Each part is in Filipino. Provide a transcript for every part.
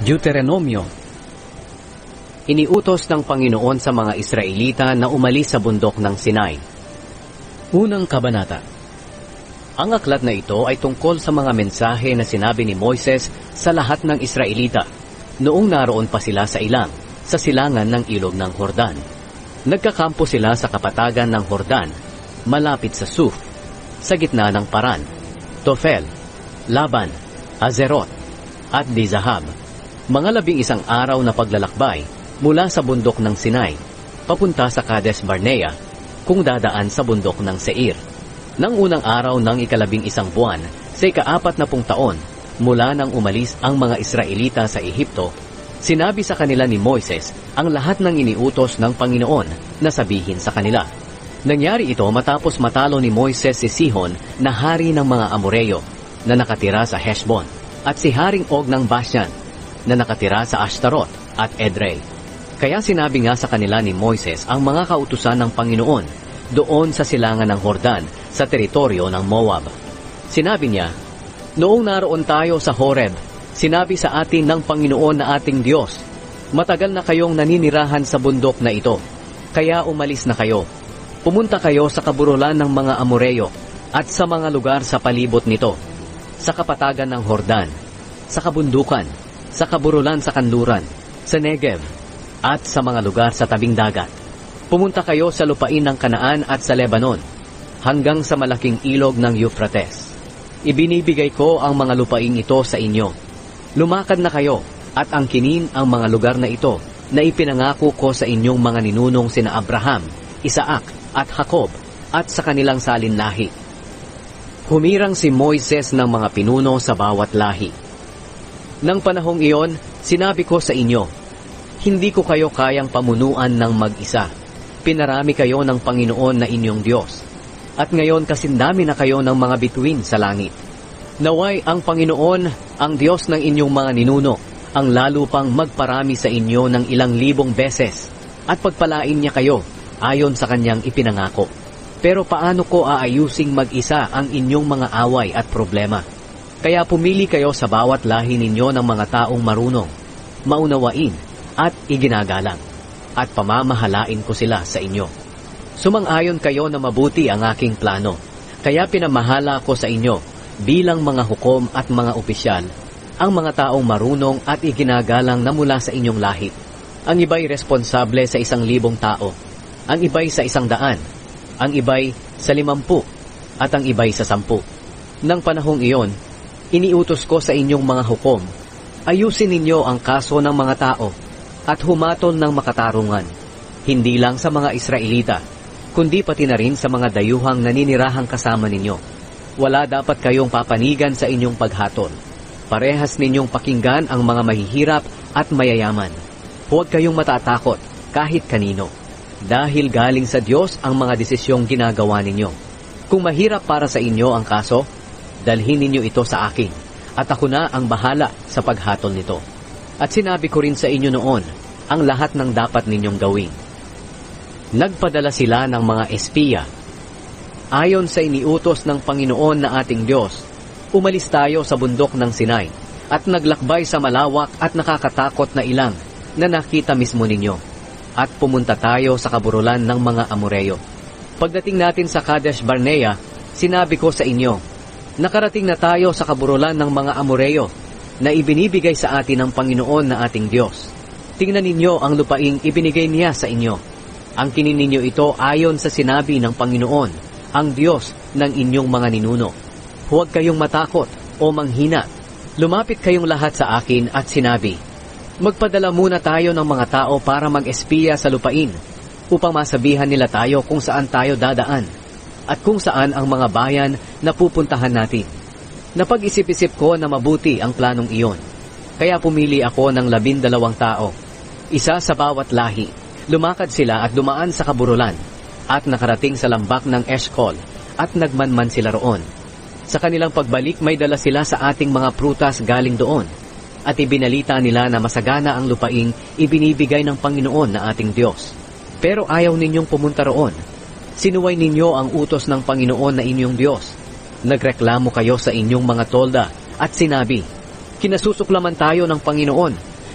Deuteronomio. Iniutos ng Panginoon sa mga Israelita na umalis sa bundok ng Sinai. Unang kabanata. Ang aklat na ito ay tungkol sa mga mensahe na sinabi ni Moises sa lahat ng Israelita noong naroon pa sila sa ilang, sa silangan ng ilog ng Hordan. Nagkakampo sila sa kapatagan ng Hordan, malapit sa Suf, sa gitna ng Paran, Tofel, Laban, Hazerot, at Dizahab. Mga 11 araw na paglalakbay mula sa bundok ng Sinai, papunta sa Kades Barnea, kung dadaan sa bundok ng Seir. Nang unang araw ng 11 buwan, sa 40 taon, mula nang umalis ang mga Israelita sa Ehipto, sinabi sa kanila ni Moises ang lahat ng iniutos ng Panginoon na sabihin sa kanila. Nangyari ito matapos matalo ni Moises si Sihon na hari ng mga Amoreyo na nakatira sa Heshbon, at si Haring Og ng Bashan na nakatira sa Ashtaroth at Edrei. Kaya sinabi nga sa kanila ni Moises ang mga kautusan ng Panginoon doon sa silangan ng Hordan sa teritoryo ng Moab. Sinabi niya, "Noong naroon tayo sa Horeb, sinabi sa atin ng Panginoon na ating Diyos, matagal na kayong naninirahan sa bundok na ito, kaya umalis na kayo. Pumunta kayo sa kaburulan ng mga Amoreyo at sa mga lugar sa palibot nito, sa kapatagan ng Hordan, sa kabundukan, sa kaburulan sa kanluran, sa Negev, at sa mga lugar sa tabing dagat. Pumunta kayo sa lupain ng Kanaan at sa Lebanon, hanggang sa malaking ilog ng Euphrates. Ibinibigay ko ang mga lupaing ito sa inyo. Lumakad na kayo at angkinin ang mga lugar na ito na ipinangako ko sa inyong mga ninunong sina Abraham, Isaac at Jacob at sa kanilang salinlahi." Humirang si Moises ng mga pinuno sa bawat lahi. Nang panahong iyon, sinabi ko sa inyo, hindi ko kayo kayang pamunuan ng mag-isa. Pinarami kayo ng Panginoon na inyong Diyos. At ngayon kasindami na kayo ng mga bituin sa langit. Naway ang Panginoon, ang Diyos ng inyong mga ninuno, ang lalo pang magparami sa inyo ng ilang libong beses at pagpalain niya kayo ayon sa kanyang ipinangako. Pero paano ko aayusing mag-isa ang inyong mga away at problema? Kaya pumili kayo sa bawat lahi ninyo ng mga taong marunong, maunawain at iginagalang, at pamamahalain ko sila sa inyo. Sumang-ayon kayo na mabuti ang aking plano, kaya pinamahala ko sa inyo bilang mga hukom at mga opisyal, ang mga taong marunong at iginagalang na mula sa inyong lahi. Ang iba'y responsable sa 1,000 tao, ang iba'y sa 100, ang iba'y sa 50, at ang iba'y sa 10. Nang panahong iyon, iniutos ko sa inyong mga hukom, ayusin ninyo ang kaso ng mga tao at humatol ng makatarungan, hindi lang sa mga Israelita, kundi pati na rin sa mga dayuhang naninirahang kasama ninyo. Wala dapat kayong papanigan sa inyong paghatol. Parehas ninyong pakinggan ang mga mahihirap at mayayaman. Huwag kayong matatakot kahit kanino, dahil galing sa Diyos ang mga desisyong ginagawa ninyo. Kung mahirap para sa inyo ang kaso, dalhin ninyo ito sa akin, at ako na ang bahala sa paghatol nito. At sinabi ko rin sa inyo noon ang lahat ng dapat ninyong gawin. Nagpadala sila ng mga espiya. Ayon sa iniutos ng Panginoon na ating Diyos, umalis tayo sa bundok ng Sinai at naglakbay sa malawak at nakakatakot na ilang na nakita mismo ninyo. At pumunta tayo sa kaburulan ng mga Amoreyo. Pagdating natin sa Kades Barnea, sinabi ko sa inyo, nakarating na tayo sa kaburulan ng mga Amoreyo na ibinibigay sa atin ng Panginoon na ating Diyos. Tingnan ninyo ang lupaing ibinigay niya sa inyo. Angkinin ninyo ito ayon sa sinabi ng Panginoon, ang Diyos ng inyong mga ninuno. Huwag kayong matakot o manghina. Lumapit kayong lahat sa akin at sinabi, magpadala muna tayo ng mga tao para mag-espiya sa lupain upang masabihan nila tayo kung saan tayo dadaan at kung saan ang mga bayan na pupuntahan natin. Napag-isip-isip ko na mabuti ang planong iyon. Kaya pumili ako ng 12 tao, isa sa bawat lahi. Lumakad sila at dumaan sa kaburulan at nakarating sa lambak ng Eshcol at nagmanman sila roon. Sa kanilang pagbalik may dala sila sa ating mga prutas galing doon at ibinalita nila na masagana ang lupaing ibinibigay ng Panginoon na ating Diyos. Pero ayaw ninyong pumunta roon. Sinuway ninyo ang utos ng Panginoon na inyong Diyos. Nagreklamo kayo sa inyong mga tolda at sinabi, kinasusuklaman tayo ng Panginoon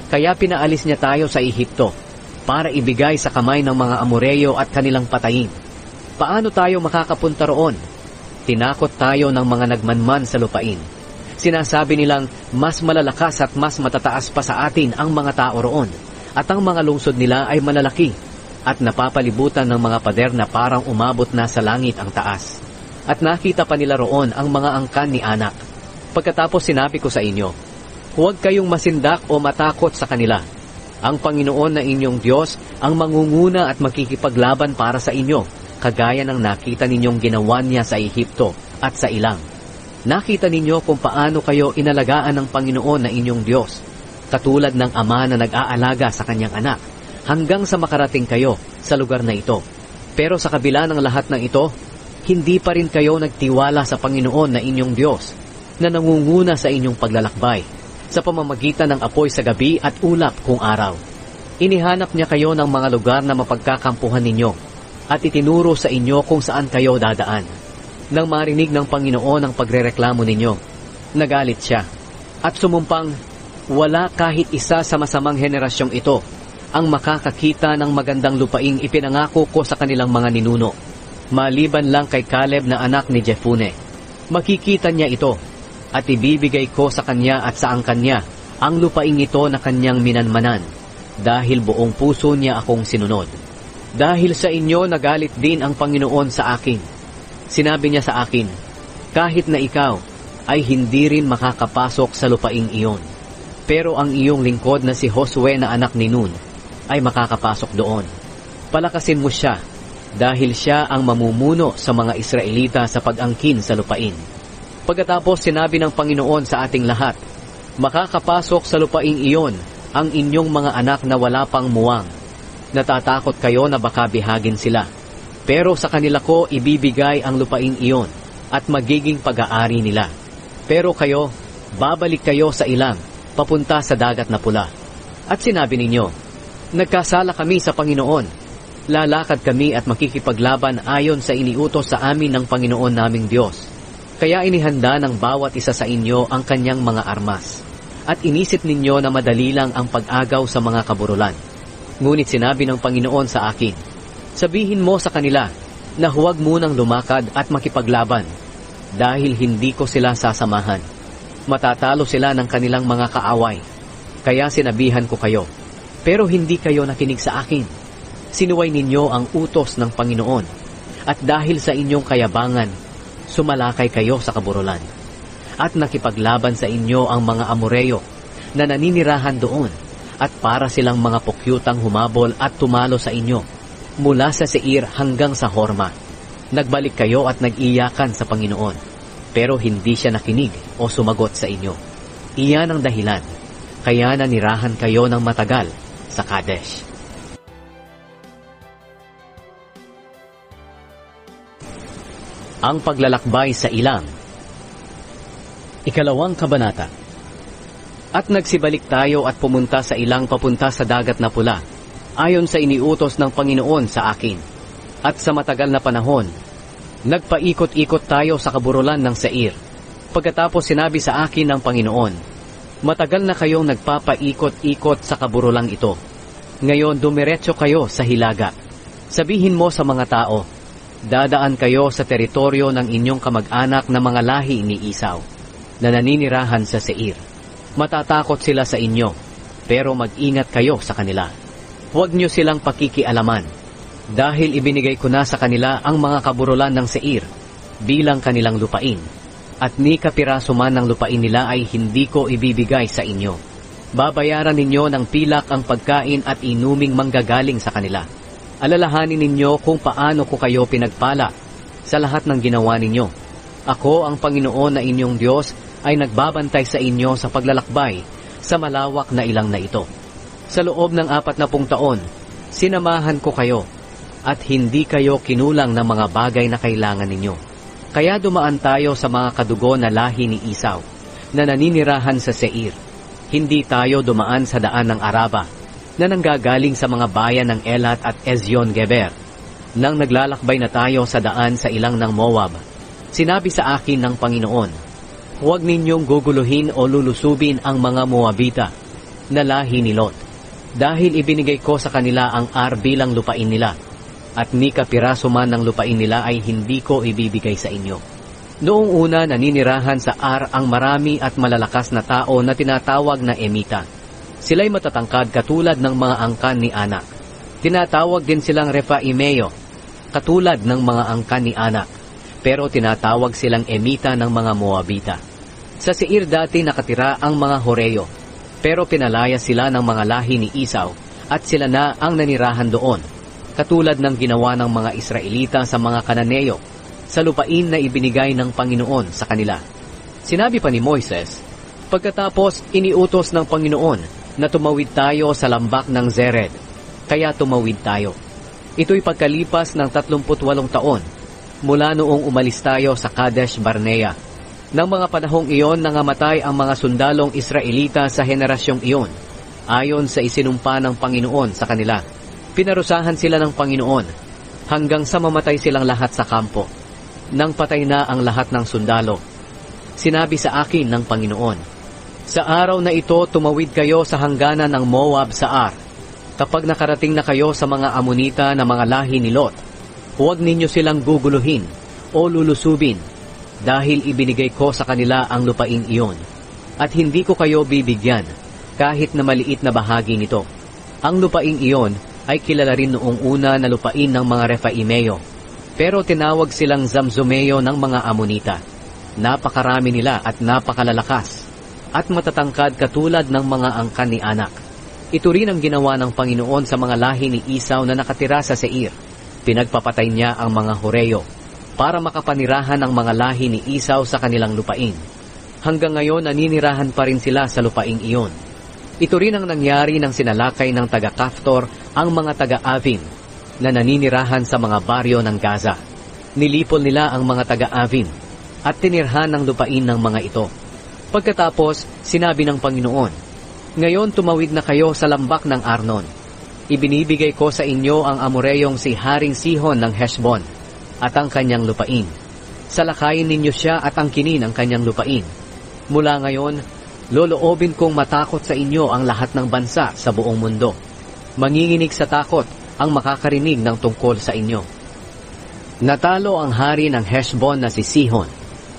Kaya pinaalis niya tayo sa Ehipto para ibigay sa kamay ng mga Amoreo at kanilang patayin. Paano tayo makakapunta roon? Tinakot tayo ng mga nagmanman sa lupain. Sinasabi nilang mas malalakas at mas matataas pa sa atin ang mga tao roon, at ang mga lungsod nila ay malalaki at napapalibutan ng mga pader na parang umabot na sa langit ang taas. At nakita pa nila roon ang mga angkan ni Anak. Pagkatapos sinabi ko sa inyo, huwag kayong masindak o matakot sa kanila. Ang Panginoon na inyong Diyos ang mangunguna at makikipaglaban para sa inyo, kagaya ng nakita ninyong ginawa niya sa Ehipto at sa ilang. Nakita ninyo kung paano kayo inalagaan ng Panginoon na inyong Diyos, katulad ng ama na nag-aalaga sa kanyang anak, hanggang sa makarating kayo sa lugar na ito. Pero sa kabila ng lahat ng ito, hindi pa rin kayo nagtiwala sa Panginoon na inyong Diyos, na nangunguna sa inyong paglalakbay, sa pamamagitan ng apoy sa gabi at ulap kung araw. Inihanap niya kayo ng mga lugar na mapagkakampuhan ninyo, at itinuro sa inyo kung saan kayo dadaan. Nang marinig ng Panginoon ang pagrereklamo ninyo, nagalit siya, at sumumpang, wala kahit isa sa masamang henerasyong ito ang makakakita ng magandang lupaing ipinangako ko sa kanilang mga ninuno, maliban lang kay Caleb na anak ni Jephunneh. Makikita niya ito, at ibibigay ko sa kanya at sa angkan niya ang lupaing ito na kanyang minanmanan, dahil buong puso niya akong sinunod. Dahil sa inyo nagalit din ang Panginoon sa akin. Sinabi niya sa akin, kahit na ikaw ay hindi rin makakapasok sa lupaing iyon. Pero ang iyong lingkod na si Josue na anak ni Nun ay makakapasok doon. Palakasin mo siya, dahil siya ang mamumuno sa mga Israelita sa pag-angkin sa lupain. Pagkatapos sinabi ng Panginoon sa ating lahat, makakapasok sa lupaing iyon ang inyong mga anak na wala pang muwang. Natatakot kayo na baka bihagin sila. Pero sa kanila ko ibibigay ang lupaing iyon at magiging pag-aari nila. Pero kayo, babalik kayo sa ilang, papunta sa dagat na pula. At sinabi ninyo, nagkasala kami sa Panginoon. Lalakad kami at makikipaglaban ayon sa iniutos sa amin ng Panginoon naming Diyos. Kaya inihanda ng bawat isa sa inyo ang kanyang mga armas. At inisip ninyo na madali lang ang pag-agaw sa mga kaburulan. Ngunit sinabi ng Panginoon sa akin, sabihin mo sa kanila na huwag munang lumakad at makipaglaban, dahil hindi ko sila sasamahan. Matatalo sila ng kanilang mga kaaway. Kaya sinabihan ko kayo, pero hindi kayo nakinig sa akin. Sinuway ninyo ang utos ng Panginoon, at dahil sa inyong kayabangan, sumalakay kayo sa kaburulan. At nakipaglaban sa inyo ang mga Amoreo na naninirahan doon, at para silang mga pukyutang humabol at tumalo sa inyo, mula sa Seir hanggang sa Horma. Nagbalik kayo at nag-iyakan sa Panginoon, pero hindi siya nakinig o sumagot sa inyo. Iyan ang dahilan, kaya nanirahan kayo ng matagal sa Kadesh. Ang paglalakbay sa ilang. Ikalawang kabanata. At nagsibalik tayo at pumunta sa ilang papunta sa dagat na pula, ayon sa iniutos ng Panginoon sa akin. At sa matagal na panahon, nagpaikot-ikot tayo sa kaburulan ng Seir. Pagkatapos sinabi sa akin ng Panginoon, matagal na kayong nagpapaikot-ikot sa kaburulang ito. Ngayon dumiretso kayo sa hilaga. Sabihin mo sa mga tao, dadaan kayo sa teritoryo ng inyong kamag-anak na mga lahi ni Esau, na naninirahan sa Seir. Matatakot sila sa inyo, pero mag-ingat kayo sa kanila. Huwag nyo silang pakikialaman, dahil ibinigay ko na sa kanila ang mga kaburulan ng Seir, bilang kanilang lupain, at ni kapiraso man ng lupain nila ay hindi ko ibibigay sa inyo. Babayaran ninyo ng pilak ang pagkain at inuming manggagaling sa kanila. Alalahanin ninyo kung paano ko kayo pinagpala sa lahat ng ginawa ninyo. Ako ang Panginoon na inyong Diyos ay nagbabantay sa inyo sa paglalakbay sa malawak na ilang na ito. Sa loob ng 40 taon, sinamahan ko kayo at hindi kayo kinulang ng mga bagay na kailangan ninyo. Kaya dumaan tayo sa mga kadugo na lahi ni Esau na naninirahan sa Seir. Hindi tayo dumaan sa daan ng Araba na nanggagaling sa mga bayan ng Elat at Ezyon-Geber. Nang naglalakbay na tayo sa daan sa ilang ng Moab, sinabi sa akin ng Panginoon, huwag ninyong guguluhin o lulusubin ang mga Moabita, na lahi ni Lot, dahil ibinigay ko sa kanila ang Ar bilang lupain nila, at ni kapiraso man ng lupain nila ay hindi ko ibibigay sa inyo. Noong una naninirahan sa Ar ang marami at malalakas na tao na tinatawag na Emita. Sila'y matatangkad katulad ng mga angkan ni Anak. Tinatawag din silang Refaimeo, katulad ng mga angkan ni Anak, pero tinatawag silang Emita ng mga Moabita. Sa Seir dati nakatira ang mga Horeo, pero pinalaya sila ng mga lahi ni Esau, at sila na ang nanirahan doon, katulad ng ginawa ng mga Israelita sa mga Kananeo, sa lupain na ibinigay ng Panginoon sa kanila. Sinabi pa ni Moises, pagkatapos iniutos ng Panginoon na tumawid tayo sa lambak ng Zered, kaya tumawid tayo. Ito'y pagkalipas ng 38 taon, mula noong umalis tayo sa Kadesh Barnea. Nang mga panahong iyon nangamatay ang mga sundalong Israelita sa henerasyong iyon, ayon sa isinumpa ng Panginoon sa kanila. Pinarusahan sila ng Panginoon, hanggang sa mamatay silang lahat sa kampo. Nang patay na ang lahat ng sundalo, sinabi sa akin ng Panginoon, sa araw na ito tumawid kayo sa hangganan ng Moab sa Ar. Kapag nakarating na kayo sa mga Amonita na mga lahi ni Lot, huwag ninyo silang guguluhin o lulusubin, dahil ibinigay ko sa kanila ang lupain iyon, at hindi ko kayo bibigyan kahit na maliit na bahagi nito. Ang lupain iyon ay kilala rin noong una na lupain ng mga Refaimeo, pero tinawag silang Zamzumeo ng mga Amonita. Napakarami nila at napakalalakas, at matatangkad katulad ng mga angkan ni Anak. Ito rin ang ginawa ng Panginoon sa mga lahi ni Esau na nakatira sa Seir. Pinagpapatay niya ang mga Horeo, para makapanirahan ang mga lahi ni Esau sa kanilang lupain. Hanggang ngayon naninirahan pa rin sila sa lupain iyon. Ito rin ang nangyari nang sinalakay ng taga-Kaftor ang mga taga-Avim na naninirahan sa mga baryo ng Gaza. Nilipol nila ang mga taga-Avim at tinirhan ng lupain ng mga ito. Pagkatapos, sinabi ng Panginoon, ngayon tumawid na kayo sa lambak ng Arnon. Ibinibigay ko sa inyo ang Amoreyong si Haring Sihon ng Heshbon at ang kanyang lupain. Salakayin ninyo siya at angkinin ang kanyang lupain. Mula ngayon, loloobin kong matakot sa inyo ang lahat ng bansa sa buong mundo. Manginginig sa takot ang makakarinig ng tungkol sa inyo. Natalo ang hari ng Heshbon na si Sihon.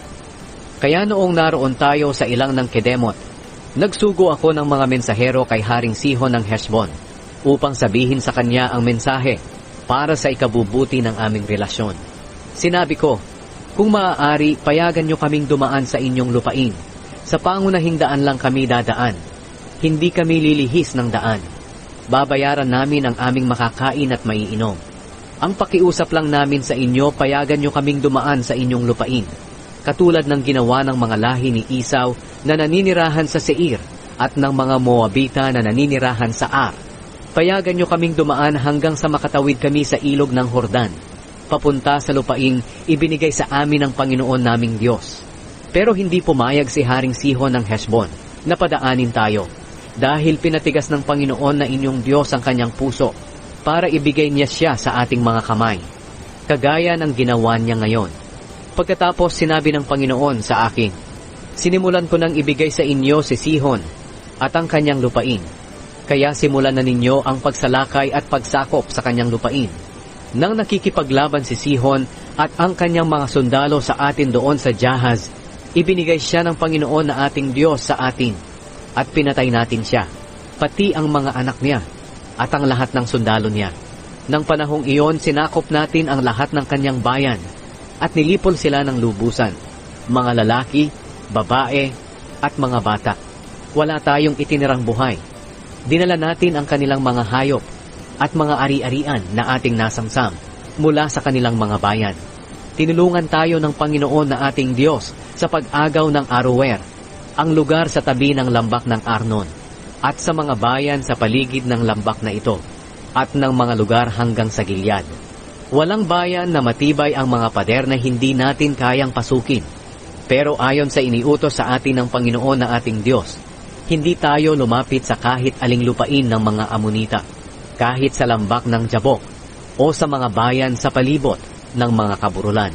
Kaya noong naroon tayo sa ilang ng Kedemot, nagsugo ako ng mga mensahero kay Haring Sihon ng Heshbon upang sabihin sa kanya ang mensahe para sa ikabubuti ng aming relasyon. Sinabi ko, kung maaari, payagan nyo kaming dumaan sa inyong lupain. Sa pangunahing daan lang kami dadaan. Hindi kami lilihis ng daan. Babayaran namin ang aming makakain at maiinom. Ang pakiusap lang namin sa inyo, payagan nyo kaming dumaan sa inyong lupain, katulad ng ginawa ng mga lahi ni Esau na naninirahan sa Seir at ng mga Moabita na naninirahan sa Ar. Payagan nyo kaming dumaan hanggang sa makatawid kami sa ilog ng Hordan, papunta sa lupaing ibinigay sa amin ng Panginoon naming Diyos. Pero hindi pumayag si Haring Sihon ng Heshbon na padaanin tayo, dahil pinatigas ng Panginoon na inyong Diyos ang kanyang puso para ibigay niya siya sa ating mga kamay, kagaya ng ginawa niya ngayon. Pagkatapos sinabi ng Panginoon sa akin, sinimulan ko nang ibigay sa inyo si Sihon at ang kanyang lupain, kaya simulan na ninyo ang pagsalakay at pagsakop sa kanyang lupain. Nang nakikipaglaban si Sihon at ang kanyang mga sundalo sa atin doon sa Jahaz, ibinigay siya ng Panginoon na ating Diyos sa atin, at pinatay natin siya, pati ang mga anak niya, at ang lahat ng sundalo niya. Nang panahong iyon, sinakop natin ang lahat ng kanyang bayan, at nilipol sila ng lubusan, mga lalaki, babae, at mga bata. Wala tayong itinirang buhay. Dinala natin ang kanilang mga hayop at mga ari-arian na ating nasamsam mula sa kanilang mga bayan. Tinulungan tayo ng Panginoon na ating Diyos sa pag-agaw ng Aroer, ang lugar sa tabi ng lambak ng Arnon, at sa mga bayan sa paligid ng lambak na ito, at ng mga lugar hanggang sa Gilead. Walang bayan na matibay ang mga pader na hindi natin kayang pasukin. Pero ayon sa iniutos sa atin ng Panginoon na ating Diyos, hindi tayo lumapit sa kahit aling lupain ng mga Amonita, kahit sa lambak ng Jabok, o sa mga bayan sa palibot ng mga kaburulan.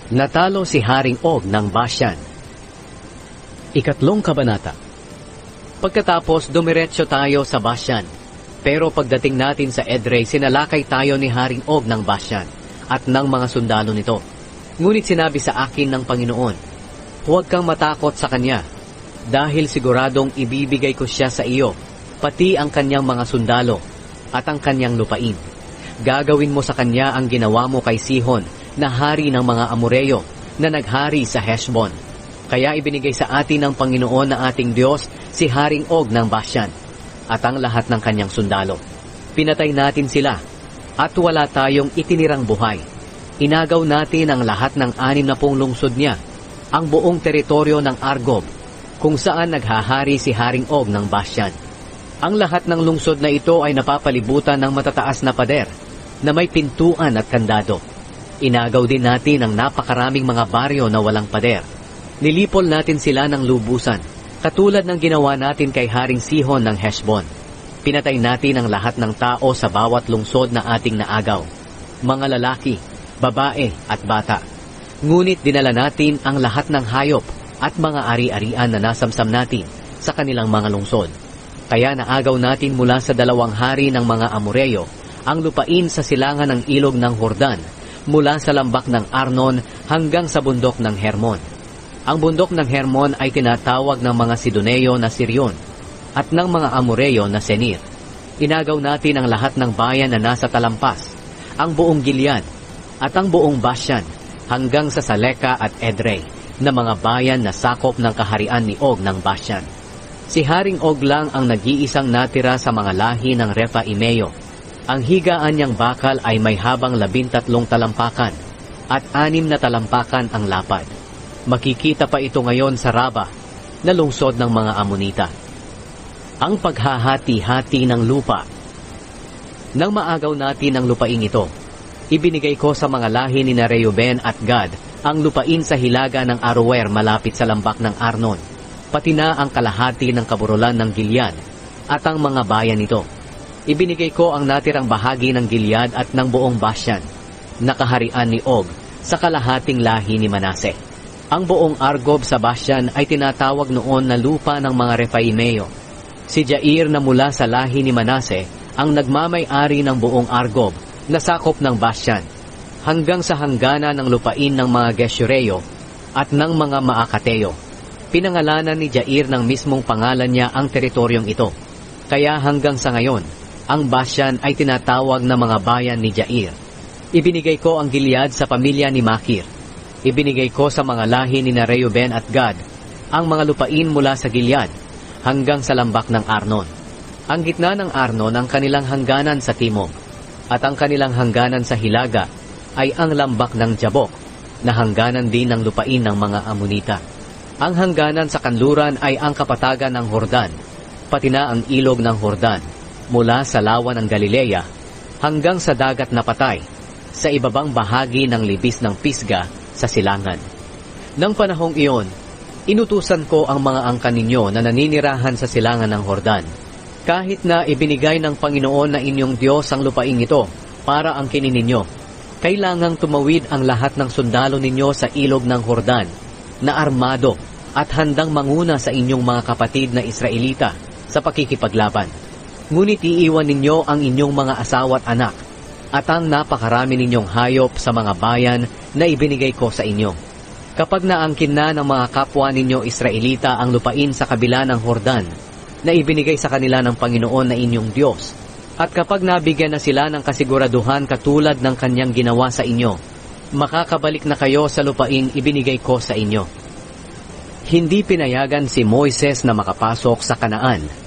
Natalo si Haring Og ng Bashan. Ikatlong kabanata. Pagkatapos dumiretso tayo sa Bashan, pero pagdating natin sa Edrei, sinalakay tayo ni Haring Og ng Bashan at ng mga sundalo nito. Ngunit sinabi sa akin ng Panginoon, huwag kang matakot sa kanya, dahil siguradong ibibigay ko siya sa iyo, pati ang kanyang mga sundalo at ang kanyang lupain. Gagawin mo sa kanya ang ginawa mo kay Sihon, na hari ng mga Amoreyo, na naghari sa Heshbon. Kaya ibinigay sa atin ng Panginoon na ating Diyos si Haring Og ng Bashan at ang lahat ng kanyang sundalo. Pinatay natin sila at wala tayong itinirang buhay. Inagaw natin ang lahat ng 60 lungsod niya, ang buong teritoryo ng Argob, kung saan naghahari si Haring Og ng Bashan. Ang lahat ng lungsod na ito ay napapalibutan ng matataas na pader na may pintuan at kandado. Inagaw din natin ang napakaraming mga baryo na walang pader. Nilipol natin sila ng lubusan, katulad ng ginawa natin kay Haring Sihon ng Heshbon. Pinatay natin ang lahat ng tao sa bawat lungsod na ating naagaw, mga lalaki, babae at bata. Ngunit dinala natin ang lahat ng hayop at mga ari-arian na nasamsam natin sa kanilang mga lungsod. Kaya naagaw natin mula sa 2 hari ng mga Amoreyo ang lupain sa silangan ng ilog ng Jordan, mula sa lambak ng Arnon hanggang sa bundok ng Hermon. Ang bundok ng Hermon ay tinatawag ng mga Sidoneo na Sirion at ng mga Amoreyo na Senir. Inagaw natin ang lahat ng bayan na nasa talampas, ang buong Gilead at ang buong Bashan hanggang sa Saleka at Edrei, na mga bayan na sakop ng kaharian ni Og ng Bashan. Si Haring Og lang ang nag-iisang natira sa mga lahi ng Rephaimeo. Ang higaan niyang bakal ay may habang 13 talampakan at 6 na talampakan ang lapad. Makikita pa ito ngayon sa Raba, na lungsod ng mga Amonita. Ang paghahati-hati ng lupa. Nang maagaw natin ang lupaing ito, ibinigay ko sa mga lahi ni Reuben at Gad ang lupain sa hilaga ng Aroer malapit sa lambak ng Arnon, pati na ang kalahati ng kaburulan ng Gilead at ang mga bayan nito. Ibinigay ko ang natirang bahagi ng Gilead at ng buong Bashan, na kaharian ni Og, sa kalahating lahi ni Manase. Ang buong Argob sa Bashan ay tinatawag noon na lupa ng mga Rephaimeo. Si Jair na mula sa lahi ni Manase ang nagmamay-ari ng buong Argob, na sakop ng Bashan, hanggang sa hanggana ng lupain ng mga Geshureo at ng mga Maakateo. Pinangalanan ni Jair ng mismong pangalan niya ang teritoryong ito. Kaya hanggang sa ngayon, ang Bashan ay tinatawag na mga bayan ni Jair. Ibinigay ko ang Gilead sa pamilya ni Makir. Ibinigay ko sa mga lahi ni Reuben at Gad ang mga lupain mula sa Gilead hanggang sa lambak ng Arnon. Ang gitna ng Arnon ang kanilang hangganan sa timog, at ang kanilang hangganan sa hilaga ay ang lambak ng Jabok, na hangganan din ng lupain ng mga Amonita. Ang hangganan sa kanluran ay ang kapatagan ng Jordan, pati na ang ilog ng Jordan, mula sa lawa ng Galilea hanggang sa dagat na patay, sa ibabang bahagi ng libis ng Pisga sa silangan. Nang panahong iyon, inutusan ko ang mga angkan ninyo na naninirahan sa silangan ng Jordan. Kahit na ibinigay ng Panginoon na inyong Diyos ang lupaing ito para angkinin ninyo, kailangang tumawid ang lahat ng sundalo ninyo sa ilog ng Jordan, na armado at handang manguna sa inyong mga kapatid na Israelita sa pakikipaglaban. Ngunit iiwan ninyo ang inyong mga asawa at anak, at ang napakarami ninyong hayop sa mga bayan na ibinigay ko sa inyo. Kapag naangkin na ng mga kapwa ninyo Israelita ang lupain sa kabila ng Jordan, na ibinigay sa kanila ng Panginoon na inyong Diyos, at kapag nabigyan na sila ng kasiguraduhan katulad ng kanyang ginawa sa inyo, makakabalik na kayo sa lupaing ibinigay ko sa inyo. Hindi pinayagan si Moises na makapasok sa Kanaan.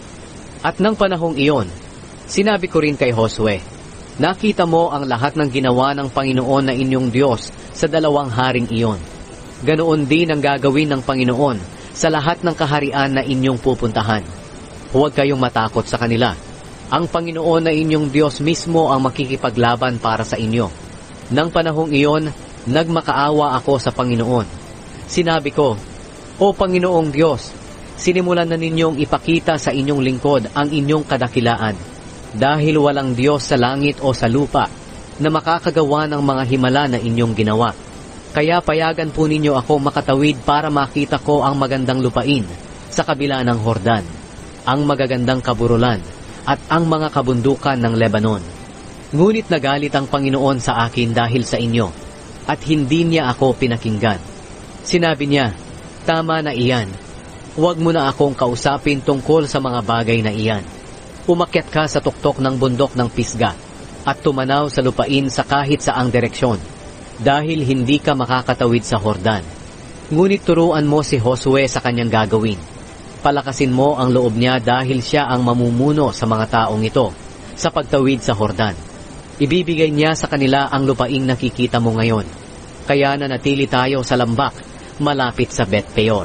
At nang panahong iyon, sinabi ko rin kay Josue, nakita mo ang lahat ng ginawa ng Panginoon na inyong Diyos sa 2 haring iyon. Ganoon din ang gagawin ng Panginoon sa lahat ng kaharian na inyong pupuntahan. Huwag kayong matakot sa kanila. Ang Panginoon na inyong Diyos mismo ang makikipaglaban para sa inyo. Nang panahong iyon, nagmakaawa ako sa Panginoon. Sinabi ko, O Panginoong Diyos, sinimulan na ninyong ipakita sa inyong lingkod ang inyong kadakilaan, dahil walang Diyos sa langit o sa lupa na makakagawa ng mga himala na inyong ginawa. Kaya payagan po ninyo ako makatawid para makita ko ang magandang lupain sa kabila ng Hordan, ang magagandang kaburulan at ang mga kabundukan ng Lebanon. Ngunit nagalit ang Panginoon sa akin dahil sa inyo at hindi niya ako pinakinggan. Sinabi niya, tama na iyan. Huwag mo na akong kausapin tungkol sa mga bagay na iyan. Umakyat ka sa tuktok ng bundok ng Pisga at tumanaw sa lupain sa kahit saang direksyon, dahil hindi ka makakatawid sa Hordan. Ngunit turuan mo si Josue sa kanyang gagawin. Palakasin mo ang loob niya dahil siya ang mamumuno sa mga taong ito sa pagtawid sa Hordan. Ibibigay niya sa kanila ang lupaing nakikita mo ngayon. Kaya nanatili tayo sa lambak malapit sa Bet Peor.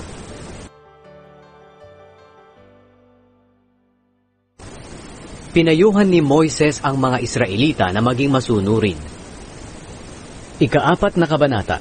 Pinayuhan ni Moises ang mga Israelita na maging masunurin. Ika-4 na kabanata.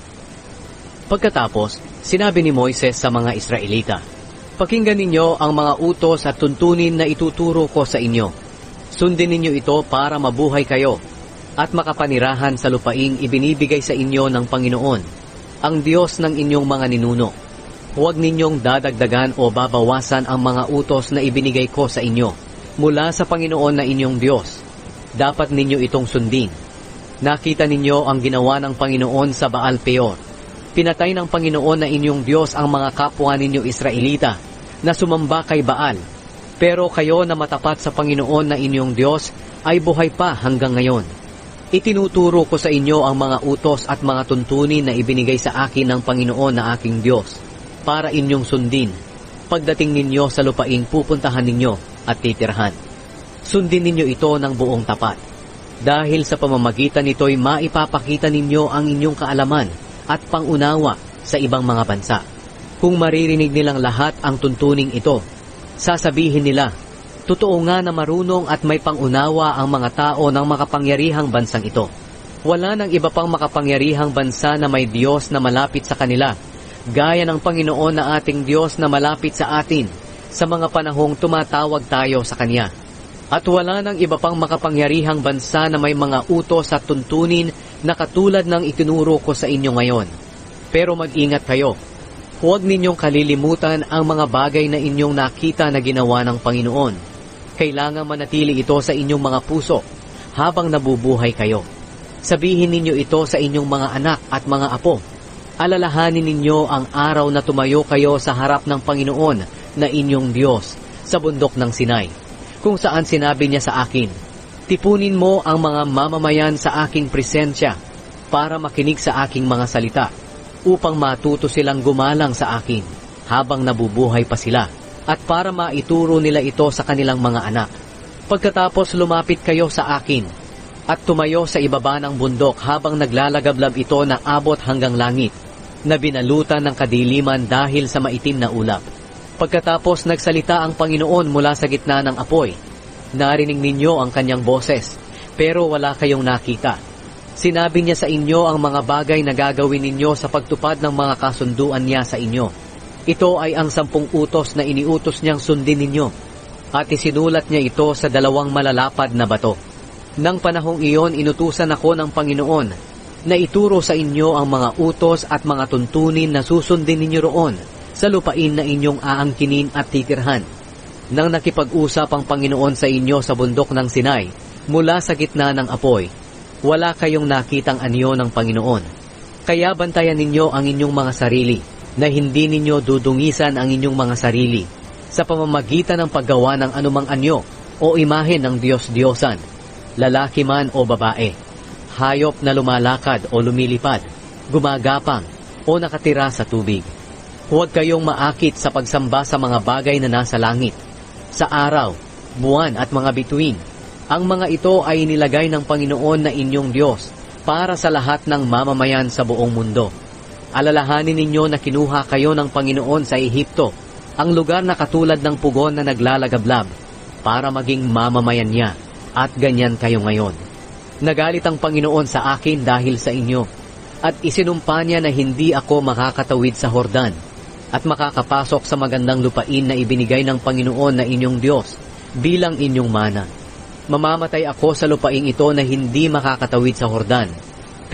Pagkatapos, sinabi ni Moises sa mga Israelita, pakinggan ninyo ang mga utos at tuntunin na ituturo ko sa inyo. Sundin ninyo ito para mabuhay kayo at makapanirahan sa lupaing ibinibigay sa inyo ng Panginoon, ang Diyos ng inyong mga ninuno. Huwag ninyong dadagdagan o babawasan ang mga utos na ibinigay ko sa inyo mula sa Panginoon na inyong Diyos. Dapat ninyo itong sundin. Nakita ninyo ang ginawa ng Panginoon sa Baal Peor. Pinatay ng Panginoon na inyong Diyos ang mga kapwa ninyo Israelita na sumamba kay Baal. Pero kayo na matapat sa Panginoon na inyong Diyos ay buhay pa hanggang ngayon. Itinuturo ko sa inyo ang mga utos at mga tuntunin na ibinigay sa akin ng Panginoon na aking Diyos para inyong sundin pagdating ninyo sa lupaing pupuntahan ninyo at titirhan. Sundin ninyo ito ng buong tapat. Dahil sa pamamagitan nito'y maipapakita ninyo ang inyong kaalaman at pangunawa sa ibang mga bansa. Kung maririnig nilang lahat ang tuntuning ito, sasabihin nila, totoo nga na marunong at may pangunawa ang mga tao ng makapangyarihang bansang ito. Wala nang iba pang makapangyarihang bansa na may Diyos na malapit sa kanila, gaya ng Panginoon na ating Diyos na malapit sa atin sa mga panahong tumatawag tayo sa Kanya. At wala nang iba pang makapangyarihang bansa na may mga utos at tuntunin na katulad ng itinuro ko sa inyo ngayon. Pero mag-ingat kayo. Huwag ninyong kalilimutan ang mga bagay na inyong nakita na ginawa ng Panginoon. Kailangan manatili ito sa inyong mga puso habang nabubuhay kayo. Sabihin ninyo ito sa inyong mga anak at mga apo. Alalahanin ninyo ang araw na tumayo kayo sa harap ng Panginoon na inyong Diyos sa bundok ng Sinai, kung saan sinabi niya sa akin, tipunin mo ang mga mamamayan sa aking presensya para makinig sa aking mga salita, upang matuto silang gumalang sa akin habang nabubuhay pa sila, at para maituro nila ito sa kanilang mga anak. Pagkatapos lumapit kayo sa akin, at tumayo sa ibaba ng bundok habang naglalagablab ito na abot hanggang langit, na binalutan ng kadiliman dahil sa maitim na ulap. Pagkatapos nagsalita ang Panginoon mula sa gitna ng apoy, narinig ninyo ang kanyang boses, pero wala kayong nakita. Sinabi niya sa inyo ang mga bagay na gagawin ninyo sa pagtupad ng mga kasunduan niya sa inyo. Ito ay ang 10 utos na iniutos niyang sundin ninyo, at isinulat niya ito sa 2 malalapad na bato. Nang panahong iyon, inutusan ako ng Panginoon na ituro sa inyo ang mga utos at mga tuntunin na susundin ninyo roon sa lupain na inyong aangkinin at titirhan. Nang nakipag-usap ang Panginoon sa inyo sa bundok ng Sinai, mula sa gitna ng apoy, wala kayong nakitang anyo ng Panginoon. Kaya bantayan ninyo ang inyong mga sarili, na hindi ninyo dudungisan ang inyong mga sarili sa pamamagitan ng paggawa ng anumang anyo o imahe ng Diyos-Diyosan, lalaki man o babae, hayop na lumalakad o lumilipad, gumagapang o nakatira sa tubig. Huwag kayong maakit sa pagsamba sa mga bagay na nasa langit, sa araw, buwan at mga bituin. Ang mga ito ay nilagay ng Panginoon na inyong Diyos para sa lahat ng mamamayan sa buong mundo. Alalahanin ninyo na kinuha kayo ng Panginoon sa Ehipto, ang lugar na katulad ng pugon na naglalagablab, para maging mamamayan niya, at ganyan kayo ngayon. Nagalit ang Panginoon sa akin dahil sa inyo, at isinumpa niya na hindi ako makakatawid sa Hordan, at makakapasok sa magandang lupain na ibinigay ng Panginoon na inyong Diyos bilang inyong mana. Mamamatay ako sa lupaing ito na hindi makakatawid sa Hordan,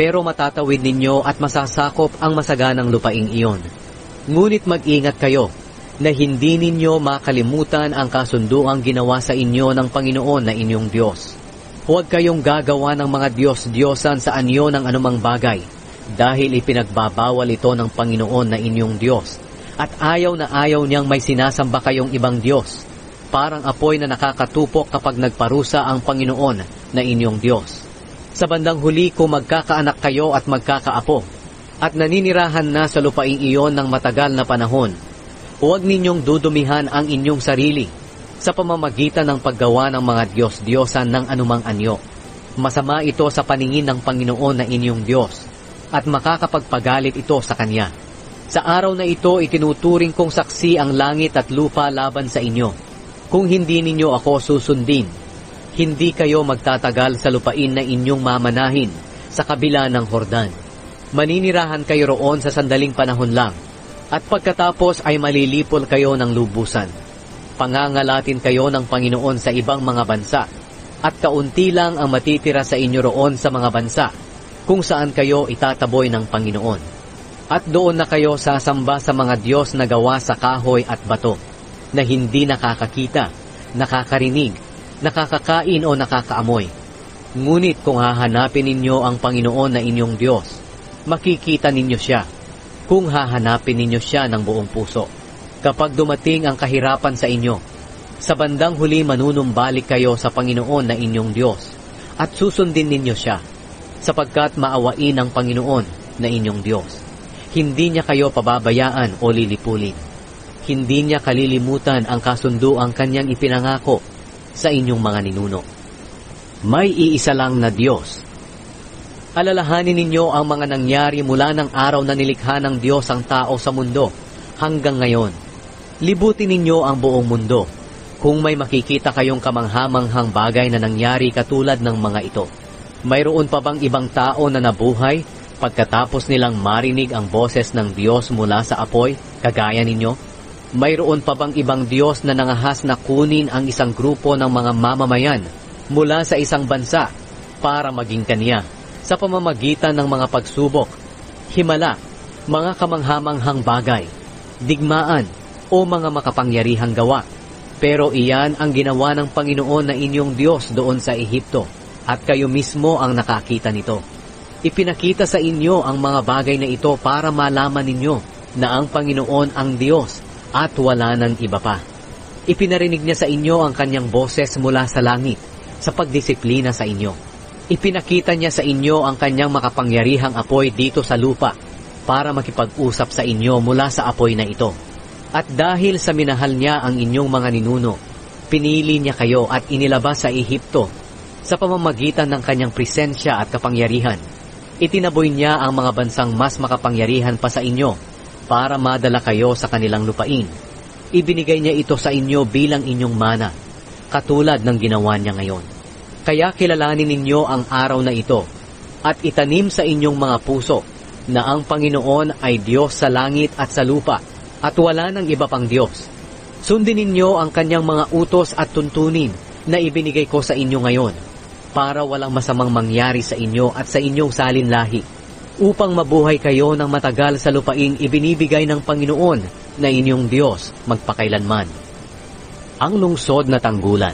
pero matatawid ninyo at masasakop ang masaganang lupaing iyon. Ngunit mag-ingat kayo na hindi ninyo makalimutan ang kasunduang ginawa sa inyo ng Panginoon na inyong Diyos. Huwag kayong gagawa ng mga Diyos-Diyosan sa anyo ng anumang bagay, dahil ipinagbabawal ito ng Panginoon na inyong Diyos, at ayaw na ayaw niyang may sinasamba kayong ibang Diyos, parang apoy na nakakatupok kapag nagparusa ang Panginoon na inyong Diyos. Sa bandang huli kung magkakaanak kayo at magkakaapo, at naninirahan na sa lupaing iyon ng matagal na panahon, huwag ninyong dudumihan ang inyong sarili sa pamamagitan ng paggawa ng mga Diyos-Diyosan ng anumang anyo. Masama ito sa paningin ng Panginoon na inyong Diyos, at makakapagpagalit ito sa Kanya. Sa araw na ito, itinuturing kong saksi ang langit at lupa laban sa inyo. Kung hindi ninyo ako susundin, hindi kayo magtatagal sa lupain na inyong mamanahin sa kabila ng Hordan. Maninirahan kayo roon sa sandaling panahon lang, at pagkatapos ay malilipol kayo ng lubusan. Pangangalatin kayo ng Panginoon sa ibang mga bansa, at kaunti lang ang matitira sa inyo roon sa mga bansa, kung saan kayo itataboy ng Panginoon. At doon na kayo sasamba sa mga Diyos na gawa sa kahoy at bato, na hindi nakakakita, nakakarinig, nakakakain o nakakaamoy. Ngunit kung hahanapin ninyo ang Panginoon na inyong Diyos, makikita ninyo siya, kung hahanapin ninyo siya ng buong puso. Kapag dumating ang kahirapan sa inyo, sa bandang huli manunumbalik kayo sa Panginoon na inyong Diyos, at susundin ninyo siya, sapagkat maawain ang Panginoon na inyong Diyos. Hindi niya kayo pababayaan o lilipulin. Hindi niya kalilimutan ang kasunduang kanyang ipinangako sa inyong mga ninuno. May iisa lang na Diyos. Alalahanin ninyo ang mga nangyari mula ng araw na nilikha ng Diyos ang tao sa mundo hanggang ngayon. Libutin ninyo ang buong mundo kung may makikita kayong kamanghamanghang bagay na nangyari katulad ng mga ito. Mayroon pa bang ibang tao na nabuhay pagkatapos nilang marinig ang boses ng Diyos mula sa apoy, kagaya ninyo? Mayroon pa bang ibang Diyos na nangahas na kunin ang isang grupo ng mga mamamayan mula sa isang bansa para maging kaniya sa pamamagitan ng mga pagsubok, himala, mga kamanghamanghang bagay, digmaan, o mga makapangyarihang gawa? Pero iyan ang ginawa ng Panginoon na inyong Diyos doon sa Ehipto, at kayo mismo ang nakakita nito. Ipinakita sa inyo ang mga bagay na ito para malaman ninyo na ang Panginoon ang Diyos at wala nang iba pa. Ipinarinig niya sa inyo ang kanyang boses mula sa langit sa pagdisiplina sa inyo. Ipinakita niya sa inyo ang kanyang makapangyarihang apoy dito sa lupa para makipag-usap sa inyo mula sa apoy na ito. At dahil sa minahal niya ang inyong mga ninuno, pinili niya kayo at inilabas sa Ehipto sa pamamagitan ng kanyang presensya at kapangyarihan. Itinaboy niya ang mga bansang mas makapangyarihan pa sa inyo para madala kayo sa kanilang lupain. Ibinigay niya ito sa inyo bilang inyong mana, katulad ng ginawa niya ngayon. Kaya kilalanin ninyo ang araw na ito at itanim sa inyong mga puso na ang Panginoon ay Diyos sa langit at sa lupa at wala nang iba pang Diyos. Sundin ninyo ang kanyang mga utos at tuntunin na ibinigay ko sa inyo ngayon para walang masamang mangyari sa inyo at sa inyong salinlahi, upang mabuhay kayo ng matagal sa lupaing ibinibigay ng Panginoon na inyong Diyos magpakailanman. Ang lungsod na tanggulan.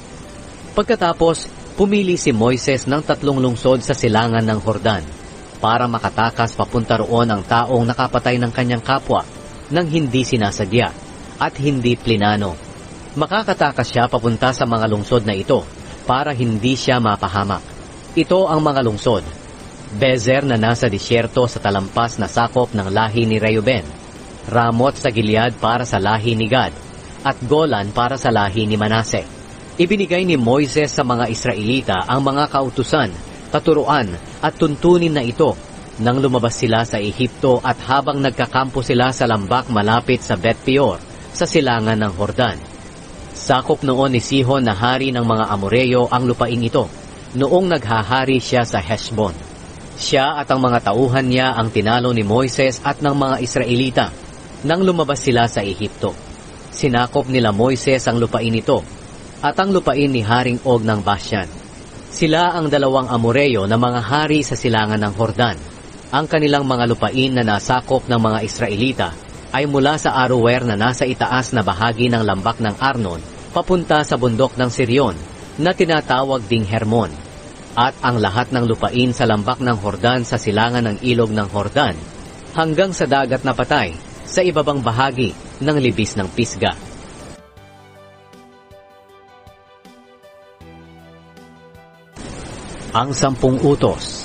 Pagkatapos, pumili si Moises ng 3 lungsod sa silangan ng Hordan para makatakas papunta roon ang taong nakapatay ng kanyang kapwa nang hindi sinasadya at hindi plinano. Makakatakas siya papunta sa mga lungsod na ito para hindi siya mapahamak. Ito ang mga lungsod: Bezer na nasa disyerto sa talampas na sakop ng lahi ni Reuben, Ramot sa Gilead para sa lahi ni Gad, at Golan para sa lahi ni Manase. Ibinigay ni Moises sa mga Israelita ang mga kautusan, katuruan at tuntunin na ito nang lumabas sila sa Ehipto at habang nagkakampo sila sa lambak malapit sa Bet-peor sa silangan ng Hordan. Sakop noon ni Sihon na hari ng mga Amoreyo ang lupaing ito noong naghahari siya sa Heshbon. Siya at ang mga tauhan niya ang tinalo ni Moises at ng mga Israelita nang lumabas sila sa Ehipto. Sinakop nila Moises ang lupain ito at ang lupain ni Haring Og ng Bashan. Sila ang dalawang Amoreo na mga hari sa silangan ng Hordan. Ang kanilang mga lupain na nasakop ng mga Israelita ay mula sa Aroer na nasa itaas na bahagi ng lambak ng Arnon papunta sa bundok ng Sirion na tinatawag ding Hermon, at ang lahat ng lupain sa lambak ng Hordan sa silangan ng ilog ng Hordan hanggang sa dagat na patay sa ibabang bahagi ng libis ng Pisga. Ang 10 utos.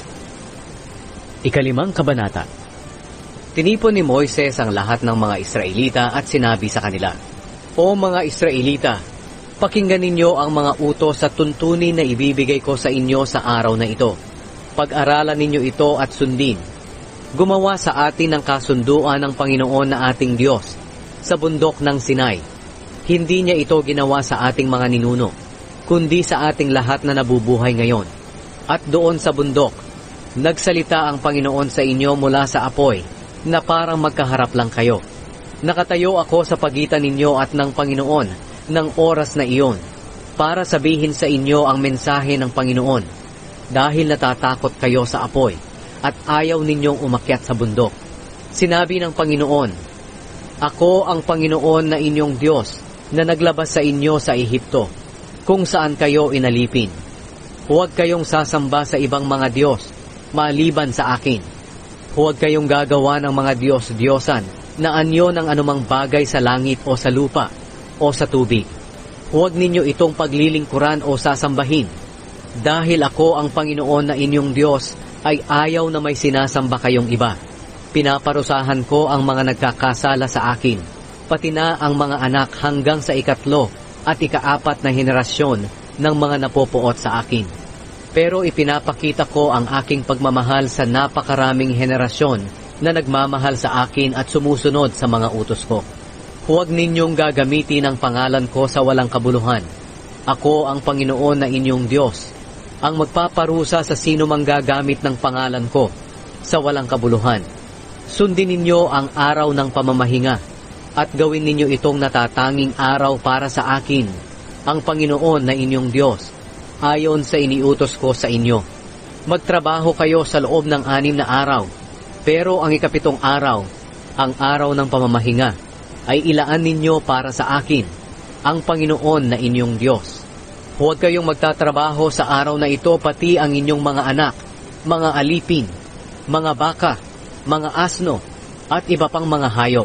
Ikalimang kabanata. Tinipon ni Moises ang lahat ng mga Israelita at sinabi sa kanila, O mga Israelita, pakinggan ninyo ang mga utos at tuntunin na ibibigay ko sa inyo sa araw na ito. Pag-aralan ninyo ito at sundin. Gumawa sa atin ng kasunduan ng Panginoon na ating Diyos sa bundok ng Sinai. Hindi niya ito ginawa sa ating mga ninuno, kundi sa ating lahat na nabubuhay ngayon. At doon sa bundok, nagsalita ang Panginoon sa inyo mula sa apoy, na parang magkaharap lang kayo. Nakatayo ako sa pagitan ninyo at ng Panginoon ng oras na iyon, para sabihin sa inyo ang mensahe ng Panginoon, dahil natatakot kayo sa apoy, at ayaw ninyong umakyat sa bundok. Sinabi ng Panginoon, Ako ang Panginoon na inyong Diyos, na naglabas sa inyo sa Ehipto, kung saan kayo inalipin. Huwag kayong sasamba sa ibang mga Diyos, maliban sa akin. Huwag kayong gagawa ng mga Diyos-Diyosan na anyo ng anumang bagay sa langit o sa lupa o sa tubig. Huwag ninyo itong paglilingkuran o sasambahin. Dahil ako ang Panginoon na inyong Diyos ay ayaw na may sinasamba kayong iba. Pinaparusahan ko ang mga nagkakasala sa akin, pati na ang mga anak hanggang sa 3 at 4 na henerasyon ng mga napopuot sa akin. Pero ipinapakita ko ang aking pagmamahal sa napakaraming henerasyon na nagmamahal sa akin at sumusunod sa mga utos ko. Huwag ninyong gagamitin ang pangalan ko sa walang kabuluhan. Ako ang Panginoon na inyong Diyos, ang magpaparusa sa sino mang gagamit ng pangalan ko sa walang kabuluhan. Sundin ninyo ang araw ng pamamahinga at gawin ninyo itong natatanging araw para sa akin, ang Panginoon na inyong Diyos, ayon sa iniutos ko sa inyo. Magtrabaho kayo sa loob ng 6 na araw, pero ang 7 araw, ang araw ng pamamahinga, ay ilaan ninyo para sa akin, ang Panginoon na inyong Diyos. Huwag kayong magtatrabaho sa araw na ito, pati ang inyong mga anak, mga alipin, mga baka, mga asno, at iba pang mga hayop,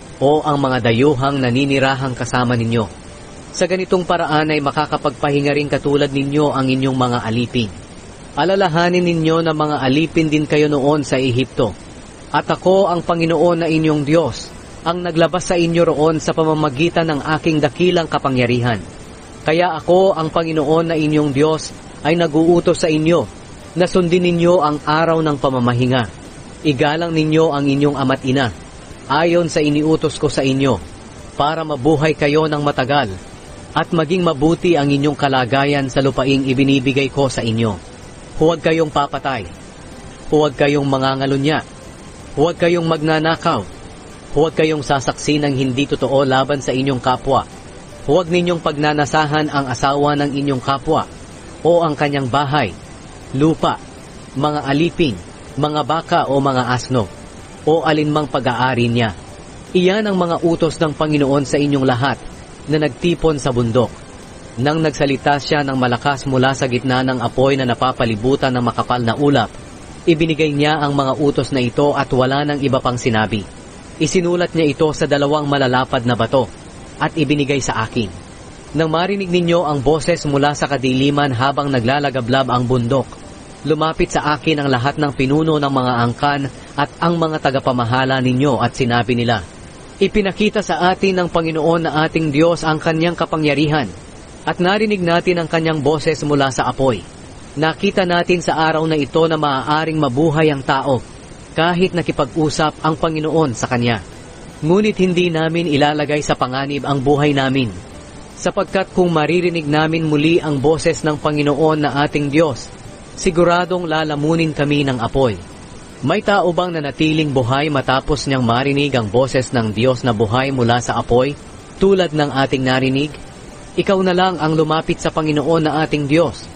o ang mga dayuhang naninirahang kasama ninyo. Sa ganitong paraan ay makakapagpahinga rin katulad ninyo ang inyong mga alipin. Alalahanin ninyo na mga alipin din kayo noon sa Ehipto. At ako ang Panginoon na inyong Diyos, ang naglabas sa inyo roon sa pamamagitan ng aking dakilang kapangyarihan. Kaya ako ang Panginoon na inyong Diyos ay naguutos sa inyo na sundin ninyo ang araw ng pamamahinga. Igalang ninyo ang inyong ama't ina, ayon sa iniutos ko sa inyo, para mabuhay kayo ng matagal at maging mabuti ang inyong kalagayan sa lupaing ibinibigay ko sa inyo. Huwag kayong papatay. Huwag kayong mangangalunya. Huwag kayong magnanakaw. Huwag kayong sasaksi ng hindi totoo laban sa inyong kapwa. Huwag ninyong pagnanasahan ang asawa ng inyong kapwa o ang kanyang bahay, lupa, mga alipin, mga baka o mga asno, o alinmang pag-aari niya. Iyan ang mga utos ng Panginoon sa inyong lahat na nagtipon sa bundok. Nang nagsalita siya ng malakas mula sa gitna ng apoy na napapalibutan ng makapal na ulap, ibinigay niya ang mga utos na ito at wala nang iba pang sinabi. Isinulat niya ito sa 2 malalapad na bato at ibinigay sa akin. Nang marinig ninyo ang boses mula sa kadiliman habang naglalagablab ang bundok, lumapit sa akin ang lahat ng pinuno ng mga angkan at ang mga tagapamahala ninyo at sinabi nila, Ipinakita sa atin ng Panginoon na ating Diyos ang kanyang kapangyarihan, at narinig natin ang kanyang boses mula sa apoy. Nakita natin sa araw na ito na maaaring mabuhay ang tao, kahit nakipag-usap ang Panginoon sa kanya. Ngunit hindi namin ilalagay sa panganib ang buhay namin, sapagkat kung maririnig namin muli ang boses ng Panginoon na ating Diyos, siguradong lalamunin kami ng apoy. May tao bang nanatiling buhay matapos niyang marinig ang boses ng Diyos na buhay mula sa apoy, tulad ng ating narinig? Ikaw na lang ang lumapit sa Panginoon na ating Diyos,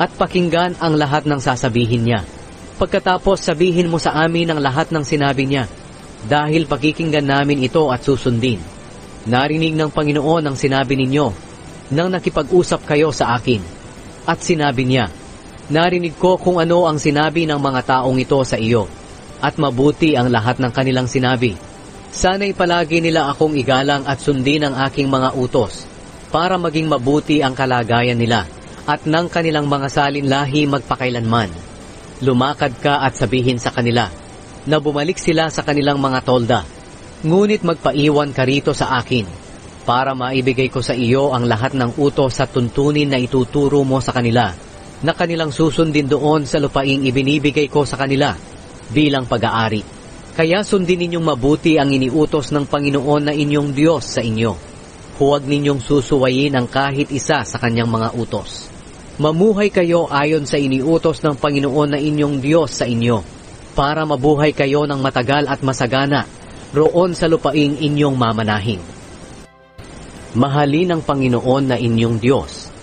at pakinggan ang lahat ng sasabihin niya. Pagkatapos sabihin mo sa amin ang lahat ng sinabi niya, dahil pakikinggan namin ito at susundin. Narinig ng Panginoon ang sinabi ninyo nang nakipag-usap kayo sa akin. At sinabi niya, narinig ko kung ano ang sinabi ng mga taong ito sa iyo, at mabuti ang lahat ng kanilang sinabi. Sana'y palagi nila akong igalang at sundin ang aking mga utos, para maging mabuti ang kalagayan nila, at ng kanilang mga salinlahi magpakailanman. Lumakad ka at sabihin sa kanila, na bumalik sila sa kanilang mga tolda, ngunit magpaiwan ka rito sa akin, para maibigay ko sa iyo ang lahat ng utos at tuntunin na ituturo mo sa kanila, na kanilang susundin doon sa lupaing ibinibigay ko sa kanila, bilang pag-aari. Kaya sundin ninyong mabuti ang iniutos ng Panginoon na inyong Diyos sa inyo. Huwag ninyong susuwayin ang kahit isa sa kanyang mga utos. Mamuhay kayo ayon sa iniutos ng Panginoon na inyong Diyos sa inyo, para mabuhay kayo ng matagal at masagana, roon sa lupaing inyong mamanahin. Mahalin ang Panginoon na inyong Diyos.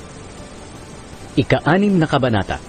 Ika-6 na kabanata.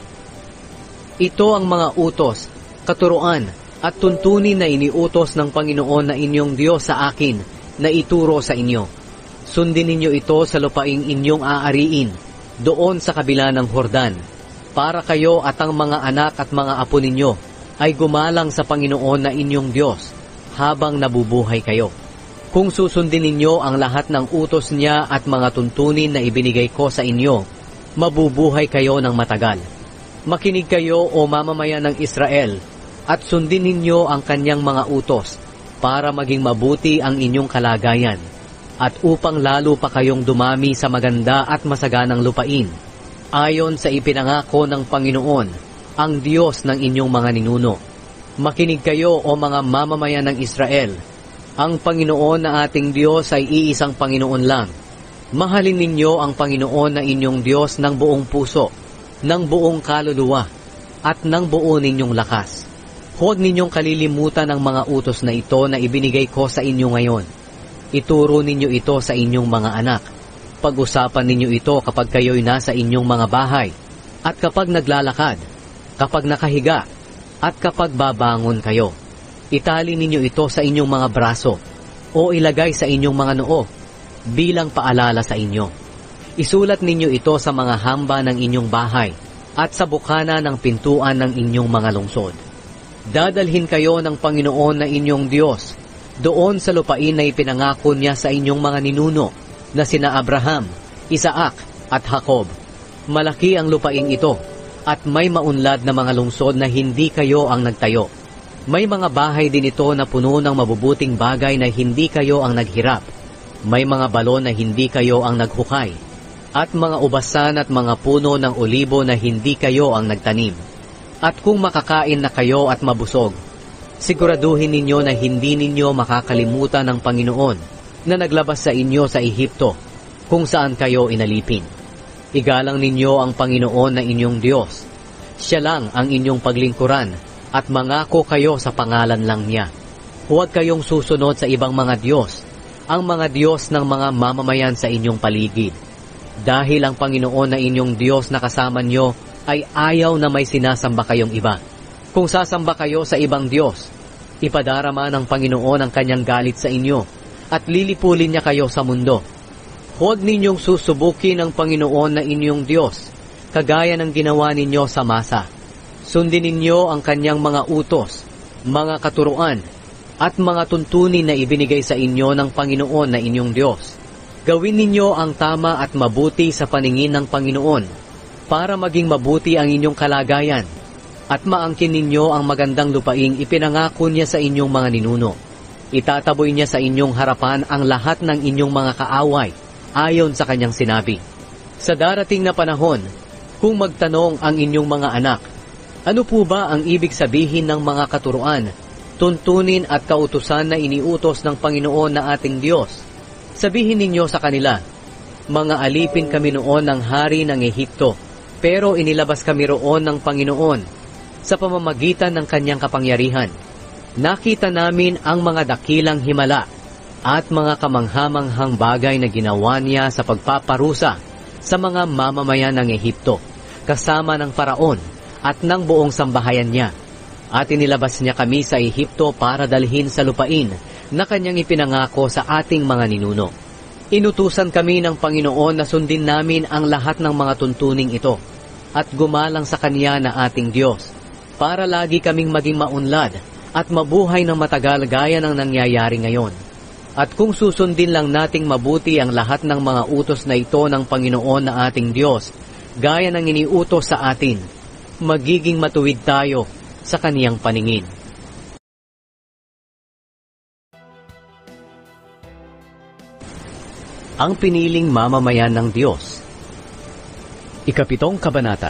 Ito ang mga utos, katuruan, at tuntunin na iniutos ng Panginoon na inyong Diyos sa akin, na ituro sa inyo. Sundin ninyo ito sa lupaing inyong aariin, doon sa kabila ng Hordan, para kayo at ang mga anak at mga apo ninyo ay gumalang sa Panginoon na inyong Diyos, habang nabubuhay kayo. Kung susundin ninyo ang lahat ng utos niya at mga tuntunin na ibinigay ko sa inyo, mabubuhay kayo ng matagal. Makinig kayo o mamamayan ng Israel, at sundin ninyo ang kanyang mga utos, para maging mabuti ang inyong kalagayan, at upang lalo pa kayong dumami sa maganda at masaganang lupain, ayon sa ipinangako ng Panginoon, ang Diyos ng inyong mga ninuno. Makinig kayo o mga mamamayan ng Israel, ang Panginoon na ating Diyos ay iisang Panginoon lang. Mahalin ninyo ang Panginoon na inyong Diyos ng buong puso, ng buong kaluluwa, at ng buo ninyong lakas. Huwag ninyong kalilimutan ang mga utos na ito na ibinigay ko sa inyo ngayon. Ituro ninyo ito sa inyong mga anak. Pag-usapan ninyo ito kapag kayo'y nasa inyong mga bahay, at kapag naglalakad, kapag nakahiga, at kapag babangon kayo. Itali ninyo ito sa inyong mga braso, o ilagay sa inyong mga noo, bilang paalala sa inyo. Isulat ninyo ito sa mga hamba ng inyong bahay, at sa bukana ng pintuan ng inyong mga lungsod. Dadalhin kayo ng Panginoon na inyong Diyos, doon sa lupain na ipinangako niya sa inyong mga ninuno, na sina Abraham, Isaac, at Jacob. Malaki ang lupaing ito, at may maunlad na mga lungsod na hindi kayo ang nagtayo. May mga bahay din ito na puno ng mabubuting bagay na hindi kayo ang naghirap. May mga balon na hindi kayo ang naghukay, at mga ubasan at mga puno ng olibo na hindi kayo ang nagtanim. At kung makakain na kayo at mabusog, siguraduhin ninyo na hindi ninyo makakalimutan ng Panginoon na naglabas sa inyo sa Ehipto, kung saan kayo inalipin. Igalang ninyo ang Panginoon na inyong Diyos. Siya lang ang inyong paglingkuran, at mangako kayo sa pangalan lang niya. Huwag kayong susunod sa ibang mga Diyos, ang mga Diyos ng mga mamamayan sa inyong paligid. Dahil ang Panginoon na inyong Diyos na kasama nyo ay ayaw na may sinasamba kayong iba. Kung sasamba kayo sa ibang Diyos, ipadarama ng Panginoon ang kanyang galit sa inyo, at lilipulin niya kayo sa mundo. Huwag ninyong susubukin ang Panginoon na inyong Diyos, kagaya ng ginawa ninyo sa Masa. Sundin ninyo ang kanyang mga utos, mga katuruan, at mga tuntunin na ibinigay sa inyo ng Panginoon na inyong Diyos. Gawin ninyo ang tama at mabuti sa paningin ng Panginoon, para maging mabuti ang inyong kalagayan, at maangkin ninyo ang magandang lupaing ipinangako niya sa inyong mga ninuno. Itataboy niya sa inyong harapan ang lahat ng inyong mga kaaway, ayon sa kanyang sinabi. Sa darating na panahon, kung magtanong ang inyong mga anak, ano po ba ang ibig sabihin ng mga katuruan, tuntunin at kautusan na iniutos ng Panginoon na ating Diyos? Sabihin ninyo sa kanila, mga alipin kami noon ng hari ng Ehipto, pero inilabas kami roon ng Panginoon sa pamamagitan ng kanyang kapangyarihan. Nakita namin ang mga dakilang himala at mga kamanghamanghang bagay na ginawa niya sa pagpaparusa sa mga mamamayan ng Ehipto. kasama ng Faraon at ng buong sambahayan niya. At inilabas niya kami sa Ehipto para dalhin sa lupain na kanyang ipinangako sa ating mga ninuno. Inutusan kami ng Panginoon na sundin namin ang lahat ng mga tuntuning ito at gumalang sa Kanya na ating Diyos para lagi kaming maging maunlad at mabuhay ng matagal gaya ng nangyayari ngayon. At kung susundin lang nating mabuti ang lahat ng mga utos na ito ng Panginoon na ating Diyos, gaya ng iniutos sa atin, magiging matuwid tayo sa Kaniyang paningin. Ang piniling mamamayan ng Diyos. Ikapitong kabanata.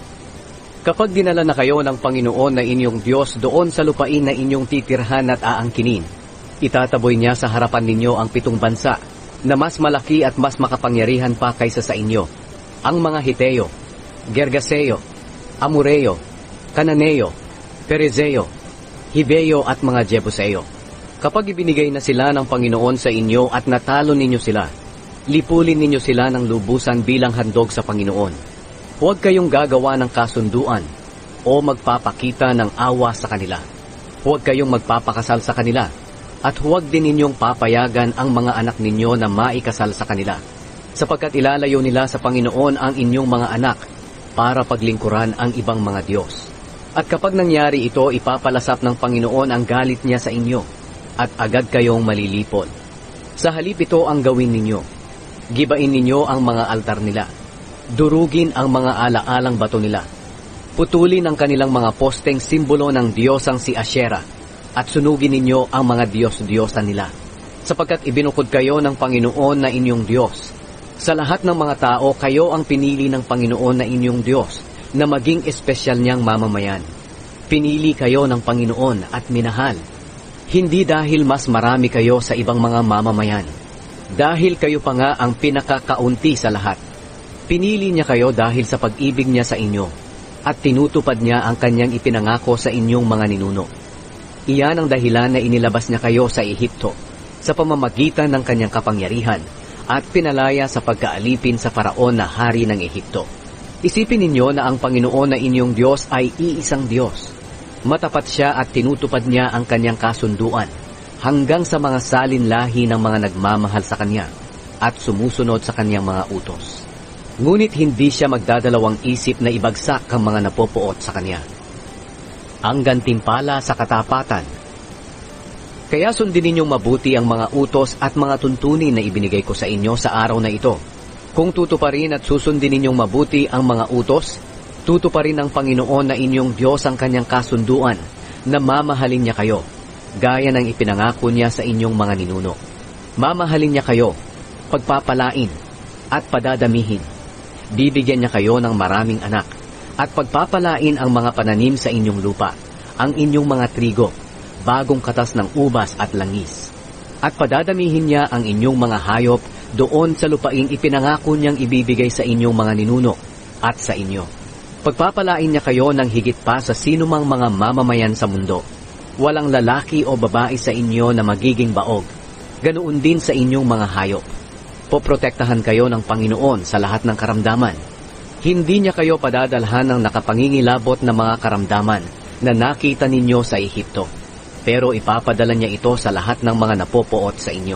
Kapag dinala na kayo ng Panginoon na inyong Diyos doon sa lupain na inyong titirhan at aangkinin, itataboy niya sa harapan ninyo ang 7 bansa na mas malaki at mas makapangyarihan pa kaysa sa inyo, ang mga Hiteo, Gergaseo, Amoreo, Cananeo, Perezeo, Hiveo at mga Jebuseo. Kapag ibinigay na sila ng Panginoon sa inyo at natalo ninyo sila, lipulin ninyo sila ng lubusan bilang handog sa Panginoon. Huwag kayong gagawa ng kasunduan o magpapakita ng awa sa kanila. Huwag kayong magpapakasal sa kanila at huwag din ninyong papayagan ang mga anak ninyo na maikasal sa kanila, sapagkat ilalayo nila sa Panginoon ang inyong mga anak para paglingkuran ang ibang mga Diyos. At kapag nangyari ito, ipapalasap ng Panginoon ang galit niya sa inyo at agad kayong malilipol. Sa halip ito ang gawin ninyo. Gibain ninyo ang mga altar nila. Durugin ang mga alaalang bato nila. Putulin ang kanilang mga posteng simbolo ng diyosang si Asyera at sunugin ninyo ang mga diyos-diyosan nila. Sapagkat ibinukod kayo ng Panginoon na inyong Diyos. Sa lahat ng mga tao, kayo ang pinili ng Panginoon na inyong Diyos na maging espesyal niyang mamamayan. Pinili kayo ng Panginoon at minahal. Hindi dahil mas marami kayo sa ibang mga mamamayan. Dahil kayo pa nga ang pinakakaunti sa lahat. Pinili niya kayo dahil sa pag-ibig niya sa inyo at tinutupad niya ang kanyang ipinangako sa inyong mga ninuno. Iyan ang dahilan na inilabas niya kayo sa Ehipto sa pamamagitan ng kanyang kapangyarihan at pinalaya sa pagkaalipin sa Faraon na hari ng Ehipto. Isipin ninyo na ang Panginoon na inyong Diyos ay iisang Diyos. Matapat siya at tinutupad niya ang kanyang kasunduan hanggang sa mga salinlahi ng mga nagmamahal sa Kanya at sumusunod sa Kanyang mga utos. Ngunit hindi siya magdadalawang isip na ibagsak ang mga napopuot sa Kanya. Ang gantimpala sa katapatan. Kaya sundin ninyong mabuti ang mga utos at mga tuntunin na ibinigay ko sa inyo sa araw na ito. Kung tutuparin at susundin ninyong mabuti ang mga utos, tutuparin ng Panginoon na inyong Diyos ang Kanyang kasunduan na mamahalin niya kayo, gaya ng ipinangako niya sa inyong mga ninuno. Mamahalin niya kayo, pagpapalain, at padadamihin. Bibigyan niya kayo ng maraming anak, at pagpapalain ang mga pananim sa inyong lupa, ang inyong mga trigo, bagong katas ng ubas at langis. At padadamihin niya ang inyong mga hayop doon sa lupaing ipinangako niyang ibibigay sa inyong mga ninuno at sa inyo. Pagpapalain niya kayo ng higit pa sa sinumang mga mamamayan sa mundo. Walang lalaki o babae sa inyo na magiging baog. Ganoon din sa inyong mga hayop. Poprotektahan kayo ng Panginoon sa lahat ng karamdaman. Hindi niya kayo padadalhan ng nakapangingilabot na mga karamdaman na nakita ninyo sa Ehipto. Pero ipapadala niya ito sa lahat ng mga napopoot sa inyo.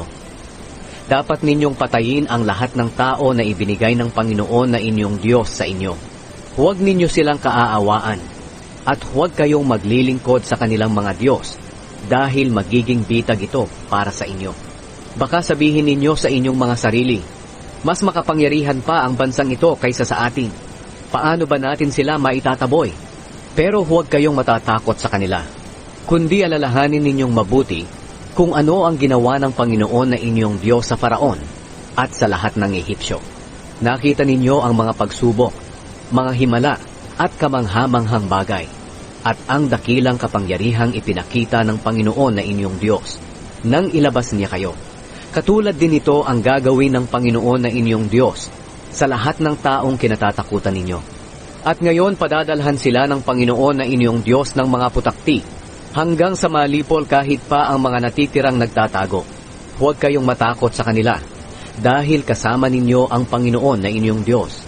Dapat ninyong patayin ang lahat ng tao na ibinigay ng Panginoon na inyong Diyos sa inyo. Huwag ninyo silang kaaawaan at huwag kayong maglilingkod sa kanilang mga Diyos dahil magiging bitag ito para sa inyo. Baka sabihin ninyo sa inyong mga sarili, mas makapangyarihan pa ang bansang ito kaysa sa atin. Paano ba natin sila maitataboy? Pero huwag kayong matatakot sa kanila, kundi alalahanin ninyong mabuti kung ano ang ginawa ng Panginoon na inyong Diyos sa Faraon at sa lahat ng Ehipsyo. Nakita ninyo ang mga pagsubok, mga himala at kamanghamanghang bagay, at ang dakilang kapangyarihang ipinakita ng Panginoon na inyong Diyos nang ilabas niya kayo. Katulad din ito ang gagawin ng Panginoon na inyong Diyos sa lahat ng taong kinatatakutan ninyo. At ngayon padadalhan sila ng Panginoon na inyong Diyos ng mga putakti hanggang sa malipol kahit pa ang mga natitirang nagtatago. Huwag kayong matakot sa kanila dahil kasama ninyo ang Panginoon na inyong Diyos.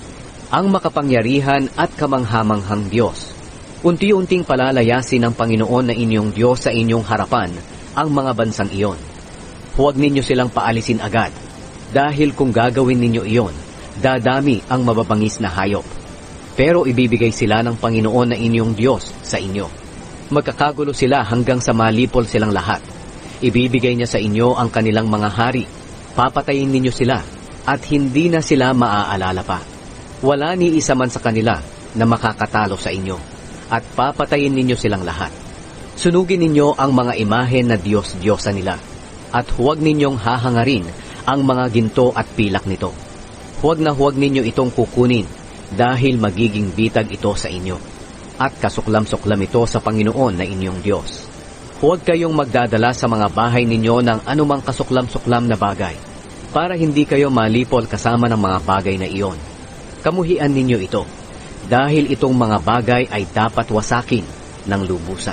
ang makapangyarihan at kamanghamanghang Diyos. Unti-unting palalayasin ng Panginoon na inyong Diyos sa inyong harapan ang mga bansang iyon. Huwag ninyo silang paalisin agad, dahil kung gagawin ninyo iyon, dadami ang mababangis na hayop. Pero ibibigay sila ng Panginoon na inyong Diyos sa inyo. Magkakagulo sila hanggang sa malipol silang lahat. Ibibigay niya sa inyo ang kanilang mga hari. Papatayin ninyo sila at hindi na sila maaalala pa. Wala ni isa man sa kanila na makakatalo sa inyo at papatayin ninyo silang lahat. Sunugin ninyo ang mga imahen na Diyos-Diyosa nila at huwag ninyong hahangarin ang mga ginto at pilak nito. Huwag na huwag ninyo itong kukunin dahil magiging bitag ito sa inyo at kasuklam-suklam ito sa Panginoon na inyong Diyos. Huwag kayong magdadala sa mga bahay ninyo ng anumang kasuklam-suklam na bagay para hindi kayo malipol kasama ng mga bagay na iyon. Kamuhian ninyo ito dahil itong mga bagay ay dapat wasakin ng lubusan.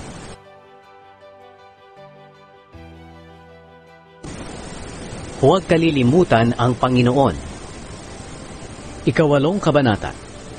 Huwag kalilimutan ang Panginoon. Ikawalong kabanata.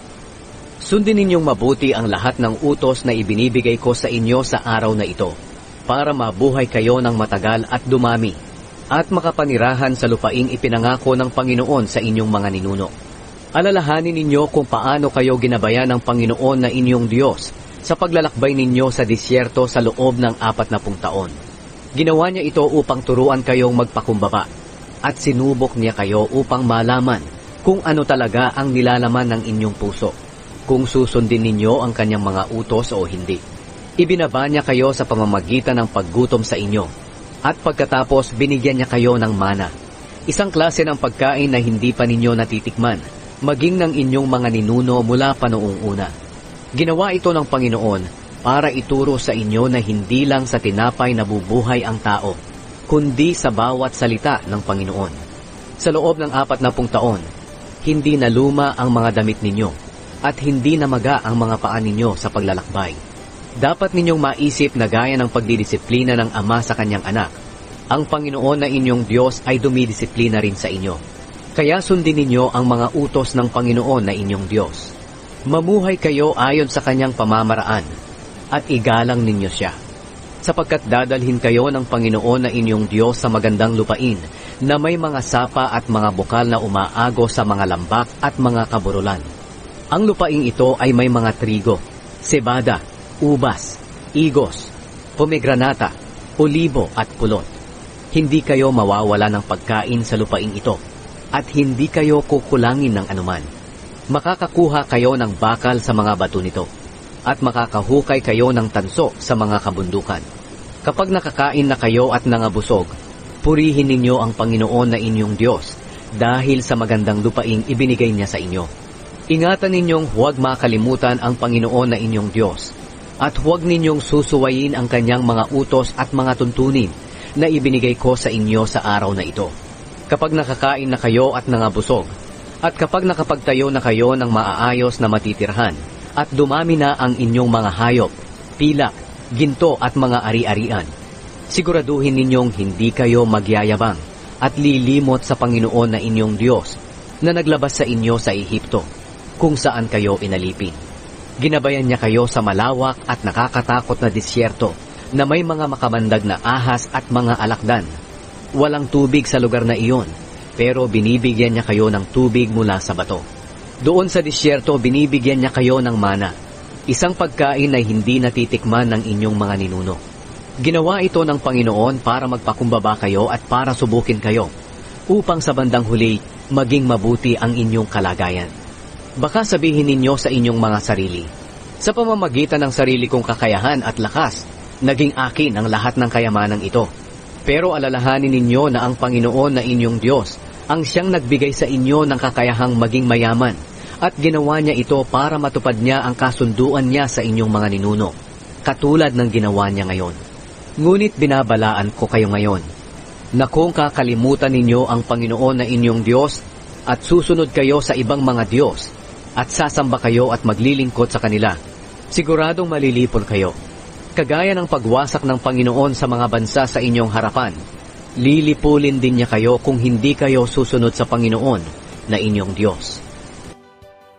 Sundin ninyong mabuti ang lahat ng utos na ibinibigay ko sa inyo sa araw na ito, para mabuhay kayo ng matagal at dumami, at makapanirahan sa lupaing ipinangako ng Panginoon sa inyong mga ninuno. Alalahanin ninyo kung paano kayo ginabayan ng Panginoon na inyong Diyos sa paglalakbay ninyo sa disyerto sa loob ng 40 taon. Ginawa niya ito upang turuan kayong magpakumbaba, at sinubok niya kayo upang malaman kung ano talaga ang nilalaman ng inyong puso, kung susundin ninyo ang kanyang mga utos o hindi. Ibinaba niya kayo sa pamamagitan ng paggutom sa inyo, at pagkatapos binigyan niya kayo ng mana, isang klase ng pagkain na hindi pa ninyo natitikman, maging ng inyong mga ninuno mula pa noong una. Ginawa ito ng Panginoon para ituro sa inyo na hindi lang sa tinapay nabubuhay ang tao, kundi sa bawat salita ng Panginoon. Sa loob ng 40 taon, hindi na luma ang mga damit ninyo, at hindi na maga ang mga paa ninyo sa paglalakbay. Dapat ninyong maisip na gaya ng pagdidisiplina ng ama sa kanyang anak, ang Panginoon na inyong Diyos ay dumidisiplina rin sa inyo. Kaya sundin ninyo ang mga utos ng Panginoon na inyong Diyos. Mamuhay kayo ayon sa kanyang pamamaraan, at igalang ninyo siya. Sapagkat dadalhin kayo ng Panginoon na inyong Diyos sa magandang lupain, na may mga sapa at mga bukal na umaago sa mga lambak at mga kaburulan. Ang lupaing ito ay may mga trigo, sebada, ubas, igos, pomegranata, olibo at pulot. Hindi kayo mawawala ng pagkain sa lupaing ito, at hindi kayo kukulangin ng anuman. Makakakuha kayo ng bakal sa mga bato nito, at makakahukay kayo ng tanso sa mga kabundukan. Kapag nakakain na kayo at nangabusog, purihin ninyo ang Panginoon na inyong Diyos, dahil sa magandang lupaing ibinigay niya sa inyo. Ingatan ninyong huwag makalimutan ang Panginoon na inyong Diyos, at huwag ninyong susuwayin ang kanyang mga utos at mga tuntunin na ibinigay ko sa inyo sa araw na ito. Kapag nakakain na kayo at nangabusog, at kapag nakapagtayo na kayo ng maaayos na matitirhan, at dumami na ang inyong mga hayop, pilak, ginto at mga ari-arian, siguraduhin ninyong hindi kayo magyayabang at lilimot sa Panginoon na inyong Diyos na naglabas sa inyo sa Ehipto, kung saan kayo inalipin. Ginabayan niya kayo sa malawak at nakakatakot na disyerto na may mga makamandag na ahas at mga alakdan. Walang tubig sa lugar na iyon, pero binibigyan niya kayo ng tubig mula sa bato. Doon sa disyerto binibigyan niya kayo ng mana, isang pagkain na hindi natitikman ng inyong mga ninuno. Ginawa ito ng Panginoon para magpakumbaba kayo at para subukin kayo, upang sa bandang huli maging mabuti ang inyong kalagayan. Baka sabihin ninyo sa inyong mga sarili, sa pamamagitan ng sarili kong kakayahan at lakas, naging akin ang lahat ng kayamanang ito. Pero alalahanin ninyo na ang Panginoon na inyong Diyos ang siyang nagbigay sa inyo ng kakayahang maging mayaman, at ginawa niya ito para matupad niya ang kasunduan niya sa inyong mga ninuno, katulad ng ginawa niya ngayon. Ngunit binabalaan ko kayo ngayon, na kung kakalimutan ninyo ang Panginoon na inyong Diyos, at susunod kayo sa ibang mga Diyos, at sasamba kayo at maglilingkod sa kanila, siguradong malilipol kayo. Kagaya ng pagwasak ng Panginoon sa mga bansa sa inyong harapan, lilipulin din niya kayo kung hindi kayo susunod sa Panginoon na inyong Diyos.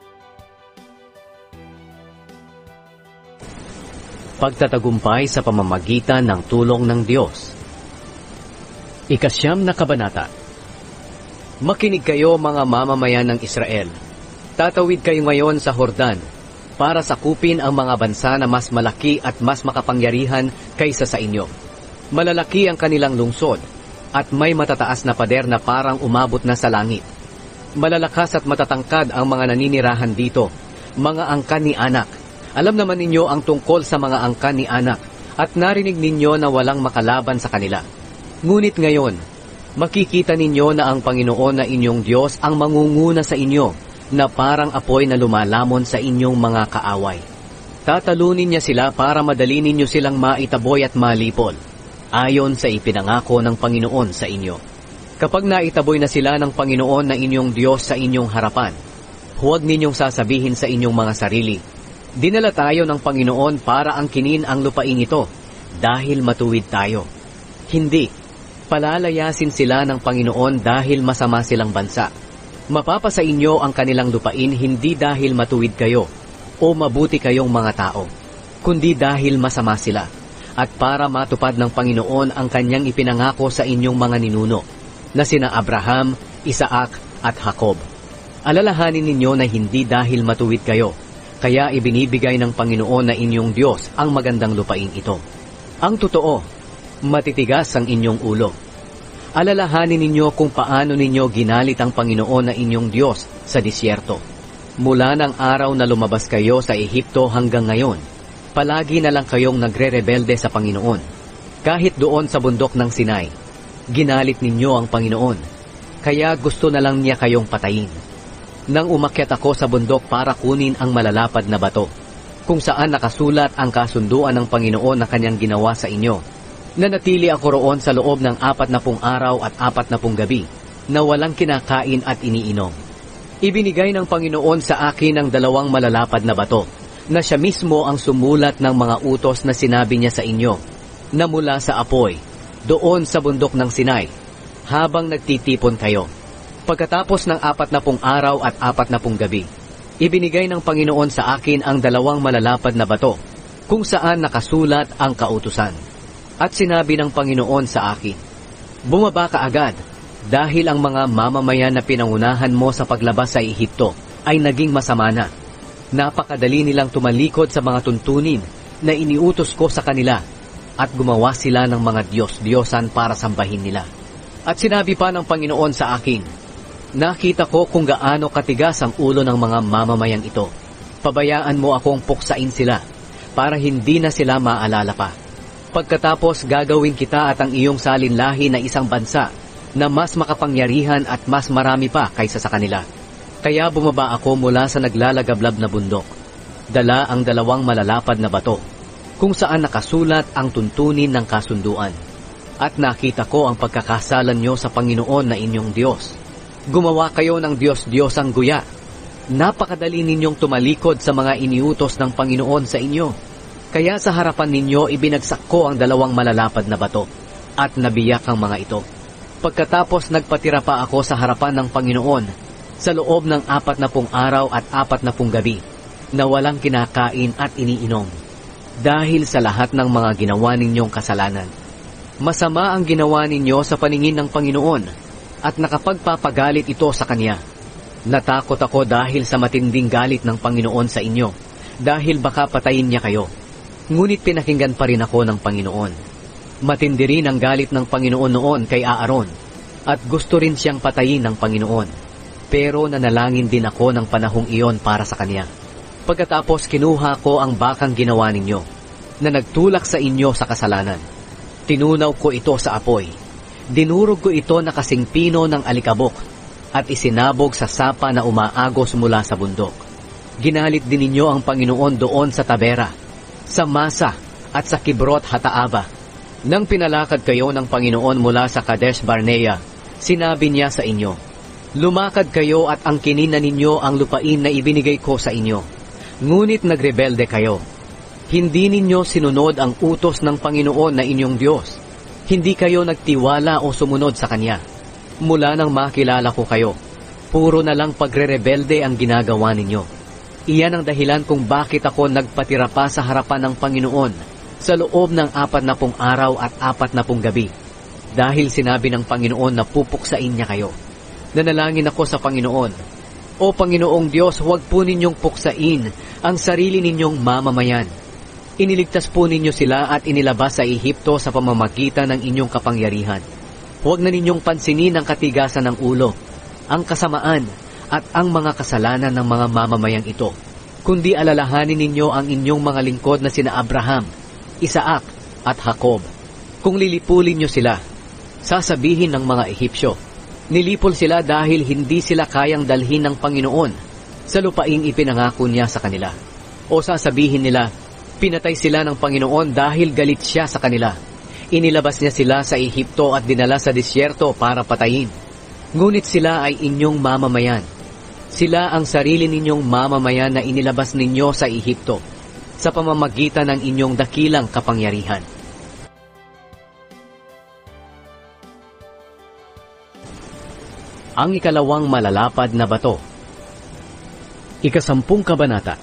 Pagtatagumpay sa pamamagitan ng tulong ng Diyos. Ikasyam na kabanata. Makinig kayo mga mamamayan ng Israel. Tatawid kayo ngayon sa Jordan para sakupin ang mga bansa na mas malaki at mas makapangyarihan kaysa sa inyo. Malalaki ang kanilang lungsod at may matataas na pader na parang umabot na sa langit. Malalakas at matatangkad ang mga naninirahan dito, mga angkan ni Anak. Alam naman ninyo ang tungkol sa mga angkan ni Anak at narinig ninyo na walang makalaban sa kanila. Ngunit ngayon, makikita ninyo na ang Panginoon na inyong Diyos ang mangunguna sa inyo na parang apoy na lumalamon sa inyong mga kaaway. Tatalunin niya sila para madali ninyo silang maitaboy at malipol, ayon sa ipinangako ng Panginoon sa inyo. Kapag naitaboy na sila ng Panginoon na inyong Diyos sa inyong harapan, huwag ninyong sasabihin sa inyong mga sarili, dinala tayo ng Panginoon para angkinin ang lupain ito dahil matuwid tayo. Hindi, palalayasin sila ng Panginoon dahil masama silang bansa. Mapapasa inyo ang kanilang lupain hindi dahil matuwid kayo o mabuti kayong mga tao, kundi dahil masama sila, at para matupad ng Panginoon ang kanyang ipinangako sa inyong mga ninuno, na sina Abraham, Isaac at Jacob. Alalahanin ninyo na hindi dahil matuwid kayo, kaya ibinibigay ng Panginoon na inyong Diyos ang magandang lupain ito. Ang totoo, matitigas ang inyong ulo. Alalahanin ninyo kung paano ninyo ginalit ang Panginoon na inyong Diyos sa disyerto. Mula ng araw na lumabas kayo sa Ehipto hanggang ngayon, palagi na lang kayong nagre-rebelde sa Panginoon. Kahit doon sa bundok ng Sinai, ginalit ninyo ang Panginoon, kaya gusto na lang niya kayong patayin. Nang umakyat ako sa bundok para kunin ang malalapad na bato, kung saan nakasulat ang kasunduan ng Panginoon na kanyang ginawa sa inyo, nanatili ako roon sa loob ng 40 araw at 40 gabi na walang kinakain at iniinom. Ibinigay ng Panginoon sa akin ang 2 malalapad na bato, na siya mismo ang sumulat ng mga utos na sinabi niya sa inyo, na mula sa apoy, doon sa bundok ng Sinai, habang nagtitipon kayo. Pagkatapos ng 40 araw at 40 gabi, ibinigay ng Panginoon sa akin ang 2 malalapad na bato, kung saan nakasulat ang kautusan. At sinabi ng Panginoon sa akin, bumaba ka agad, dahil ang mga mamamayan na pinangunahan mo sa paglabas sa Ehipto ay naging masama na. Napakadali nilang tumalikod sa mga tuntunin na iniutos ko sa kanila, at gumawa sila ng mga Diyos-Diyosan para sambahin nila. At sinabi pa ng Panginoon sa akin, nakita ko kung gaano katigas ang ulo ng mga mamamayang ito. Pabayaan mo akong puksain sila, para hindi na sila maalala pa. Pagkatapos gagawin kita at ang iyong salinlahi na isang bansa na mas makapangyarihan at mas marami pa kaysa sa kanila. Kaya bumaba ako mula sa naglalagablab na bundok. Dala ang 2 malalapad na bato, kung saan nakasulat ang tuntunin ng kasunduan. At nakita ko ang pagkakasalan nyo sa Panginoon na inyong Diyos. Gumawa kayo ng Diyos-Diyosang guya. Napakadali ninyong tumalikod sa mga iniutos ng Panginoon sa inyo. Kaya sa harapan ninyo ibinagsak ko ang 2 malalapad na bato, at nabiyak ang mga ito. Pagkatapos nagpatira pa ako sa harapan ng Panginoon, sa loob ng 40 araw at 40 gabi, na walang kinakain at iniinom, dahil sa lahat ng mga ginawa ninyong kasalanan. Masama ang ginawa ninyo sa paningin ng Panginoon, at nakapagpapagalit ito sa Kanya. Natakot ako dahil sa matinding galit ng Panginoon sa inyo, dahil baka patayin niya kayo. Ngunit pinakinggan pa rin ako ng Panginoon. Matindi rin ang galit ng Panginoon noon kay Aaron, at gusto rin siyang patayin ng Panginoon. Pero nanalangin din ako ng panahong iyon para sa Kanya. Pagkatapos kinuha ko ang bakang ginawa ninyo, na nagtulak sa inyo sa kasalanan. Tinunaw ko ito sa apoy. Dinurog ko ito na kasing pino ng alikabok, at isinabog sa sapa na umaagos mula sa bundok. Ginalit din ninyo ang Panginoon doon sa Tabera, sa Masa at sa Kibrot Hataaba. Nang pinalakad kayo ng Panginoon mula sa Kadesh Barnea, sinabi niya sa inyo, lumakad kayo at angkinin na ninyo ang lupain na ibinigay ko sa inyo. Ngunit nagrebelde kayo. Hindi ninyo sinunod ang utos ng Panginoon na inyong Diyos. Hindi kayo nagtiwala o sumunod sa Kanya. Mula nang makilala ko kayo, puro na lang pagre-rebelde ang ginagawa ninyo. Iyan ang dahilan kung bakit ako nagpatira pa sa harapan ng Panginoon sa loob ng 40 araw at 40 gabi. Dahil sinabi ng Panginoon na pupuksain niya kayo. Nanalangin ako sa Panginoon, O Panginoong Diyos, huwag po ninyong puksain ang sarili ninyong mamamayan. Iniligtas po ninyo sila at inilabas sa Ehipto sa pamamagitan ng inyong kapangyarihan. Huwag na ninyong pansinin ang katigasan ng ulo, ang kasamaan, at ang mga kasalanan ng mga mamamayang ito, kundi alalahanin ninyo ang inyong mga lingkod na sina Abraham, Isaac, at Jacob. Kung lilipulin nyo sila, sasabihin ng mga Ehipsyo, nilipol sila dahil hindi sila kayang dalhin ng Panginoon sa lupaing ipinangako niya sa kanila. O sasabihin nila, pinatay sila ng Panginoon dahil galit siya sa kanila. Inilabas niya sila sa Ehipto at dinala sa disyerto para patayin. Ngunit sila ay inyong mamamayan. Sila ang sarili ninyong mamamayan na inilabas ninyo sa Ehipto sa pamamagitan ng inyong dakilang kapangyarihan. Ang ikalawang malalapad na bato. Ika-10 kabanata.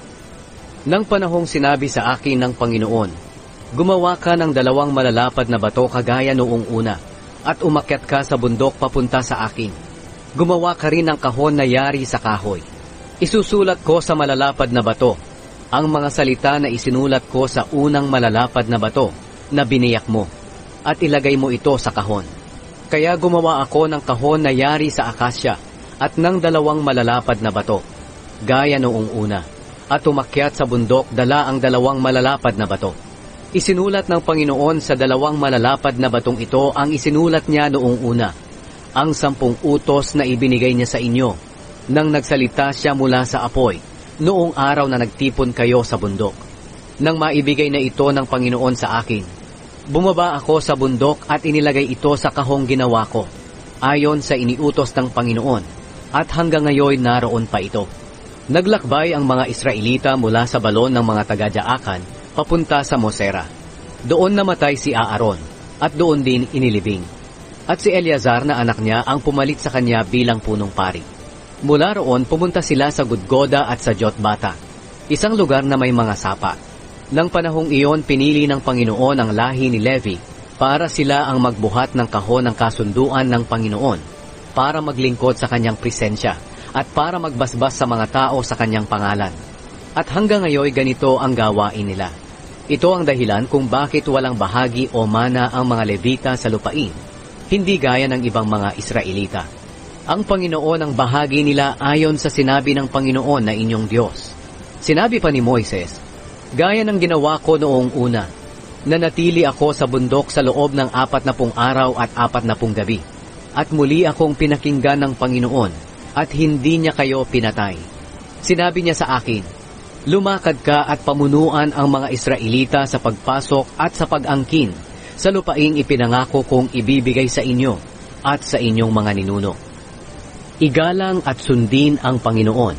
Nang panahong sinabi sa akin ng Panginoon, gumawa ka ng 2 malalapad na bato kagaya noong una, at umakyat ka sa bundok papunta sa akin. Gumawa ka rin ng kahon na yari sa kahoy. Isusulat ko sa malalapad na bato ang mga salita na isinulat ko sa unang malalapad na bato na biniyak mo, at ilagay mo ito sa kahon. Kaya gumawa ako ng kahon na yari sa akasya at ng 2 malalapad na bato, gaya noong una, at umakyat sa bundok dala ang 2 malalapad na bato. Isinulat ng Panginoon sa 2 malalapad na batong ito ang isinulat niya noong una, ang 10 utos na ibinigay niya sa inyo, nang nagsalita siya mula sa apoy, noong araw na nagtipon kayo sa bundok. Nang maibigay na ito ng Panginoon sa akin, bumaba ako sa bundok at inilagay ito sa kahong ginawa ko, ayon sa iniutos ng Panginoon, at hanggang ngayon naroon pa ito. Naglakbay ang mga Israelita mula sa balon ng mga taga-Jaakan papunta sa Mosera. Doon namatay si Aaron, at doon din inilibing. At si Eleazar na anak niya ang pumalit sa kanya bilang punong pari. Mula roon pumunta sila sa Gudgoda at sa Jotbata, isang lugar na may mga sapa. Nang panahong iyon pinili ng Panginoon ang lahi ni Levi para sila ang magbuhat ng kahon ng kasunduan ng Panginoon, para maglingkod sa kanyang presensya at para magbasbas sa mga tao sa kanyang pangalan. At hanggang ngayon ganito ang gawain nila. Ito ang dahilan kung bakit walang bahagi o mana ang mga Levita sa lupain, hindi gaya ng ibang mga Israelita. Ang Panginoon ang bahagi nila ayon sa sinabi ng Panginoon na inyong Diyos. Sinabi pa ni Moises, gaya ng ginawa ko noong una, nanatili ako sa bundok sa loob ng 40 araw at 40 gabi, at muli akong pinakinggan ng Panginoon, at hindi niya kayo pinatay. Sinabi niya sa akin, lumakad ka at pamunuan ang mga Israelita sa pagpasok at sa pag-angkin sa lupaing ipinangako kong ibibigay sa inyo at sa inyong mga ninuno. Igalang at sundin ang Panginoon.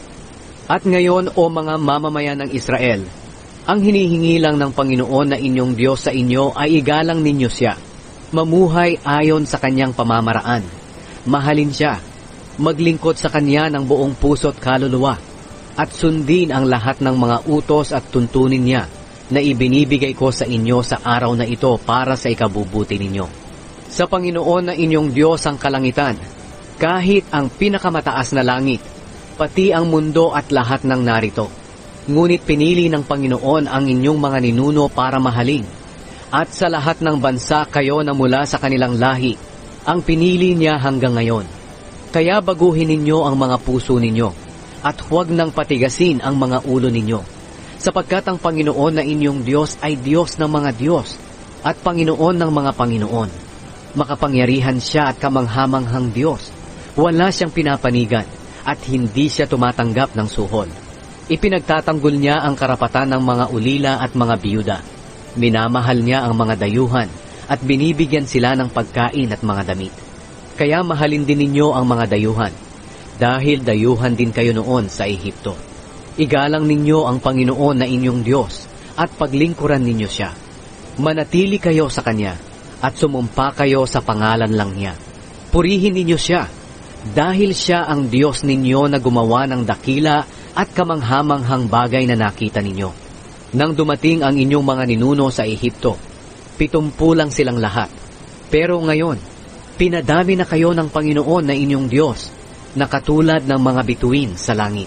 At ngayon, o mga mamamayan ng Israel, ang hinihingi lang ng Panginoon na inyong Diyos sa inyo ay igalang ninyo siya, mamuhay ayon sa kanyang pamamaraan, mahalin siya, maglingkod sa kanya ng buong puso't kaluluwa, at sundin ang lahat ng mga utos at tuntunin niya na ibinibigay ko sa inyo sa araw na ito para sa ikabubuti ninyo. Sa Panginoon na inyong Diyos ang kalangitan, kahit ang pinakamataas na langit, pati ang mundo at lahat ng narito. Ngunit pinili ng Panginoon ang inyong mga ninuno para mahalin, at sa lahat ng bansa kayo na mula sa kanilang lahi, ang pinili niya hanggang ngayon. Kaya baguhin ninyo ang mga puso ninyo, at huwag nang patigasin ang mga ulo ninyo. Sapagkat ang Panginoon na inyong Diyos ay Diyos ng mga Diyos at Panginoon ng mga Panginoon. Makapangyarihan siya at kamanghamanghang Diyos. Wala siyang pinapanigan at hindi siya tumatanggap ng suhol. Ipinagtatanggol niya ang karapatan ng mga ulila at mga biyuda. Minamahal niya ang mga dayuhan at binibigyan sila ng pagkain at mga damit. Kaya mahalin din ninyo ang mga dayuhan, dahil dayuhan din kayo noon sa Ehipto. Igalang ninyo ang Panginoon na inyong Diyos at paglingkuran ninyo siya. Manatili kayo sa Kanya at sumumpa kayo sa pangalan lang niya. Purihin ninyo siya dahil siya ang Diyos ninyo na gumawa ng dakila at kamanghamanghang bagay na nakita ninyo. Nang dumating ang inyong mga ninuno sa Ehipto, 70 lang silang lahat. Pero ngayon, pinadami na kayo ng Panginoon na inyong Diyos, na katulad ng mga bituin sa langit.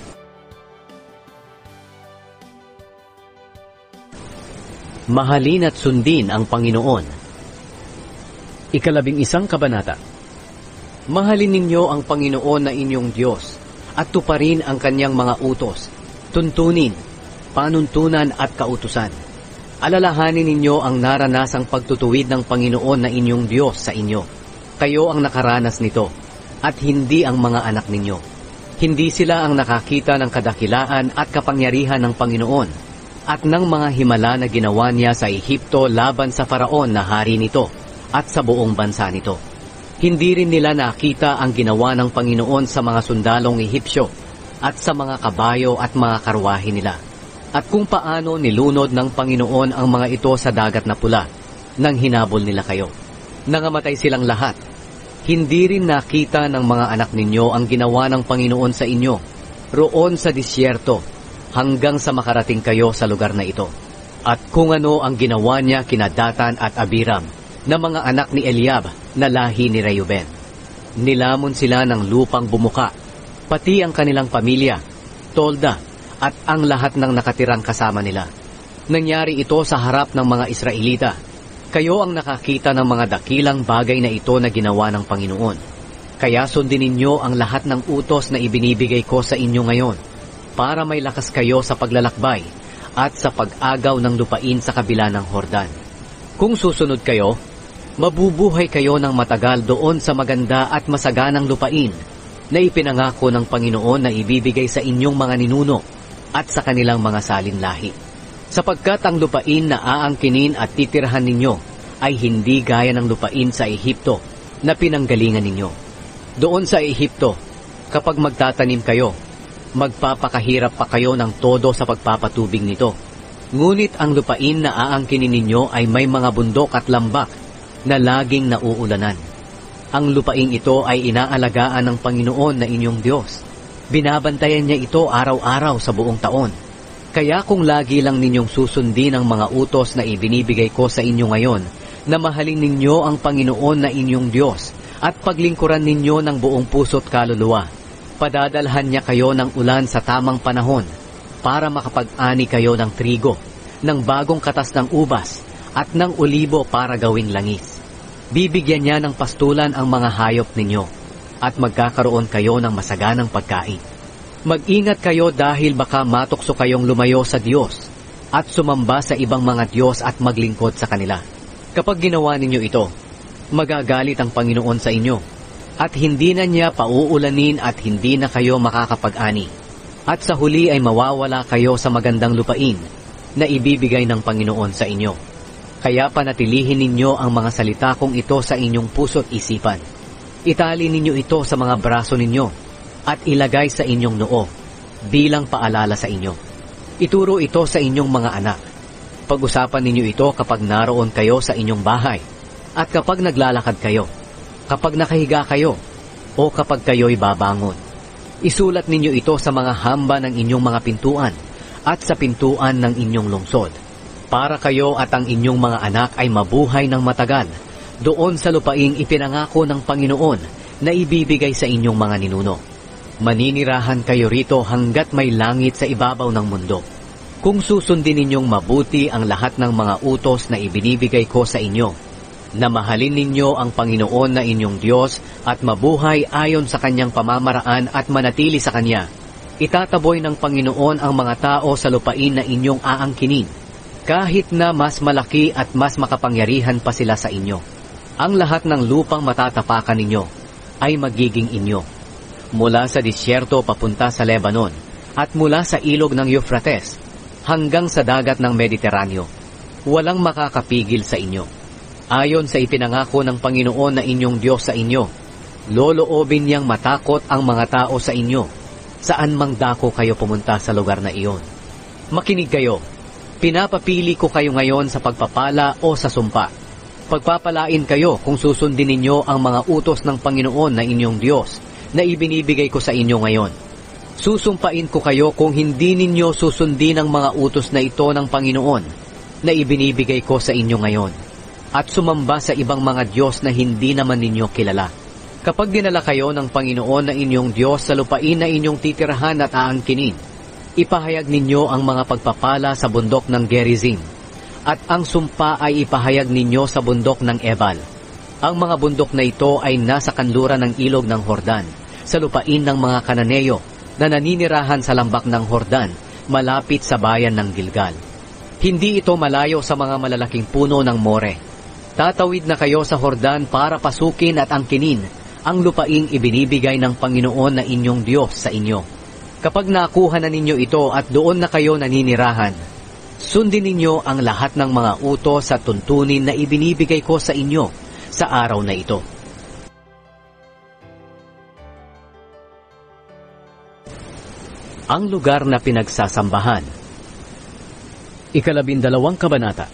Mahalin at sundin ang Panginoon. 11 kabanata. Mahalin ninyo ang Panginoon na inyong Diyos, at tuparin ang kanyang mga utos, tuntunin, panuntunan at kautusan. Alalahanin ninyo ang naranasang pagtutuwid ng Panginoon na inyong Diyos sa inyo. Kayo ang nakaranas nito, at hindi ang mga anak ninyo. Hindi sila ang nakakita ng kadakilaan at kapangyarihan ng Panginoon, at ng mga himala na ginawa niya sa Ehipto laban sa Faraon na hari nito, at sa buong bansa nito. Hindi rin nila nakita ang ginawa ng Panginoon sa mga sundalong Ehipsyo at sa mga kabayo at mga karwahe nila, at kung paano nilunod ng Panginoon ang mga ito sa dagat na pula nang hinabol nila kayo. Nangamatay silang lahat. Hindi rin nakita ng mga anak ninyo ang ginawa ng Panginoon sa inyo roon sa disyerto hanggang sa makarating kayo sa lugar na ito, at kung ano ang ginawa niya kina Datan at Abiram na mga anak ni Eliab na lahi ni Reuben. Nilamon sila ng lupang bumuka, pati ang kanilang pamilya, tolda, at ang lahat ng nakatirang kasama nila. Nangyari ito sa harap ng mga Israelita. Kayo ang nakakita ng mga dakilang bagay na ito na ginawa ng Panginoon. Kaya sundin ninyo ang lahat ng utos na ibinibigay ko sa inyo ngayon, para may lakas kayo sa paglalakbay at sa pag-agaw ng lupain sa kabila ng Hordan. Kung susunod kayo, mabubuhay kayo ng matagal doon sa maganda at masaganang lupain na ipinangako ng Panginoon na ibibigay sa inyong mga ninuno at sa kanilang mga salinlahi. Sapagkat ang lupain na aangkinin at titirhan ninyo ay hindi gaya ng lupain sa Ehipto na pinanggalingan ninyo. Doon sa Ehipto, kapag magtatanim kayo, magpapakahirap pa kayo ng todo sa pagpapatubig nito. Ngunit ang lupain na aangkinin ninyo ay may mga bundok at lambak na laging nauulanan. Ang lupaing ito ay inaalagaan ng Panginoon na inyong Diyos. Binabantayan niya ito araw-araw sa buong taon. Kaya kung lagi lang ninyong susundin ang mga utos na ibinibigay ko sa inyo ngayon, na mahalin ninyo ang Panginoon na inyong Diyos at paglingkuran ninyo ng buong puso't kaluluwa, padadalhan niya kayo ng ulan sa tamang panahon para makapag-ani kayo ng trigo, ng bagong katas ng ubas at ng olibo para gawing langis. Bibigyan niya ng pastulan ang mga hayop ninyo, at magkakaroon kayo ng masaganang pagkain. Mag-ingat kayo dahil baka matukso kayong lumayo sa Diyos at sumamba sa ibang mga Diyos at maglingkod sa kanila. Kapag ginawa ninyo ito, magagalit ang Panginoon sa inyo, at hindi na niya pauulanin at hindi na kayo makakapag-ani. At sa huli ay mawawala kayo sa magandang lupain na ibibigay ng Panginoon sa inyo. Kaya panatilihin ninyo ang mga salita kong ito sa inyong puso't isipan. Itali ninyo ito sa mga braso ninyo at ilagay sa inyong noo bilang paalala sa inyo. Ituro ito sa inyong mga anak. Pag-usapan ninyo ito kapag naroon kayo sa inyong bahay at kapag naglalakad kayo, kapag nakahiga kayo o kapag kayo'y babangon. Isulat ninyo ito sa mga hamba ng inyong mga pintuan at sa pintuan ng inyong lungsod, para kayo at ang inyong mga anak ay mabuhay ng matagal doon sa lupaing ipinangako ng Panginoon na ibibigay sa inyong mga ninuno. Maninirahan kayo rito hanggat may langit sa ibabaw ng mundo. Kung susundin ninyong mabuti ang lahat ng mga utos na ibinibigay ko sa inyo, na mahalin ninyo ang Panginoon na inyong Diyos at mabuhay ayon sa kanyang pamamaraan at manatili sa kanya, itataboy ng Panginoon ang mga tao sa lupain na inyong aangkinin, kahit na mas malaki at mas makapangyarihan pa sila sa inyo. Ang lahat ng lupang matatapakan ninyo ay magiging inyo, mula sa disyerto papunta sa Lebanon at mula sa ilog ng Euphrates hanggang sa dagat ng Mediteraneo. Walang makakapigil sa inyo. Ayon sa ipinangako ng Panginoon na inyong Diyos sa inyo, loloobin niyang matakot ang mga tao sa inyo, saan mang dako kayo pumunta sa lugar na iyon. Makinig kayo. Pinapapili ko kayo ngayon sa pagpapala o sa sumpa. Pagpapalain kayo kung susundin ninyo ang mga utos ng Panginoon na inyong Diyos na ibinibigay ko sa inyo ngayon. Susumpain ko kayo kung hindi ninyo susundin ang mga utos na ito ng Panginoon na ibinibigay ko sa inyo ngayon, at sumamba sa ibang mga Diyos na hindi naman ninyo kilala. Kapag dinala kayo ng Panginoon na inyong Diyos sa lupain na inyong titirahan at aangkinin, ipahayag ninyo ang mga pagpapala sa bundok ng Gerizim, at ang sumpa ay ipahayag ninyo sa bundok ng Ebal. Ang mga bundok na ito ay nasa kanluran ng ilog ng Hordan, sa lupain ng mga Kananeo na naninirahan sa lambak ng Hordan, malapit sa bayan ng Gilgal. Hindi ito malayo sa mga malalaking puno ng More. Tatawid na kayo sa Hordan para pasukin at angkinin ang lupaing ibinibigay ng Panginoon na inyong Diyos sa inyo. Kapag nakuha na ninyo ito at doon na kayo naninirahan, sundin ninyo ang lahat ng mga utos at tuntunin na ibinibigay ko sa inyo sa araw na ito. Ang lugar na pinagsasambahan. 12 Kabanata.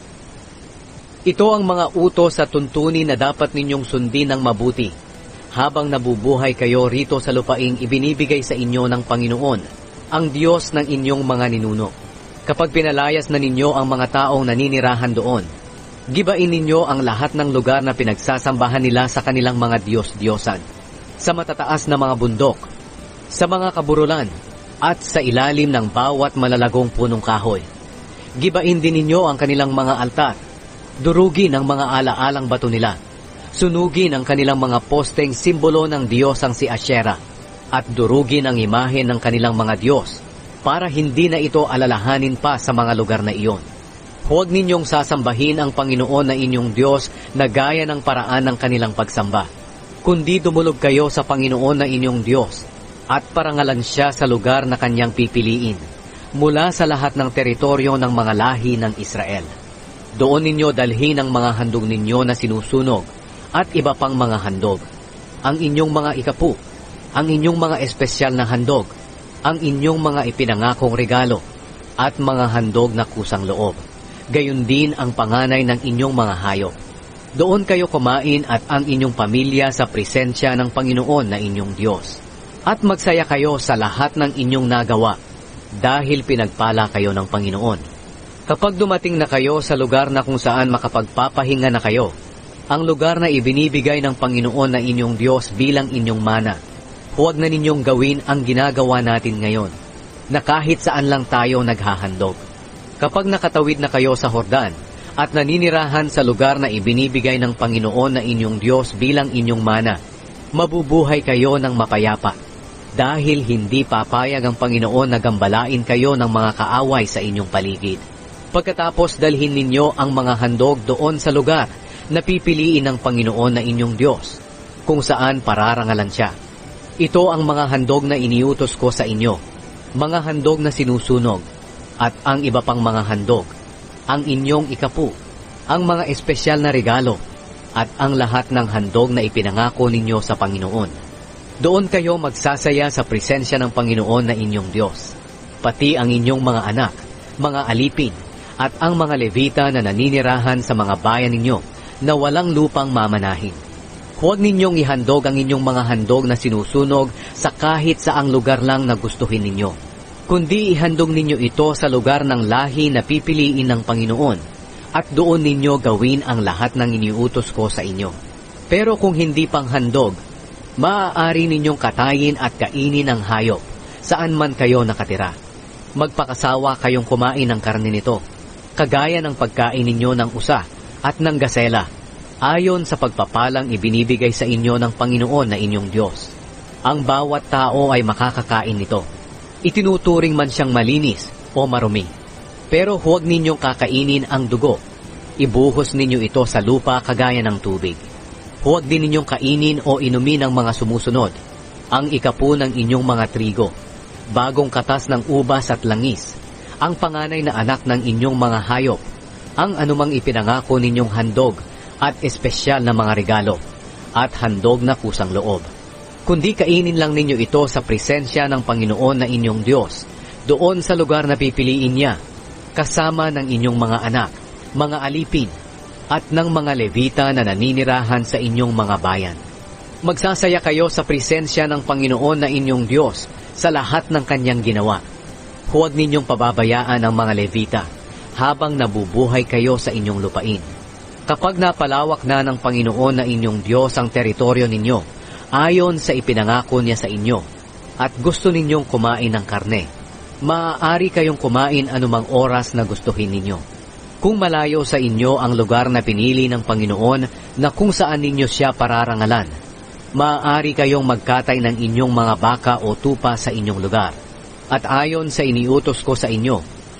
Ito ang mga utos at tuntunin na dapat ninyong sundin ng mabuti habang nabubuhay kayo rito sa lupaing ibinibigay sa inyo ng Panginoon, ang Diyos ng inyong mga ninuno. Kapag pinalayas na ninyo ang mga taong naninirahan doon, gibain ninyo ang lahat ng lugar na pinagsasambahan nila sa kanilang mga Diyos-Diyosan, sa matataas na mga bundok, sa mga kaburulan, at sa ilalim ng bawat malalagong punong kahoy. Gibain din ninyo ang kanilang mga altar, durugin ang mga alaalang bato nila, sunugin ang kanilang mga posteng simbolo ng Diyos ang si Asyera, at durugin ang imahe ng kanilang mga Diyos, para hindi na ito alalahanin pa sa mga lugar na iyon. Huwag ninyong sasambahin ang Panginoon na inyong Diyos na gaya ng paraan ng kanilang pagsamba, kundi dumulog kayo sa Panginoon na inyong Diyos, at parangalan siya sa lugar na kanyang pipiliin, mula sa lahat ng teritoryo ng mga lahi ng Israel. Doon ninyo dalhin ang mga handog ninyo na sinusunog, at iba pang mga handog, ang inyong mga ikapu, ang inyong mga espesyal na handog, ang inyong mga ipinangakong regalo, at mga handog na kusang loob. Gayon din ang panganay ng inyong mga hayop. Doon kayo kumain at ang inyong pamilya sa presensya ng Panginoon na inyong Diyos. At magsaya kayo sa lahat ng inyong nagawa, dahil pinagpala kayo ng Panginoon. Kapag dumating na kayo sa lugar na kung saan makapagpapahinga na kayo, ang lugar na ibinibigay ng Panginoon na inyong Diyos bilang inyong mana, huwag na ninyong gawin ang ginagawa natin ngayon, na kahit saan lang tayo naghahandog. Kapag nakatawid na kayo sa Hordan, at naninirahan sa lugar na ibinibigay ng Panginoon na inyong Diyos bilang inyong mana, mabubuhay kayo ng mapayapa, dahil hindi papayag ang Panginoon na gambalain kayo ng mga kaaway sa inyong paligid. Pagkatapos dalhin ninyo ang mga handog doon sa lugar na pipiliin ng Panginoon na inyong Diyos, kung saan pararangalan siya. Ito ang mga handog na iniutos ko sa inyo, mga handog na sinusunog, at ang iba pang mga handog, ang inyong ikapu, ang mga espesyal na regalo, at ang lahat ng handog na ipinangako ninyo sa Panginoon. Doon kayo magsasaya sa presensya ng Panginoon na inyong Diyos, pati ang inyong mga anak, mga alipin, at ang mga Levita na naninirahan sa mga bayan ninyo na walang lupang mamanahin. Huwag ninyong ihandog ang inyong mga handog na sinusunog sa kahit saang lugar lang na gustuhin ninyo, kundi ihandog ninyo ito sa lugar ng lahi na pipiliin ng Panginoon, at doon ninyo gawin ang lahat ng iniutos ko sa inyo. Pero kung hindi pang handog, maaari ninyong katayin at kainin ang hayop, saan man kayo nakatira. Magpakasawa kayong kumain ng karne nito, kagaya ng pagkain ninyo ng usa at ng gasela, ayon sa pagpapalang ibinibigay sa inyo ng Panginoon na inyong Diyos. Ang bawat tao ay makakakain nito. Itinuturing man siyang malinis o marumi. Pero huwag ninyong kakainin ang dugo. Ibuhos ninyo ito sa lupa kagaya ng tubig. Huwag din ninyong kainin o inumin ang mga sumusunod, ang ikapu ng inyong mga trigo, bagong katas ng ubas at langis, ang panganay na anak ng inyong mga hayop, ang anumang ipinangako ninyong handog at espesyal na mga regalo, at handog na kusang loob. Kundi kainin lang ninyo ito sa presensya ng Panginoon na inyong Diyos, doon sa lugar na pipiliin niya, kasama ng inyong mga anak, mga alipin, at ng mga Levita na naninirahan sa inyong mga bayan. Magsasaya kayo sa presensya ng Panginoon na inyong Diyos sa lahat ng kanyang ginawa. Huwag ninyong pababayaan ang mga Levita habang nabubuhay kayo sa inyong lupain. Kapag napalawak na ng Panginoon na inyong Diyos ang teritoryo ninyo, ayon sa ipinangako niya sa inyo, at gusto ninyong kumain ng karne, maaari kayong kumain anumang oras na gustuhin ninyo. Kung malayo sa inyo ang lugar na pinili ng Panginoon na kung saan ninyo siya pararangalan, maaari kayong magkatay ng inyong mga baka o tupa sa inyong lugar. At ayon sa iniutos ko sa inyo,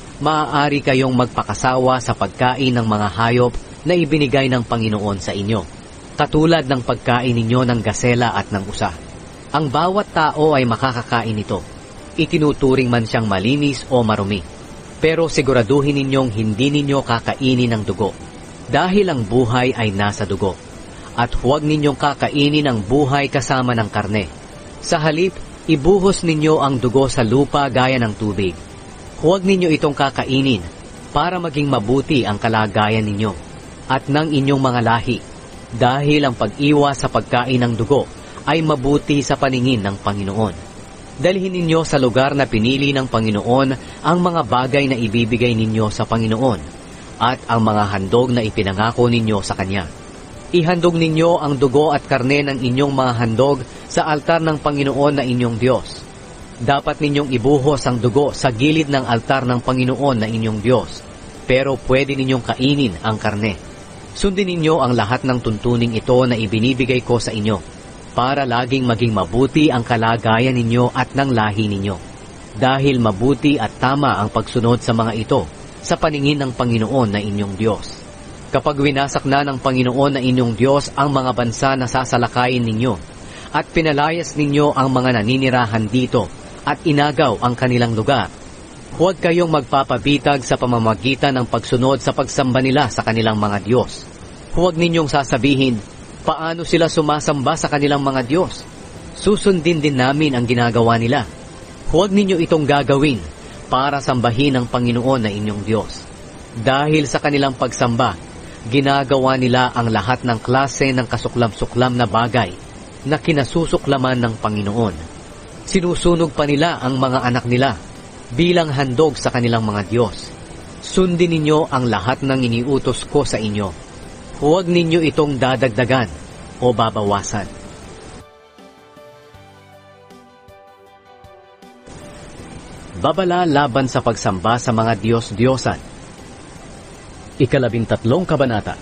maaari kayong magpakasawa sa pagkain ng mga hayop na ibinigay ng Panginoon sa inyo, katulad ng pagkain ninyo ng gasela at ng usa. Ang bawat tao ay makakakain nito, itinuturing man siyang malinis o marumi. Pero siguraduhin ninyong hindi ninyo kakainin ng dugo, dahil ang buhay ay nasa dugo. At huwag ninyong kakainin ang buhay kasama ng karne. Sa halip, ibuhos ninyo ang dugo sa lupa gaya ng tubig. Huwag ninyo itong kakainin para maging mabuti ang kalagayan ninyo at ng inyong mga lahi, dahil ang pag-iwas sa pagkain ng dugo ay mabuti sa paningin ng Panginoon. Dalhin ninyo sa lugar na pinili ng Panginoon ang mga bagay na ibibigay ninyo sa Panginoon at ang mga handog na ipinangako ninyo sa Kanya. Ihandog ninyo ang dugo at karne ng inyong mga handog sa altar ng Panginoon na inyong Diyos. Dapat ninyong ibuhos ang dugo sa gilid ng altar ng Panginoon na inyong Diyos, pero pwede ninyong kainin ang karne. Sundin ninyo ang lahat ng tuntuning ito na ibinibigay ko sa inyo, para laging maging mabuti ang kalagayan ninyo at ng lahi ninyo. Dahil mabuti at tama ang pagsunod sa mga ito sa paningin ng Panginoon na inyong Diyos. Kapag winasak na ng Panginoon na inyong Diyos ang mga bansa na sasalakayin ninyo, at pinalayas ninyo ang mga naninirahan dito, at inagaw ang kanilang lugar, huwag kayong magpapabitag sa pamamagitan ng pagsunod sa pagsamba nila sa kanilang mga Diyos. Huwag ninyong sasabihin, paano sila sumasamba sa kanilang mga Diyos? Susundin din namin ang ginagawa nila. Huwag ninyo itong gagawin para sambahin ang Panginoon na inyong Diyos. Dahil sa kanilang pagsamba, ginagawa nila ang lahat ng klase ng kasuklam-suklam na bagay na kinasusuklaman ng Panginoon. Sinusunog pa nila ang mga anak nila bilang handog sa kanilang mga Diyos. Sundin ninyo ang lahat ng iniutos ko sa inyo. Huwag ninyo itong dadagdagan o babawasan. Babala laban sa pagsamba sa mga Diyos-Diyosan. 13 kabanata.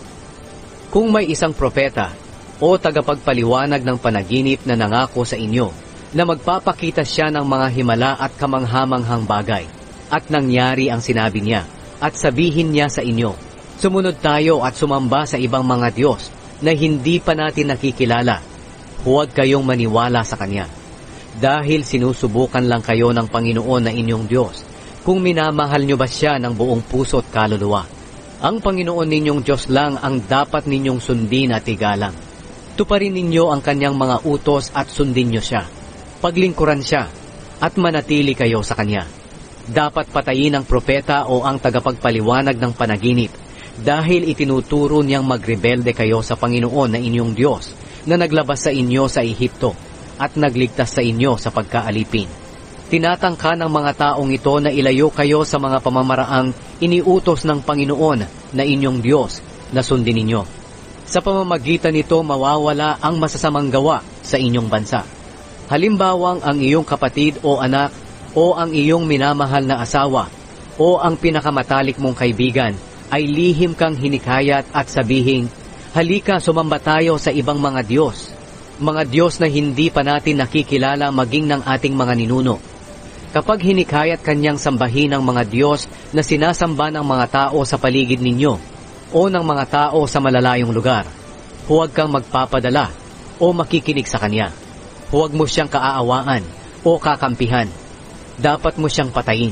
Kung may isang propeta o tagapagpaliwanag ng panaginip na nangako sa inyo na magpapakita siya ng mga himala at kamanghamanghang bagay, at nangyari ang sinabi niya, at sabihin niya sa inyo, sumunod tayo at sumamba sa ibang mga Diyos na hindi pa natin nakikilala, huwag kayong maniwala sa Kanya. Dahil sinusubukan lang kayo ng Panginoon na inyong Diyos, kung minamahal nyo ba siya ng buong puso at kaluluwa. Ang Panginoon ninyong Diyos lang ang dapat ninyong sundin at igalang. Tuparin ninyo ang Kanyang mga utos at sundin nyo siya. Paglingkuran siya at manatili kayo sa Kanya. Dapat patayin ang propeta o ang tagapagpaliwanag ng panaginip, dahil itinuturo niyang magrebelde kayo sa Panginoon na inyong Diyos na naglabas sa inyo sa Ehipto at nagligtas sa inyo sa pagkaalipin. Tinatangka ng mga taong ito na ilayo kayo sa mga pamamaraang iniutos ng Panginoon na inyong Diyos na sundin ninyo. Sa pamamagitan nito mawawala ang masasamang gawa sa inyong bansa. Halimbawang ang iyong kapatid o anak o ang iyong minamahal na asawa o ang pinakamatalik mong kaibigan ay lihim kang hinikayat at sabihin, halika sumamba tayo sa ibang mga Diyos, mga Diyos na hindi pa natin nakikilala maging ng ating mga ninuno. Kapag hinikayat kanyang sambahin ang mga Diyos na sinasamba ng mga tao sa paligid ninyo o ng mga tao sa malalayong lugar, huwag kang magpapadala o makikinig sa Kanya. Huwag mo siyang kaaawaan o kakampihan. Dapat mo siyang patayin.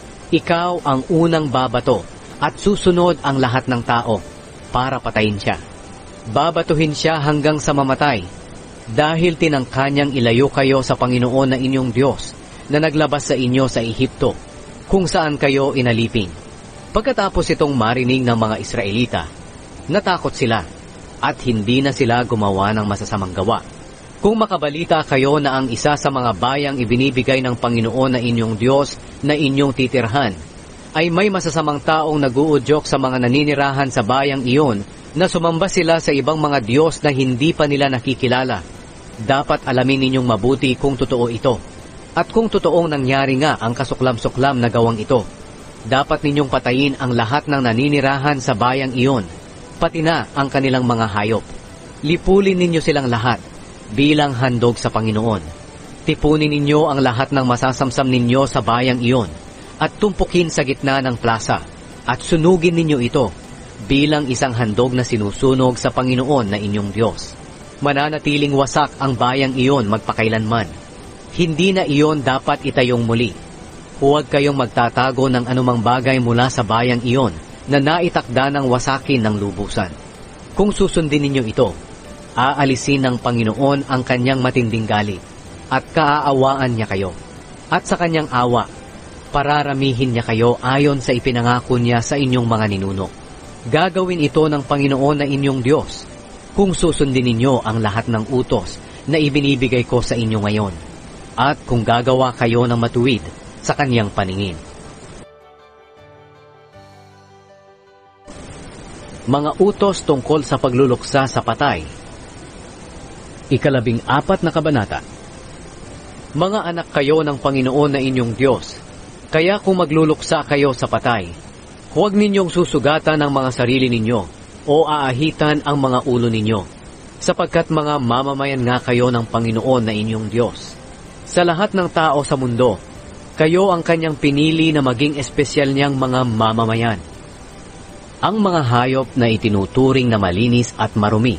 Ikaw ang unang babato at susunod ang lahat ng tao para patayin siya. Babatuhin siya hanggang sa mamatay, dahil tinangka niyang ilayo kayo sa Panginoon na inyong Diyos na naglabas sa inyo sa Ehipto, kung saan kayo inalipin. Pagkatapos itong marinig ng mga Israelita, natakot sila at hindi na sila gumawa ng masasamang gawa, Kung makabalita kayo na ang isa sa mga bayang ibinibigay ng Panginoon na inyong Diyos na inyong titirhan, ay may masasamang taong nag-uudyok sa mga naninirahan sa bayang iyon na sumamba sila sa ibang mga Diyos na hindi pa nila nakikilala, dapat alamin ninyong mabuti kung totoo ito. At kung totoong nangyari nga ang kasuklam-suklam na gawang ito, dapat ninyong patayin ang lahat ng naninirahan sa bayang iyon, pati na ang kanilang mga hayop. Lipulin ninyo silang lahat bilang handog sa Panginoon. Tipunin ninyo ang lahat ng masasamsam ninyo sa bayang iyon at tumpukin sa gitna ng plaza at sunugin ninyo ito bilang isang handog na sinusunog sa Panginoon na inyong Diyos. Mananatiling wasak ang bayang iyon magpakailanman. Hindi na iyon dapat itayong muli. Huwag kayong magtatago ng anumang bagay mula sa bayang iyon na naitakda ng wasakin ng lubusan. Kung susundin ninyo ito, aalisin ng Panginoon ang kanyang matinding galit at kaaawaan niya kayo. At sa kanyang awa, pararamihin niya kayo ayon sa ipinangako niya sa inyong mga ninuno. Gagawin ito ng Panginoon na inyong Diyos kung susundin ninyo ang lahat ng utos na ibinibigay ko sa inyo ngayon, at kung gagawa kayo ng matuwid sa kanyang paningin. Mga utos tungkol sa pagluluksa sa patay. 14 na kabanata. Mga anak kayo ng Panginoon na inyong Diyos, kaya kung magluluksa kayo sa patay, huwag ninyong susugatan ang mga sarili ninyo o aahitan ang mga ulo ninyo, sapagkat mga mamamayan nga kayo ng Panginoon na inyong Diyos. Sa lahat ng tao sa mundo, kayo ang kanyang pinili na maging espesyal niyang mga mamamayan. Ang mga hayop na itinuturing na malinis at marumi.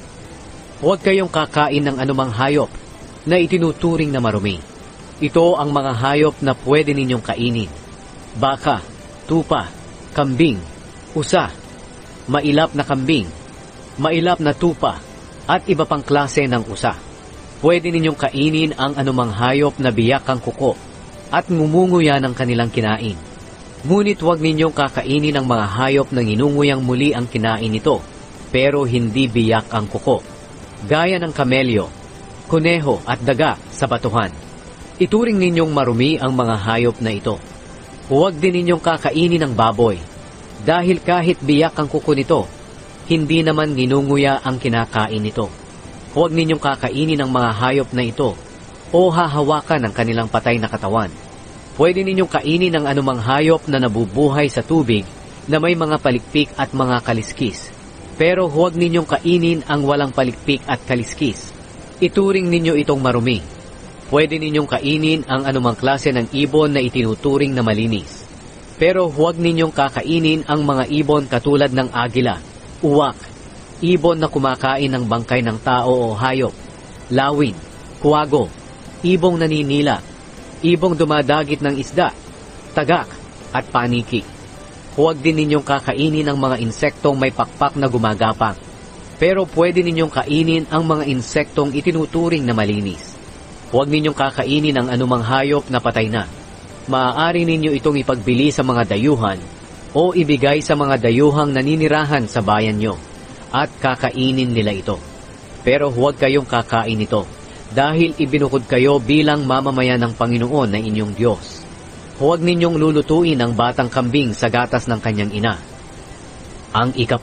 Huwag kayong kakain ng anumang hayop na itinuturing na marumi. Ito ang mga hayop na pwede ninyong kainin: baka, tupa, kambing, usa, mailap na kambing, mailap na tupa, at iba pang klase ng usa. Pwede ninyong kainin ang anumang hayop na biyak ang kuko at ngumunguya ng kanilang kinain. Ngunit huwag ninyong kakainin ang mga hayop na nginunguyang muli ang kinain nito, pero hindi biyak ang kuko, gaya ng kamelyo, kuneho at daga sa batuhan. Ituring ninyong marumi ang mga hayop na ito. Huwag din ninyong kakainin ng baboy, dahil kahit biyak ang kuko nito, hindi naman nginunguya ang kinakain nito. Huwag ninyong kakainin ang mga hayop na ito o hahawakan ang kanilang patay na katawan. Pwede ninyong kainin ang anumang hayop na nabubuhay sa tubig na may mga palikpik at mga kaliskis. Pero huwag ninyong kainin ang walang palikpik at kaliskis. Ituring ninyo itong marumi. Pwede ninyong kainin ang anumang klase ng ibon na itinuturing na malinis. Pero huwag ninyong kakainin ang mga ibon katulad ng agila, uwak, ibon na kumakain ng bangkay ng tao o hayop, lawin, kuwago, ibong naninila, ibong dumadagit ng isda, tagak, at paniki. Huwag din ninyong kakainin ang mga insektong may pakpak na gumagapang. Pero pwede ninyong kainin ang mga insektong itinuturing na malinis. Huwag ninyong kakainin ang anumang hayop na patay na. Maaari ninyo itong ipagbili sa mga dayuhan o ibigay sa mga dayuhang naninirahan sa bayan nyo, at kakainin nila ito. Pero huwag kayong kakain ito, dahil ibinukod kayo bilang mamamayan ng Panginoon na inyong Diyos. Huwag ninyong lulutuin ang batang kambing sa gatas ng kanyang ina. Ang 10.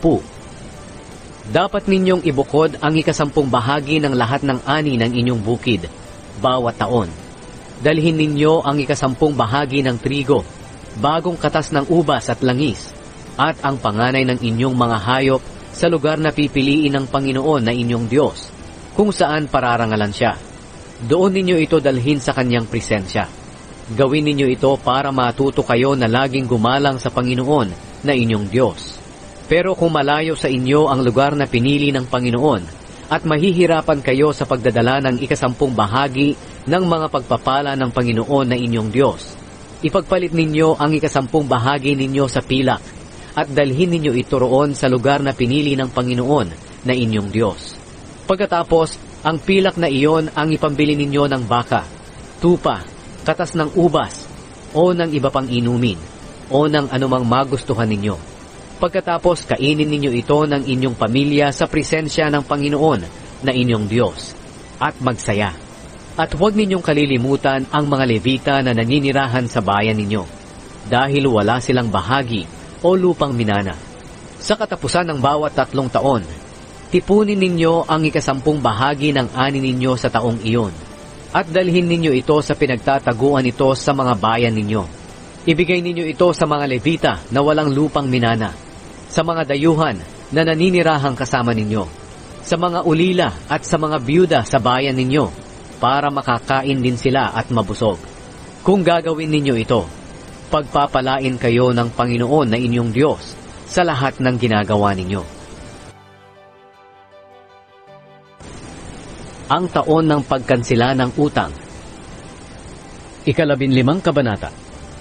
Dapat ninyong ibukod ang 10 bahagi ng lahat ng ani ng inyong bukid, bawat taon. Dalhin ninyo ang 10 bahagi ng trigo, bagong katas ng ubas at langis, at ang panganay ng inyong mga hayop sa lugar na pipiliin ng Panginoon na inyong Diyos, kung saan pararangalan siya. Doon ninyo ito dalhin sa kanyang presensya. Gawin ninyo ito para matuto kayo na laging gumalang sa Panginoon na inyong Diyos. Pero kung malayo sa inyo ang lugar na pinili ng Panginoon, at mahihirapan kayo sa pagdadala ng 10 bahagi ng mga pagpapala ng Panginoon na inyong Diyos, ipagpalit ninyo ang 10 bahagi ninyo sa pilak, at dalhin ninyo ito roon sa lugar na pinili ng Panginoon na inyong Diyos. Pagkatapos, ang pilak na iyon ang ipambili ninyo ng baka, tupa, katas ng ubas, o ng iba pang inumin, o ng anumang magustuhan ninyo. Pagkatapos, kainin ninyo ito ng inyong pamilya sa presensya ng Panginoon na inyong Diyos. at magsaya. At huwag ninyong kalilimutan ang mga Levita na naninirahan sa bayan ninyo, dahil wala silang bahagi o lupang minana. Sa katapusan ng bawat 3 taon, tipunin ninyo ang 10 bahagi ng ani ninyo sa taong iyon, at dalhin ninyo ito sa pinagtataguan ito sa mga bayan ninyo. Ibigay ninyo ito sa mga Levita na walang lupang minana, sa mga dayuhan na naninirahang kasama ninyo, sa mga ulila at sa mga byuda sa bayan ninyo, para makakain din sila at mabusog. Kung gagawin ninyo ito, pagpapalain kayo ng Panginoon na inyong Diyos sa lahat ng ginagawa ninyo. Ang taon ng pagkansela ng utang. 15 kabanata.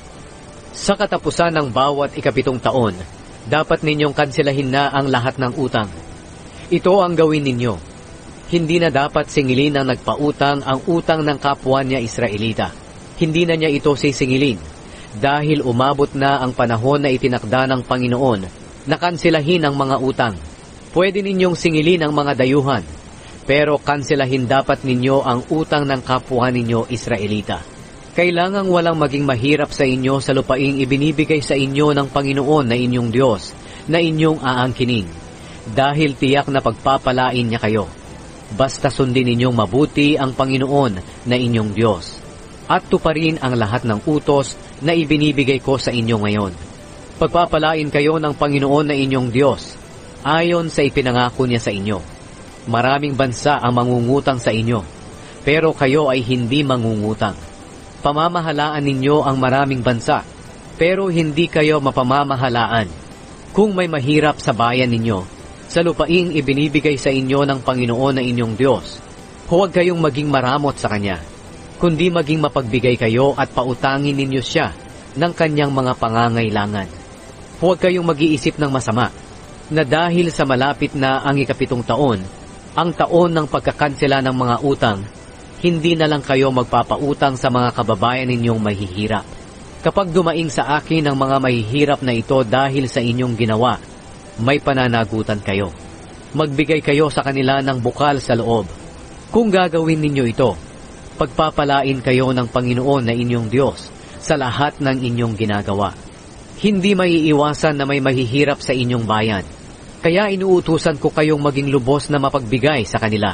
Sa katapusan ng bawat 7 taon, dapat ninyong kanselahin na ang lahat ng utang. Ito ang gawin ninyo. Hindi na dapat singilin ng nagpautang ang utang ng kapwa niya Israelita. Hindi na niya ito sisingilin, dahil umabot na ang panahon na itinakda ng Panginoon na kanselahin ang mga utang. Pwede ninyong singilin ang mga dayuhan, pero kanselahin dapat ninyo ang utang ng kapwa ninyo Israelita. Kailangang walang maging mahirap sa inyo sa lupaing ibinibigay sa inyo ng Panginoon na inyong Diyos na inyong aangkinin, dahil tiyak na pagpapalain niya kayo. Basta sundin ninyong mabuti ang Panginoon na inyong Diyos, at tuparin ang lahat ng utos na ibinibigay ko sa inyo ngayon. Pagpapalain kayo ng Panginoon na inyong Diyos, ayon sa ipinangako niya sa inyo. Maraming bansa ang mangungutang sa inyo, pero kayo ay hindi mangungutang. Pamamahalaan ninyo ang maraming bansa, pero hindi kayo mapamamahalaan. Kung may mahirap sa bayan ninyo, sa lupaing ibinibigay sa inyo ng Panginoon na inyong Diyos, huwag kayong maging maramot sa Kanya, kundi maging mapagbigay kayo at pautangin ninyo siya ng Kanyang mga pangangailangan. Huwag kayong mag-iisip ng masama, na dahil sa malapit na ang 7 taon, ang taon ng pagkakansela ng mga utang, hindi na lang kayo magpapautang sa mga kababayan ninyong mahihirap. Kapag dumaing sa akin ang mga mahihirap na ito dahil sa inyong ginawa, may pananagutan kayo. Magbigay kayo sa kanila ng bukal sa loob. Kung gagawin ninyo ito, pagpapalain kayo ng Panginoon na inyong Diyos sa lahat ng inyong ginagawa. Hindi maiiwasan na may mahihirap sa inyong bayan, kaya inuutusan ko kayong maging lubos na mapagbigay sa kanila.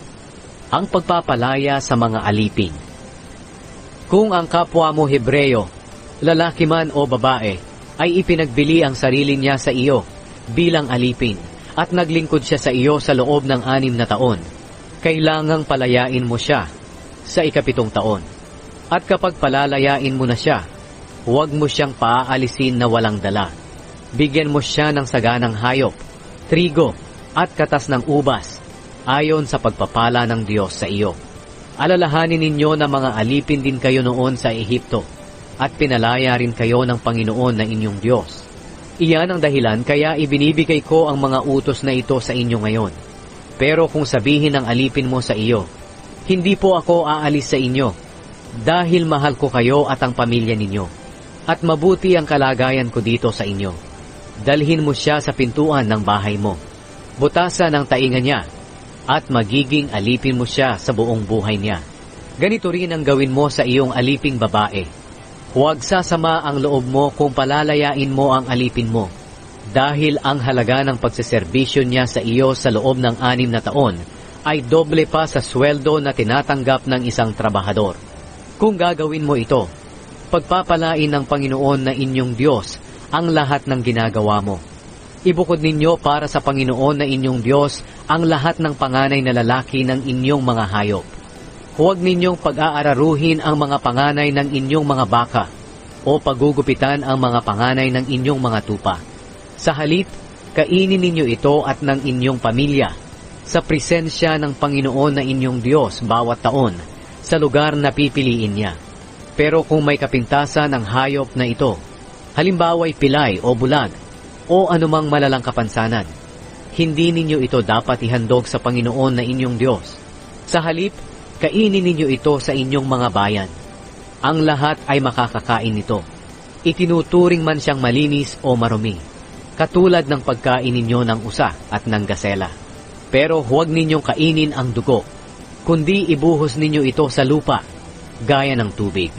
Ang pagpapalaya sa mga alipin. Kung ang kapwa mo Hebreo, lalaki man o babae, ay ipinagbili ang sarili niya sa iyo bilang alipin, at naglingkod siya sa iyo sa loob ng 6 na taon, kailangang palayain mo siya sa 7 taon. At kapag palalayain mo na siya, huwag mo siyang paaalisin na walang dala. Bigyan mo siya ng saganang hayop, trigo, at katas ng ubas, ayon sa pagpapala ng Diyos sa iyo. Alalahanin ninyo na mga alipin din kayo noon sa Ehipto, at pinalaya rin kayo ng Panginoon na inyong Diyos. Iyan ang dahilan kaya ibinibigay ko ang mga utos na ito sa inyo ngayon. Pero kung sabihin ng alipin mo sa iyo, hindi po ako aalis sa inyo, dahil mahal ko kayo at ang pamilya ninyo, at mabuti ang kalagayan ko dito sa inyo. Dalhin mo siya sa pintuan ng bahay mo, butasan ang tainga niya, at magiging alipin mo siya sa buong buhay niya. Ganito rin ang gawin mo sa iyong aliping babae. Huwag sasama ang loob mo kung palalayain mo ang alipin mo, dahil ang halaga ng pagseserbisyo niya sa iyo sa loob ng 6 na taon ay doble pa sa sweldo na tinatanggap ng isang trabahador. Kung gagawin mo ito, pagpapalain ng Panginoon na inyong Diyos ang lahat ng ginagawa mo. Ibukod ninyo para sa Panginoon na inyong Diyos ang lahat ng panganay na lalaki ng inyong mga hayop. Huwag ninyong pag-aararuhin ang mga panganay ng inyong mga baka o pagugupitan ang mga panganay ng inyong mga tupa. Sa halip, kainin ninyo ito at ng inyong pamilya sa presensya ng Panginoon na inyong Diyos bawat taon sa lugar na pipiliin niya. Pero kung may kapintasan ang hayop na ito, halimbawa'y pilay o bulag o anumang malalang kapansanan, hindi ninyo ito dapat ihandog sa Panginoon na inyong Diyos. Sa halip, kainin ninyo ito sa inyong mga bayan. Ang lahat ay makakakain nito. Itinuturing man siyang malinis o marumi, katulad ng pagkain ninyo ng usa at ng gasela. Pero huwag ninyong kainin ang dugo. kundi ibuhos ninyo ito sa lupa, gaya ng tubig.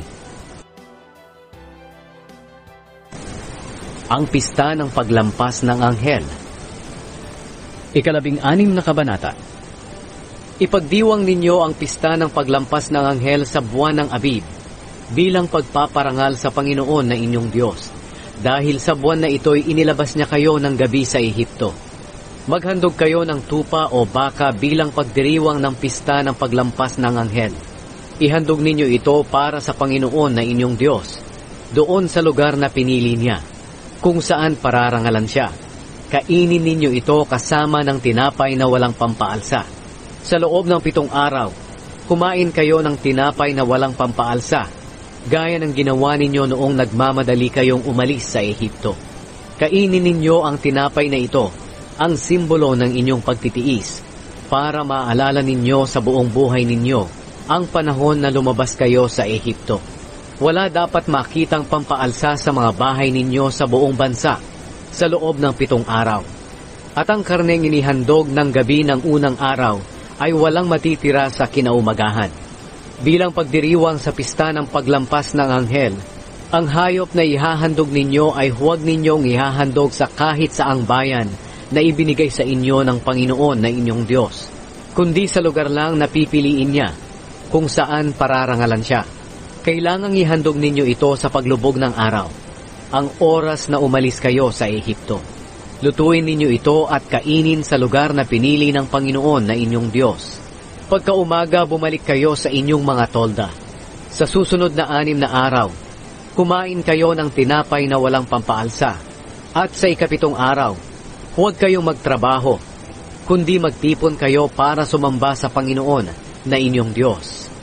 Ang pista ng paglampas ng anghel. 16 na kabanata. Ipagdiwang ninyo ang pista ng paglampas ng anghel sa buwan ng Abib, bilang pagpaparangal sa Panginoon na inyong Diyos, dahil sa buwan na ito'y inilabas niya kayo ng gabi sa Ehipto. Maghandog kayo ng tupa o baka bilang pagdiriwang ng pista ng paglampas ng anghel. Ihandog ninyo ito para sa Panginoon na inyong Diyos, doon sa lugar na pinili niya, kung saan pararangalan siya. Kainin ninyo ito kasama ng tinapay na walang pampaalsa. Sa loob ng 7 araw, kumain kayo ng tinapay na walang pampaalsa, gaya ng ginawa ninyo noong nagmamadali kayong umalis sa Ehipto. Kainin ninyo ang tinapay na ito, ang simbolo ng inyong pagtitiis, para maalala ninyo sa buong buhay ninyo ang panahon na lumabas kayo sa Ehipto. Wala dapat makitang pampaalsa sa mga bahay ninyo sa buong bansa sa loob ng 7 araw. At ang karneng inihandog ng gabi ng unang araw ay walang matitira sa kinaumagahan. Bilang pagdiriwang sa pista ng paglampas ng anghel, ang hayop na ihahandog ninyo ay huwag ninyong ihahandog sa kahit saang bayan na ibinigay sa inyo ng Panginoon na inyong Diyos, kundi sa lugar lang na pipiliin niya, kung saan pararangalan siya. Kailangang ihandog ninyo ito sa paglubog ng araw, ang oras na umalis kayo sa Ehipto. Lutuin ninyo ito at kainin sa lugar na pinili ng Panginoon na inyong Diyos. Pagkaumaga bumalik kayo sa inyong mga tolda. Sa susunod na 6 na araw, kumain kayo ng tinapay na walang pampaalsa. At sa 7 araw, huwag kayong magtrabaho, kundi magtipon kayo para sumamba sa Panginoon na inyong Diyos.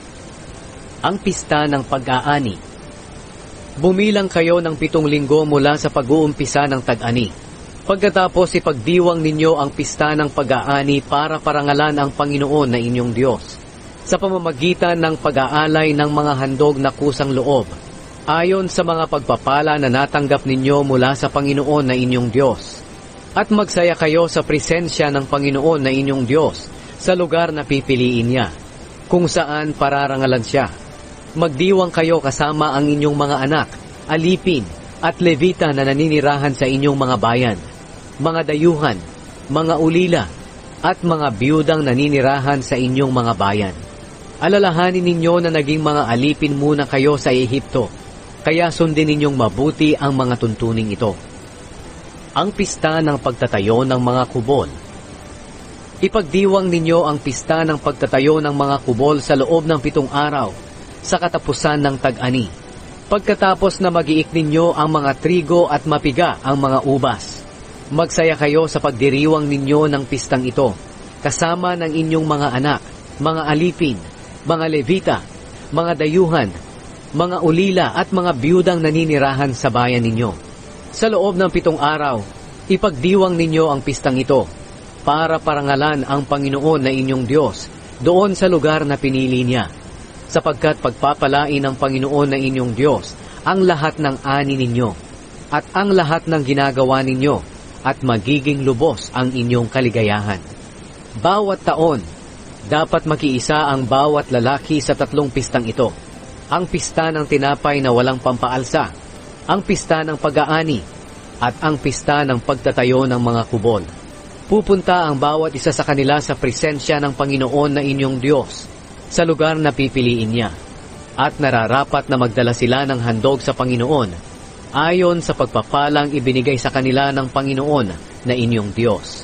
Ang pista ng pag-aani. Bumilang kayo ng 7 linggo mula sa pag-uumpisa ng tag-ani. Pagkatapos ipagdiwang ninyo ang pista ng pag-aani para parangalan ang Panginoon na inyong Diyos, sa pamamagitan ng pag-aalay ng mga handog na kusang loob, ayon sa mga pagpapala na natanggap ninyo mula sa Panginoon na inyong Diyos. At magsaya kayo sa presensya ng Panginoon na inyong Diyos sa lugar na pipiliin niya, kung saan pararangalan siya. Magdiwang kayo kasama ang inyong mga anak, alipin, at levita na naninirahan sa inyong mga bayan, mga dayuhan, mga ulila, at mga biyudang naninirahan sa inyong mga bayan. Alalahanin ninyo na naging mga alipin muna kayo sa Ehipto, kaya sundin ninyong mabuti ang mga tuntuning ito. Ang pista ng pagtatayo ng mga kubol. Ipagdiwang ninyo ang pista ng pagtatayo ng mga kubol sa loob ng 7 araw, sa katapusan ng tag-ani. Pagkatapos na magiik ninyo ang mga trigo at mapiga ang mga ubas, magsaya kayo sa pagdiriwang ninyo ng pistang ito, kasama ng inyong mga anak, mga alipin, mga levita, mga dayuhan, mga ulila at mga biyudang naninirahan sa bayan ninyo. Sa loob ng 7 araw, ipagdiwang ninyo ang pistang ito, para parangalan ang Panginoon na inyong Diyos, doon sa lugar na pinili niya, sapagkat pagpapalain ng Panginoon na inyong Diyos ang lahat ng ani ninyo, at ang lahat ng ginagawa ninyo, at magiging lubos ang inyong kaligayahan. Bawat taon, dapat makiisa ang bawat lalaki sa 3 pistang ito, ang pista ng tinapay na walang pampaalsa, ang pista ng pag-aani, at ang pista ng pagtatayo ng mga kubol. Pupunta ang bawat isa sa kanila sa presensya ng Panginoon na inyong Diyos, sa lugar na pipiliin niya, at nararapat na magdala sila ng handog sa Panginoon, ayon sa pagpapalang ibinigay sa kanila ng Panginoon na inyong Diyos.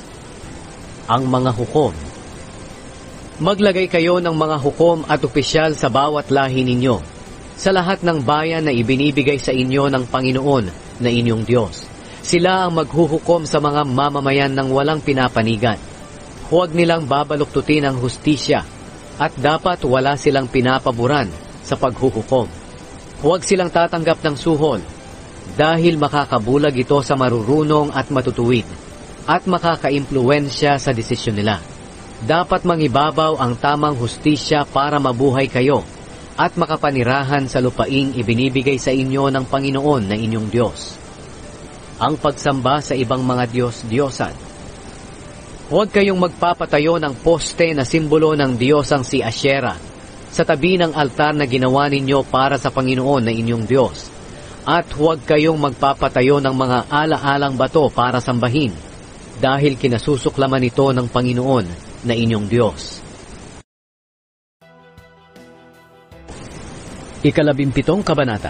Ang mga hukom. Maglagay kayo ng mga hukom at opisyal sa bawat lahi ninyo, sa lahat ng bayan na ibinibigay sa inyo ng Panginoon na inyong Diyos. Sila ang maghuhukom sa mga mamamayan ng walang pinapanigan. Huwag nilang babaluktutin ang hustisya, at dapat wala silang pinapaboran sa paghuhukom. Huwag silang tatanggap ng suhol, dahil makakabulag ito sa marurunong at matutuwid, at makakaimpluwensya sa desisyon nila. Dapat mangibabaw ang tamang hustisya para mabuhay kayo, at makapanirahan sa lupaing ibinibigay sa inyo ng Panginoon na inyong Diyos. Ang pagsamba sa ibang mga Diyos-Diyosan. Huwag kayong magpapatayo ng poste na simbolo ng diyosang si Asyera sa tabi ng altar na ginawa ninyo para sa Panginoon na inyong Diyos. At huwag kayong magpapatayo ng mga ala-alang bato para sambahin, dahil kinasusuklaman ito ng Panginoon na inyong Diyos. 17 Kabanata.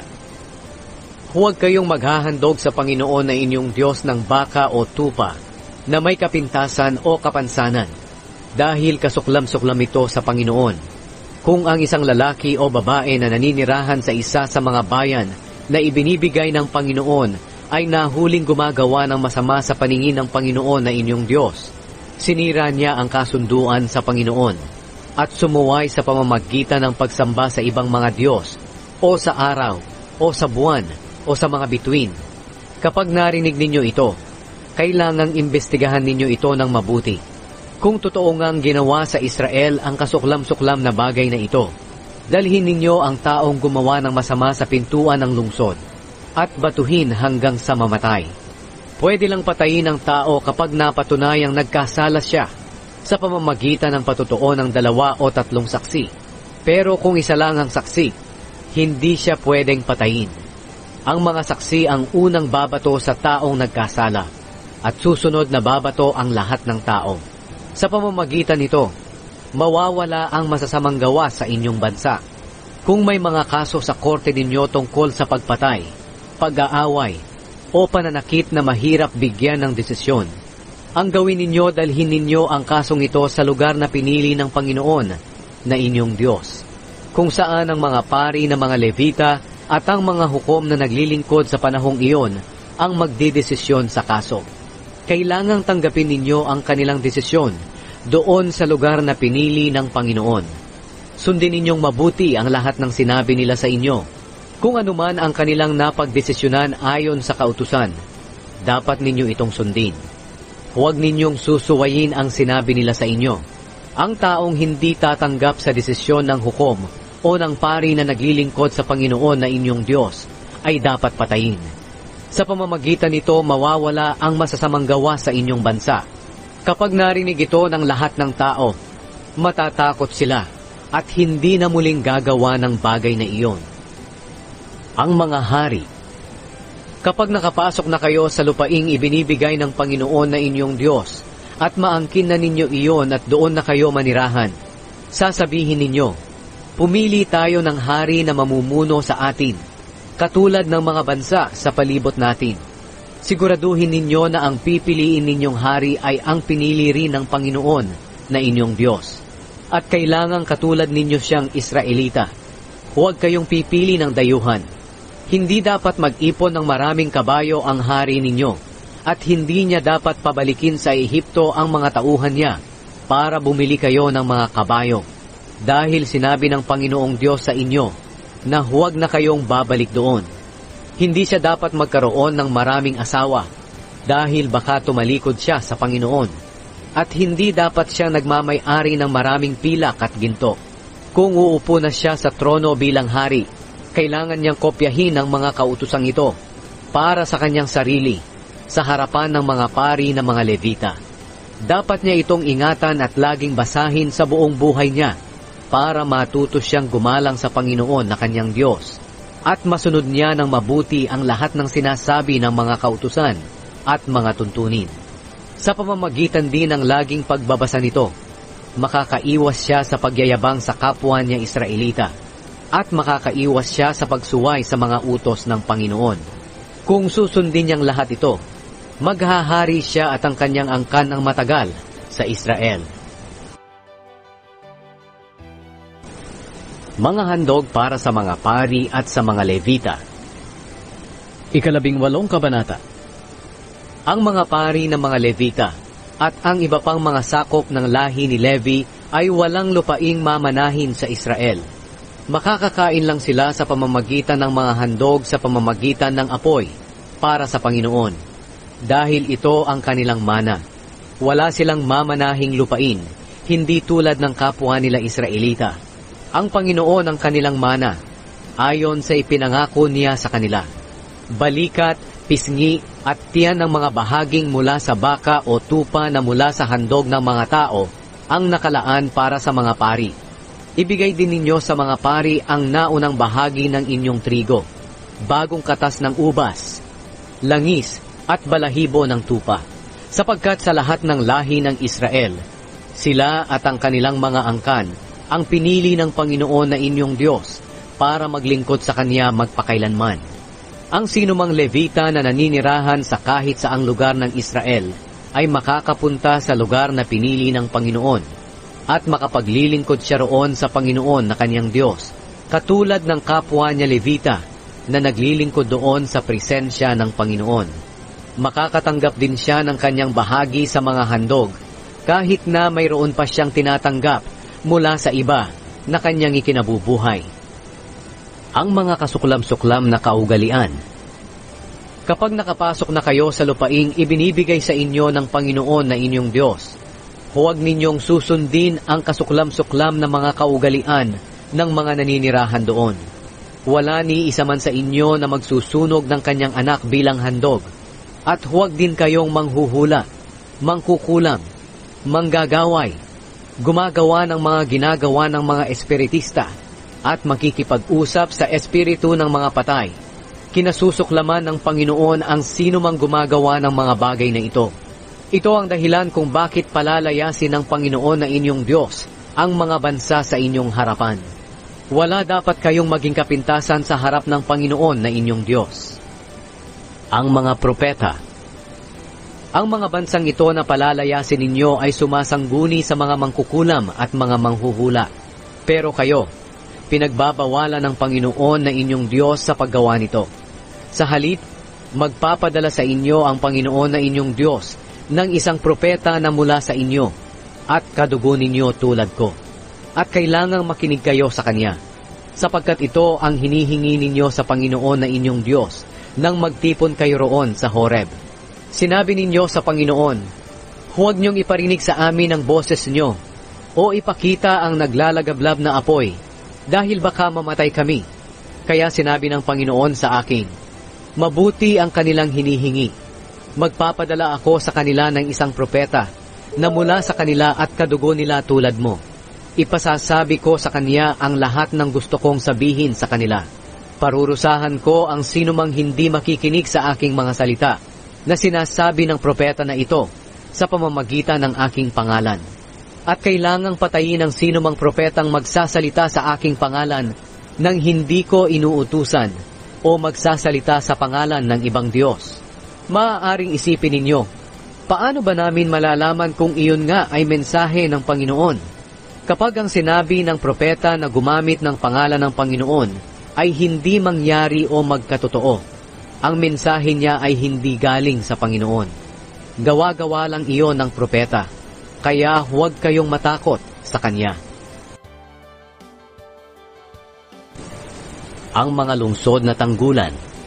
Huwag kayong maghahandog sa Panginoon na inyong Diyos ng baka o tupa na may kapintasan o kapansanan, dahil kasuklam-suklam ito sa Panginoon. Kung ang isang lalaki o babae na naninirahan sa isa sa mga bayan na ibinibigay ng Panginoon ay nahuling gumagawa ng masama sa paningin ng Panginoon na inyong Diyos, sinira niya ang kasunduan sa Panginoon at sumuway sa pamamagitan ng pagsamba sa ibang mga Diyos o sa araw o sa buwan o sa mga bituin. Kapag narinig ninyo ito, kailangang imbestigahan ninyo ito ng mabuti. Kung totoo ngang ginawa sa Israel ang kasuklam-suklam na bagay na ito, dalhin ninyo ang taong gumawa ng masama sa pintuan ng lungsod at batuhin hanggang sa mamatay. Pwede lang patayin ang tao kapag napatunayang nagkasala siya sa pamamagitan ng patutuo ng 2 o 3 saksi. Pero kung isa lang ang saksi, hindi siya pwedeng patayin. Ang mga saksi ang unang babato sa taong nagkasala at susunod na babato ang lahat ng tao. Sa pamamagitan nito, mawawala ang masasamang gawa sa inyong bansa. Kung may mga kaso sa korte ninyo tungkol sa pagpatay, pag-aaway, o pananakit na mahirap bigyan ng desisyon, ang gawin ninyo, dalhin ninyo ang kasong ito sa lugar na pinili ng Panginoon na inyong Diyos, kung saan ang mga pari na mga Levita at ang mga hukom na naglilingkod sa panahong iyon ang magdedesisyon sa kaso. Kailangang tanggapin ninyo ang kanilang desisyon doon sa lugar na pinili ng Panginoon. Sundin ninyong mabuti ang lahat ng sinabi nila sa inyo. Kung anuman ang kanilang napagdesisyonan ayon sa kautusan, dapat ninyo itong sundin. Huwag ninyong susuwayin ang sinabi nila sa inyo. Ang taong hindi tatanggap sa desisyon ng hukom o ng pari na naglilingkod sa Panginoon na inyong Diyos ay dapat patayin. Sa pamamagitan nito, mawawala ang masasamang gawa sa inyong bansa. Kapag narinig ito ng lahat ng tao, matatakot sila at hindi na muling gagawa ng bagay na iyon. Ang mga hari. Kapag nakapasok na kayo sa lupaing ibinibigay ng Panginoon na inyong Diyos at maangkin na ninyo iyon at doon na kayo manirahan, sasabihin ninyo, pumili tayo ng hari na mamumuno sa atin, katulad ng mga bansa sa palibot natin. Siguraduhin ninyo na ang pipiliin ninyong hari ay ang pinili rin ng Panginoon na inyong Diyos. At kailangang katulad ninyo siyang Israelita. Huwag kayong pipili ng dayuhan. Hindi dapat mag-ipon ng maraming kabayo ang hari ninyo, at hindi niya dapat pabalikin sa Ehipto ang mga tauhan niya para bumili kayo ng mga kabayo. Dahil sinabi ng Panginoong Diyos sa inyo, na huwag na kayong babalik doon. Hindi siya dapat magkaroon ng maraming asawa, dahil baka tumalikod siya sa Panginoon. At hindi dapat siya nagmamay-ari ng maraming pilak at ginto. Kung uupo na siya sa trono bilang hari, kailangan niyang kopyahin ang mga kautosang ito para sa kanyang sarili, sa harapan ng mga pari ng mga Levita. Dapat niya itong ingatan at laging basahin sa buong buhay niya, para matuto siyang gumalang sa Panginoon na kanyang Diyos, at masunod niya ng mabuti ang lahat ng sinasabi ng mga kautusan at mga tuntunin. Sa pamamagitan din ng laging pagbabasa nito, makakaiwas siya sa pagyayabang sa kapwa niya Israelita, at makakaiwas siya sa pagsuway sa mga utos ng Panginoon. Kung susundin niyang lahat ito, maghahari siya at ang kanyang angkan ang matagal sa Israel. Mga handog para sa mga pari at sa mga Levita. 18 Kabanata. Ang mga pari ng mga Levita at ang iba pang mga sakop ng lahi ni Levi ay walang lupaing mamanahin sa Israel. Makakakain lang sila sa pamamagitan ng mga handog sa pamamagitan ng apoy para sa Panginoon, dahil ito ang kanilang mana. Wala silang mamanahing lupain, hindi tulad ng kapwa nila Israelita. Ang Panginoon ang kanilang mana, ayon sa ipinangako niya sa kanila. Balikat, pisngi, at tiyan ng mga bahaging mula sa baka o tupa na mula sa handog ng mga tao ang nakalaan para sa mga pari. Ibigay din ninyo sa mga pari ang naunang bahagi ng inyong trigo, bagong katas ng ubas, langis at balahibo ng tupa, sapagkat sa lahat ng lahi ng Israel, sila at ang kanilang mga angkan ang pinili ng Panginoon na inyong Diyos para maglingkod sa Kanya magpakailanman. Ang sinumang Levita na naninirahan sa kahit saang lugar ng Israel ay makakapunta sa lugar na pinili ng Panginoon at makapaglilingkod siya roon sa Panginoon na kanyang Diyos, katulad ng kapwa niya Levita na naglilingkod doon sa presensya ng Panginoon. Makakatanggap din siya ng kanyang bahagi sa mga handog, kahit na mayroon pa siyang tinatanggap mula sa iba na kanyang ikinabubuhay. Ang mga kasuklam-suklam na kaugalian. Kapag nakapasok na kayo sa lupaing ibinibigay sa inyo ng Panginoon na inyong Diyos, huwag ninyong susundin ang kasuklam-suklam na mga kaugalian ng mga naninirahan doon. Wala ni isa man sa inyo na magsusunog ng kanyang anak bilang handog, at huwag din kayong manghuhula, mangkukulam, manggagaway, gumagawa ng mga ginagawa ng mga espiritista, at makikipag-usap sa espiritu ng mga patay. Kinasusuklaman ng Panginoon ang sino mang gumagawa ng mga bagay na ito. Ito ang dahilan kung bakit palalayasin ng Panginoon na inyong Diyos ang mga bansa sa inyong harapan. Wala dapat kayong maging kapintasan sa harap ng Panginoon na inyong Diyos. Ang mga propeta. Ang mga bansang ito na palalayasin ninyo ay sumasangguni sa mga mangkukulam at mga manghuhula. Pero kayo, pinagbabawalan ng Panginoon na inyong Diyos sa paggawa nito. Sa halip, magpapadala sa inyo ang Panginoon na inyong Diyos ng isang propeta na mula sa inyo, at kadugo ninyo tulad ko. At kailangang makinig kayo sa Kanya, sapagkat ito ang hinihingi ninyo sa Panginoon na inyong Diyos nang magtipon kayo roon sa Horeb. Sinabi ninyo sa Panginoon, huwag niyong iparinig sa amin ang boses niyo, o ipakita ang naglalagablab na apoy, dahil baka mamatay kami. Kaya sinabi ng Panginoon sa akin, mabuti ang kanilang hinihingi. Magpapadala ako sa kanila ng isang propeta na mula sa kanila at kadugo nila tulad mo. Ipasasabi ko sa kanya ang lahat ng gusto kong sabihin sa kanila. Parurusahan ko ang sinumang hindi makikinig sa aking mga salita na sinasabi ng propeta na ito sa pamamagitan ng aking pangalan. At kailangang patayin ang sinumang propetang magsasalita sa aking pangalan nang hindi ko inuutusan o magsasalita sa pangalan ng ibang Diyos. Maaaring isipin ninyo, paano ba namin malalaman kung iyon nga ay mensahe ng Panginoon? Kapag ang sinabi ng propeta na gumamit ng pangalan ng Panginoon ay hindi mangyari o magkatotoo, ang mensahe niya ay hindi galing sa Panginoon. Gawa-gawa lang iyon ng propeta. Kaya huwag kayong matakot sa kanya. Ang mga lungsod na tanggulan.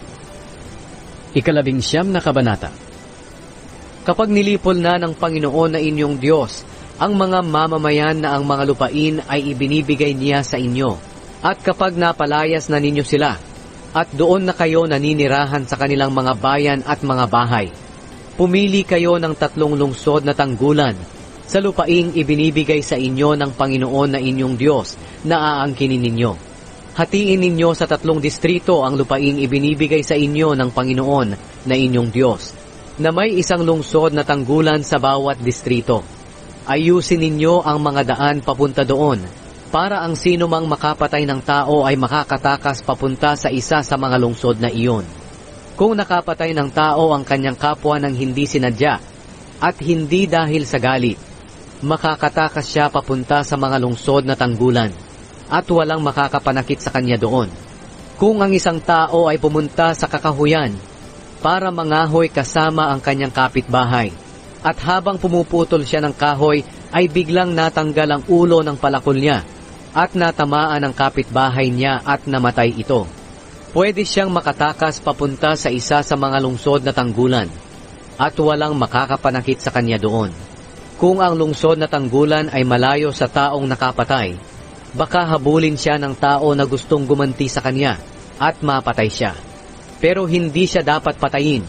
19 na kabanata. Kapag nilipol na ng Panginoon na inyong Diyos ang mga mamamayan na ang mga lupain ay ibinibigay niya sa inyo, at kapag napalayas na ninyo sila, at doon na kayo naninirahan sa kanilang mga bayan at mga bahay, pumili kayo ng 3 lungsod na tanggulan sa lupaing ibinibigay sa inyo ng Panginoon na inyong Diyos na aangkinin ninyo. Hatiin ninyo sa 3 distrito ang lupaing ibinibigay sa inyo ng Panginoon na inyong Diyos, na may 1 lungsod na tanggulan sa bawat distrito. Ayusin ninyo ang mga daan papunta doon, para ang sino mang makapatay ng tao ay makakatakas papunta sa isa sa mga lungsod na iyon. Kung nakapatay ng tao ang kanyang kapwa ng hindi sinadya, at hindi dahil sa galit, makakatakas siya papunta sa mga lungsod na tanggulan, at walang makakapanakit sa kanya doon. Kung ang isang tao ay pumunta sa kakahuyan para mangahoy kasama ang kanyang kapitbahay, at habang pumuputol siya ng kahoy ay biglang natanggal ang ulo ng palakol niya, at natamaan ang kapitbahay niya at namatay ito, pwede siyang makatakas papunta sa isa sa mga lungsod na tanggulan, at walang makakapanakit sa kanya doon. Kung ang lungsod na tanggulan ay malayo sa taong nakapatay, baka habulin siya ng tao na gustong gumanti sa kanya at mapatay siya. Pero hindi siya dapat patayin,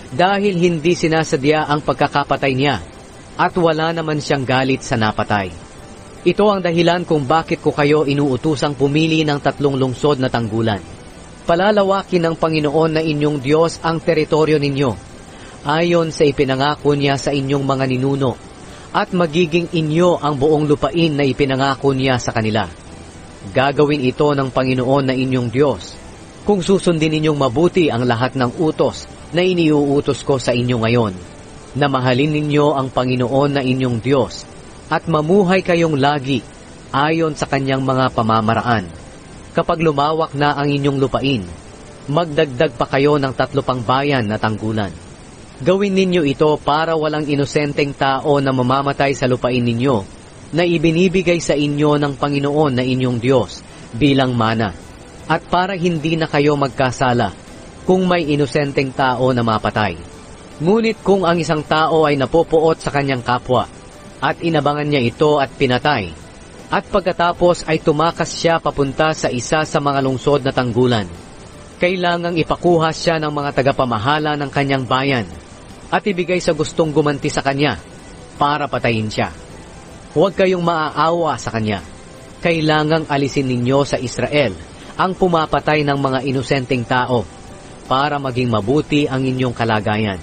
dahil hindi sinasadya ang pagkakapatay niya at wala naman siyang galit sa napatay. Ito ang dahilan kung bakit ko kayo inuutusang pumili ng 3 lungsod na tanggulan. Palalawakin ng Panginoon na inyong Diyos ang teritoryo ninyo, ayon sa ipinangako niya sa inyong mga ninuno, at magiging inyo ang buong lupain na ipinangako niya sa kanila. Gagawin ito ng Panginoon na inyong Diyos, kung susundin ninyong mabuti ang lahat ng utos na iniuutos ko sa inyo ngayon, na mahalin ninyo ang Panginoon na inyong Diyos, at mamuhay kayong lagi ayon sa kanyang mga pamamaraan. Kapag lumawak na ang inyong lupain, magdagdag pa kayo ng 3 pang bayan na tanggulan. Gawin ninyo ito para walang inosenteng tao na mamamatay sa lupain ninyo, na ibinibigay sa inyo ng Panginoon na inyong Diyos bilang mana, at para hindi na kayo magkasala kung may inosenteng tao na mapatay. Ngunit kung ang isang tao ay napopuot sa kanyang kapwa, at inabangan niya ito at pinatay, at pagkatapos ay tumakas siya papunta sa isa sa mga lungsod na tanggulan, kailangang ipakuha siya ng mga tagapamahala ng kanyang bayan, at ibigay sa gustong gumanti sa kanya, para patayin siya. Huwag kayong maaawa sa kanya. Kailangang alisin ninyo sa Israel ang pumapatay ng mga inosenteng tao, para maging mabuti ang inyong kalagayan.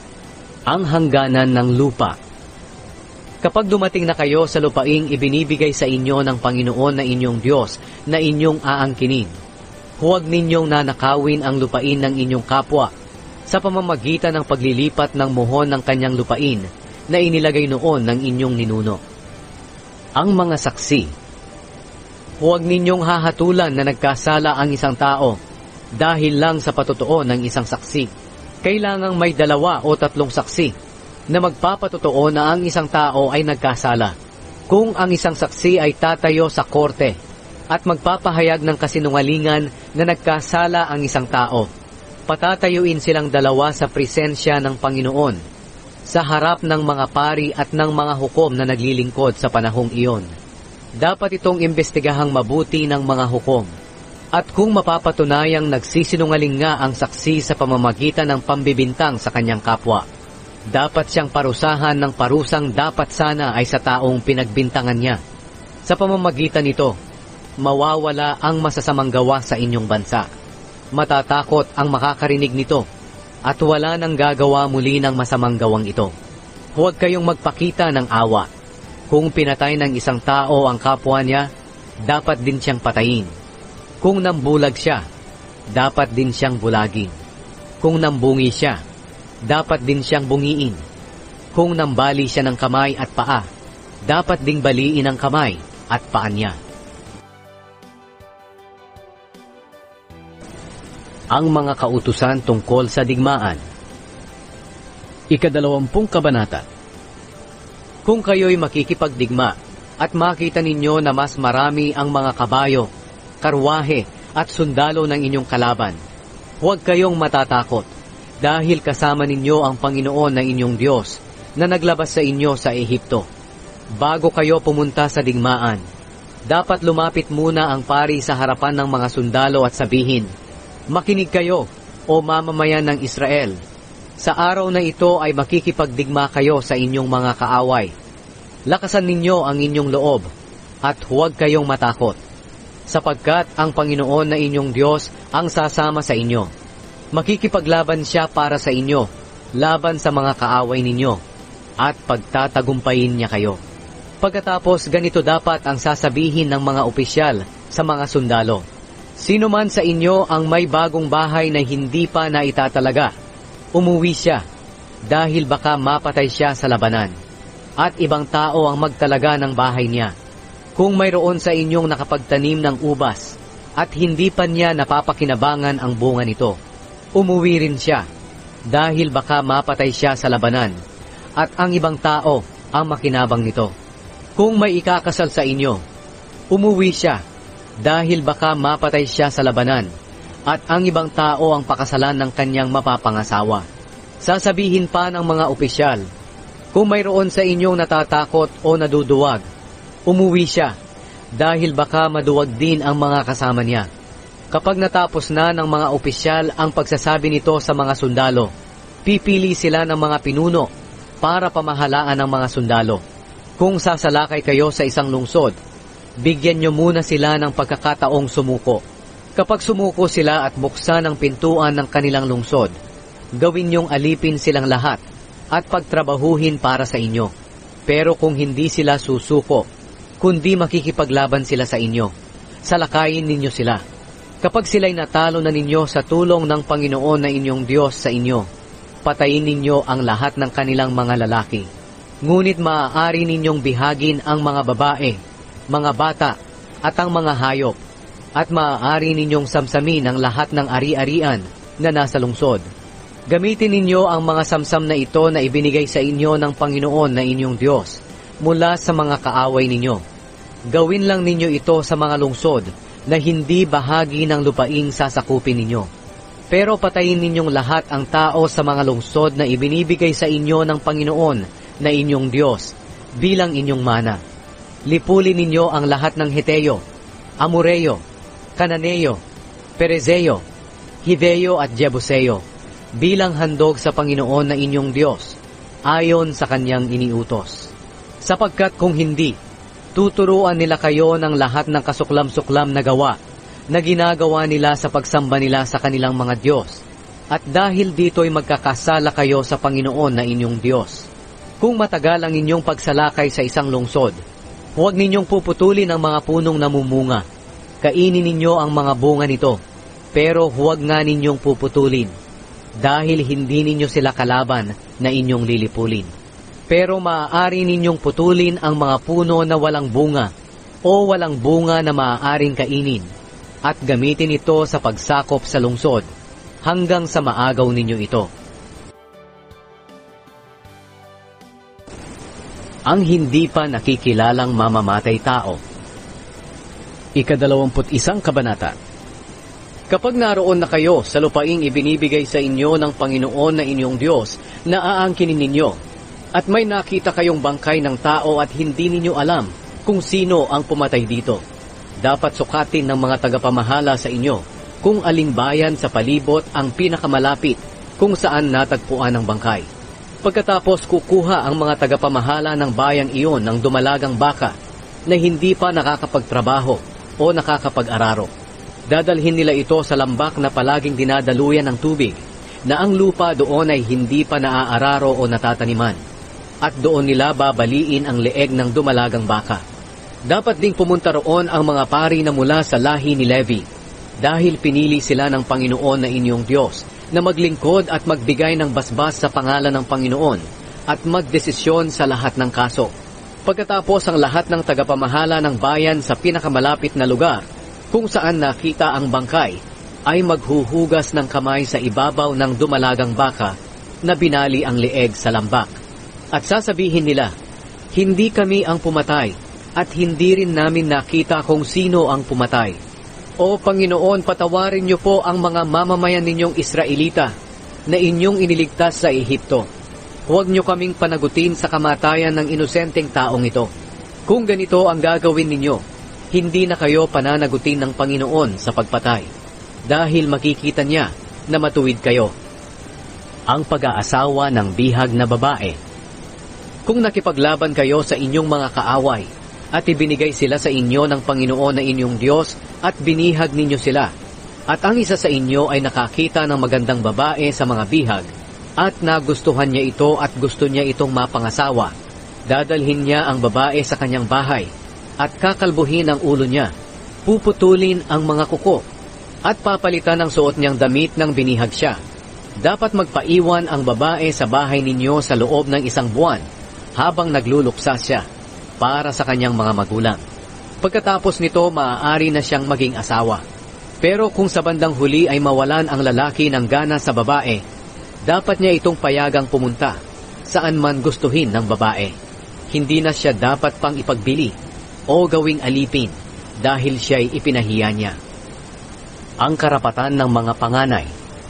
Ang hangganan ng lupa. Kapag dumating na kayo sa lupaing ibinibigay sa inyo ng Panginoon na inyong Diyos na inyong aangkinin, huwag ninyong nanakawin ang lupain ng inyong kapwa sa pamamagitan ng paglilipat ng muhon ng kanyang lupain na inilagay noon ng inyong ninuno. Ang mga saksi. Huwag ninyong hahatulan na nagkasala ang isang tao dahil lang sa patotoo ng isang saksi. Kailangang may 2 o 3 saksi na magpapatotoo na ang isang tao ay nagkasala. Kung ang isang saksi ay tatayo sa korte at magpapahayag ng kasinungalingan na nagkasala ang isang tao, patatayuin silang 2 sa presensya ng Panginoon, sa harap ng mga pari at ng mga hukom na naglilingkod sa panahong iyon. Dapat itong imbestigahang mabuti ng mga hukom. At kung mapapatunayang nagsisinungaling nga ang saksi sa pamamagitan ng pambibintang sa kanyang kapwa, dapat siyang parusahan ng parusang dapat sana ay sa taong pinagbintangan niya. Sa pamamagitan nito, mawawala ang masasamang gawa sa inyong bansa. Matatakot ang makakarinig nito, at wala nang gagawa muli ng masamang gawang ito. Huwag kayong magpakita ng awa. Kung pinatay ng isang tao ang kapwa niya, dapat din siyang patayin. Kung nambulag siya, dapat din siyang bulagin. Kung nambungi siya, dapat din siyang bungiin. Kung nambali siya ng kamay at paa, dapat ding baliin ang kamay at paa niya. Ang mga kautusan tungkol sa digmaan. 20 kabanata. Kung kayo'y makikipagdigma at makita ninyo na mas marami ang mga kabayo, karwahe at sundalo ng inyong kalaban, huwag kayong matatakot, dahil kasama ninyo ang Panginoon na inyong Diyos na naglabas sa inyo sa Ehipto. Bago kayo pumunta sa digmaan, dapat lumapit muna ang pari sa harapan ng mga sundalo at sabihin, "Makinig kayo, o mamamayan ng Israel. Sa araw na ito ay makikipagdigma kayo sa inyong mga kaaway. Lakasan ninyo ang inyong loob, at huwag kayong matakot, sapagkat ang Panginoon na inyong Diyos ang sasama sa inyo. Makikipaglaban siya para sa inyo, laban sa mga kaaway ninyo, at pagtatagumpayin niya kayo." Pagkatapos, ganito dapat ang sasabihin ng mga opisyal sa mga sundalo, "Sino man sa inyo ang may bagong bahay na hindi pa naitatalaga, umuwi siya, dahil baka mapatay siya sa labanan, at ibang tao ang magtalaga ng bahay niya. Kung mayroon sa inyong nakapagtanim ng ubas, at hindi pa niya napapakinabangan ang bunga nito, umuwi rin siya, dahil baka mapatay siya sa labanan, at ang ibang tao ang makinabang nito. Kung may ikakasal sa inyo, umuwi siya, dahil baka mapatay siya sa labanan, at ang ibang tao ang pakasalan ng kanyang mapapangasawa." Sasabihin pa ng mga opisyal, "Kung mayroon sa inyong natatakot o naduduwag, umuwi siya, dahil baka maduwag din ang mga kasama niya." Kapag natapos na ng mga opisyal ang pagsasabi nito sa mga sundalo, Pipili sila ng mga pinuno para pamahalaan ang mga sundalo. Kung sasalakay kayo sa isang lungsod, bigyan nyo muna sila ng pagkakataong sumuko. Kapag sumuko sila at buksan ang pintuan ng kanilang lungsod, gawin nyong alipin silang lahat at pagtrabahuhin para sa inyo. Pero kung hindi sila susuko, kundi makikipaglaban sila sa inyo, salakayin ninyo sila. Kapag sila'y natalo na ninyo sa tulong ng Panginoon na inyong Diyos sa inyo, patayin ninyo ang lahat ng kanilang mga lalaki. Ngunit maaari ninyong bihagin ang mga babae, mga bata, at ang mga hayop, at maaari ninyong samsamin ang lahat ng ari-arian na nasa lungsod. Gamitin ninyo ang mga samsam na ito na ibinigay sa inyo ng Panginoon na inyong Diyos mula sa mga kaaway ninyo. Gawin lang ninyo ito sa mga lungsod na hindi bahagi ng lupaing sasakupin ninyo. Pero patayin ninyong lahat ang tao sa mga lungsod na ibinibigay sa inyo ng Panginoon na inyong Diyos bilang inyong mana. Lipulin ninyo ang lahat ng Heteo, Amoreo, Kananeo, Perezeo, Hiveo at Jebuseo bilang handog sa Panginoon na inyong Diyos ayon sa kanyang iniutos. Sapagkat kung hindi, tuturuan nila kayo ng lahat ng kasuklam-suklam na gawa na ginagawa nila sa pagsamba nila sa kanilang mga Diyos. At dahil dito'y magkakasala kayo sa Panginoon na inyong Diyos. Kung matagal ang inyong pagsalakay sa isang lungsod, huwag ninyong puputulin ang mga punong namumunga. Kainin ninyo ang mga bunga nito, pero huwag nga ninyong puputulin, dahil hindi ninyo sila kalaban na inyong lilipulin. Pero maaari ninyong putulin ang mga puno na walang bunga o walang bunga na maaaring kainin, at gamitin ito sa pagsakop sa lungsod hanggang sa maagaw ninyo ito. Ang hindi pa nakikilalang mamamatay tao. Ika-21 kabanata. Kapag naroon na kayo sa lupaing ibinibigay sa inyo ng Panginoon na inyong Diyos na aangkinin ninyo, at may nakita kayong bangkay ng tao at hindi ninyo alam kung sino ang pumatay dito, dapat sukatin ng mga tagapamahala sa inyo kung aling bayan sa palibot ang pinakamalapit kung saan natagpuan ang bangkay. Pagkatapos kukuha ang mga tagapamahala ng bayang iyon ng dumalagang baka na hindi pa nakakapagtrabaho o nakakapag-araro. Dadalhin nila ito sa lambak na palaging dinadaluyan ng tubig, na ang lupa doon ay hindi pa naaararo o natataniman, at doon nila babaliin ang leeg ng dumalagang baka. Dapat ding pumunta roon ang mga pari na mula sa lahi ni Levi, dahil pinili sila ng Panginoon na inyong Diyos na maglingkod at magbigay ng basbas sa pangalan ng Panginoon at magdesisyon sa lahat ng kaso. Pagkatapos ang lahat ng tagapamahala ng bayan sa pinakamalapit na lugar kung saan nakita ang bangkay ay maghuhugas ng kamay sa ibabaw ng dumalagang baka na binali ang leeg sa lambak. At sasabihin nila, hindi kami ang pumatay at hindi rin namin nakita kung sino ang pumatay. O Panginoon, patawarin niyo po ang mga mamamayan ninyong Israelita na inyong iniligtas sa Ehipto. Huwag niyo kaming panagutin sa kamatayan ng inosenteng taong ito. Kung ganito ang gagawin ninyo, hindi na kayo pananagutin ng Panginoon sa pagpatay, dahil makikita niya na matuwid kayo. Ang pag-aasawa ng bihag na babae. Kung nakipaglaban kayo sa inyong mga kaaway, at ibinigay sila sa inyo ng Panginoon na inyong Diyos at binihag ninyo sila, at ang isa sa inyo ay nakakita ng magandang babae sa mga bihag, at nagustuhan niya ito at gusto niya itong mapangasawa, dadalhin niya ang babae sa kanyang bahay, at kakalbuhin ang ulo niya, puputulin ang mga kuko, at papalitan ang suot niyang damit ng binihag siya. Dapat magpaiwan ang babae sa bahay ninyo sa loob ng 1 buwan, habang nagluluksa siya, para sa kanyang mga magulang. Pagkatapos nito, maaari na siyang maging asawa. Pero kung sa bandang huli ay mawalan ang lalaki ng gana sa babae, dapat niya itong payagang pumunta saan man gustuhin ng babae. Hindi na siya dapat pang ipagbili o gawing alipin dahil siya'y ipinahiya niya. Ang karapatan ng mga panganay.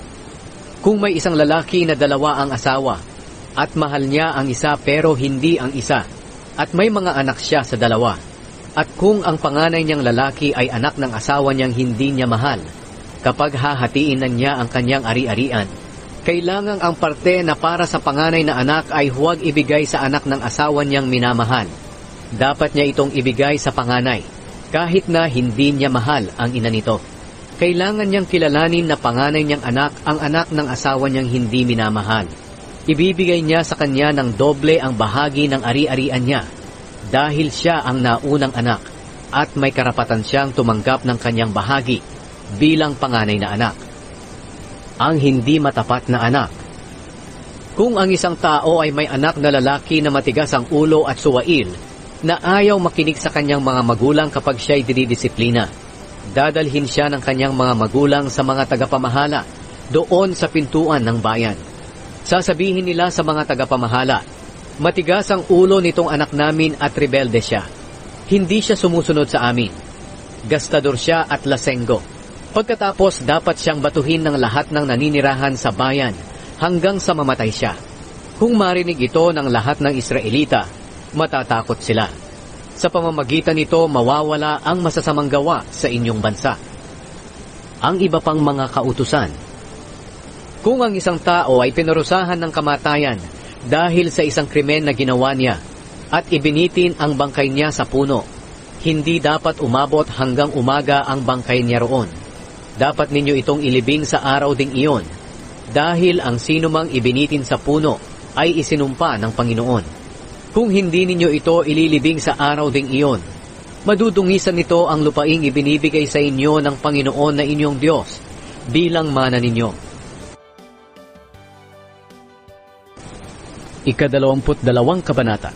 Kung may isang lalaki na 2 ang asawa at mahal niya ang isa pero hindi ang isa, at may mga anak siya sa 2, at kung ang panganay niyang lalaki ay anak ng asawa niyang hindi niya mahal, kapag hahatiin na niya ang kanyang ari-arian, Kailangang ang parte na para sa panganay na anak ay huwag ibigay sa anak ng asawa niyang minamahal. Dapat niya itong ibigay sa panganay, kahit na hindi niya mahal ang ina nito. Kailangan niyang kilalanin na panganay niyang anak ang anak ng asawa niyang hindi minamahal. Ibibigay niya sa kanya ng doble ang bahagi ng ari-arian niya, dahil siya ang naunang anak at may karapatan siyang tumanggap ng kanyang bahagi bilang panganay na anak. Ang hindi matapat na anak. Kung ang isang tao ay may anak na lalaki na matigas ang ulo at suwail, na ayaw makinig sa kanyang mga magulang kapag siya'y dinidisiplina, dadalhin siya ng kanyang mga magulang sa mga tagapamahala doon sa pintuan ng bayan. Sasabihin nila sa mga tagapamahala, "Matigas ang ulo nitong anak namin at rebelde siya. Hindi siya sumusunod sa amin. Gastador siya at lasenggo." Pagkatapos dapat siyang batuhin ng lahat ng naninirahan sa bayan hanggang sa mamatay siya. Kung marinig ito ng lahat ng Israelita, matatakot sila. Sa pamamagitan nito mawawala ang masasamang gawa sa inyong bansa. Ang iba pang mga kautusan. Kung ang isang tao ay pinarusahan ng kamatayan dahil sa isang krimen na ginawa niya at ibinitin ang bangkay niya sa puno, hindi dapat umabot hanggang umaga ang bangkay niya roon. Dapat ninyo itong ilibing sa araw ding iyon, dahil ang sinumang ibinitin sa puno ay isinumpa ng Panginoon. Kung hindi ninyo ito ililibing sa araw ding iyon, madudungisan nito ang lupaing ibinibigay sa inyo ng Panginoon na inyong Diyos bilang mana ninyo. Ika-22 Kabanata.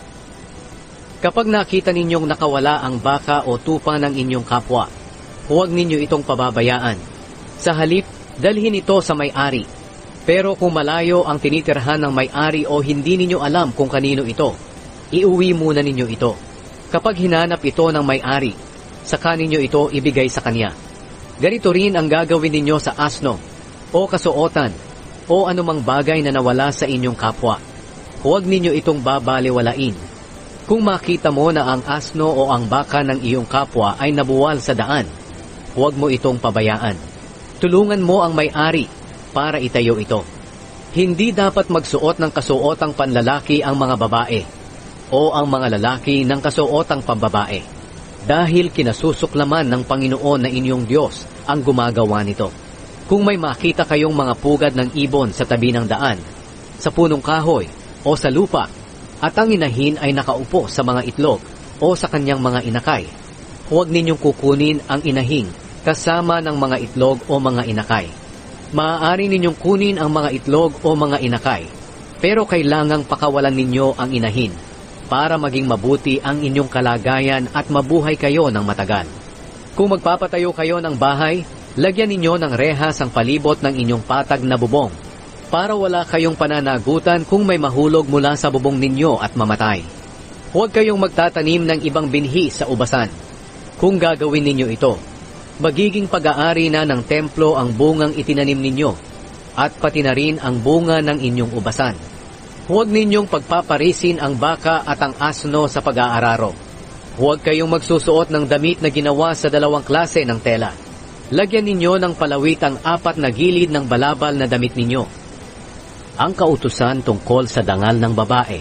Kapag nakita ninyong nakawala ang baka o tupa ng inyong kapwa, huwag ninyo itong pababayaan. Sa halip, dalhin ito sa may-ari. Pero kung malayo ang tinitirhan ng may-ari o hindi ninyo alam kung kanino ito, iuwi muna ninyo ito. Kapag hinanap ito ng may-ari, saka ninyo ito ibigay sa kanya. Ganito rin ang gagawin ninyo sa asno, o kasuotan, o anumang bagay na nawala sa inyong kapwa. Huwag ninyo itong babaliwalain. Kung makita mo na ang asno o ang baka ng iyong kapwa ay nabuwal sa daan, huwag mo itong pabayaan. Tulungan mo ang may-ari para itayo ito. Hindi dapat magsuot ng kasuotang panlalaki ang mga babae o ang mga lalaki ng kasuotang pambabae, dahil kinasusuklaman ng Panginoon na inyong Diyos ang gumagawa nito. Kung may makita kayong mga pugad ng ibon sa tabi ng daan, sa punong kahoy o sa lupa, at ang inahin ay nakaupo sa mga itlog o sa kanyang mga inakay, huwag ninyong kukunin ang inahing kasama ng mga itlog o mga inakay. Maaari ninyong kunin ang mga itlog o mga inakay, pero kailangang pakawalan ninyo ang inahin para maging mabuti ang inyong kalagayan at mabuhay kayo ng matagal. Kung magpapatayo kayo ng bahay, lagyan ninyo ng rehas ang palibot ng inyong patag na bubong para wala kayong pananagutan kung may mahulog mula sa bubong ninyo at mamatay. Huwag kayong magtatanim ng ibang binhi sa ubasan. Kung gagawin ninyo ito, magiging pag-aari na ng templo ang bungang itinanim ninyo at pati na rin ang bunga ng inyong ubasan. Huwag ninyong pagpaparisin ang baka at ang asno sa pag-aararo. Huwag kayong magsusuot ng damit na ginawa sa dalawang klase ng tela. Lagyan ninyo ng palawit ang 4 na gilid ng balabal na damit ninyo. Ang kautusan tungkol sa dangal ng babae.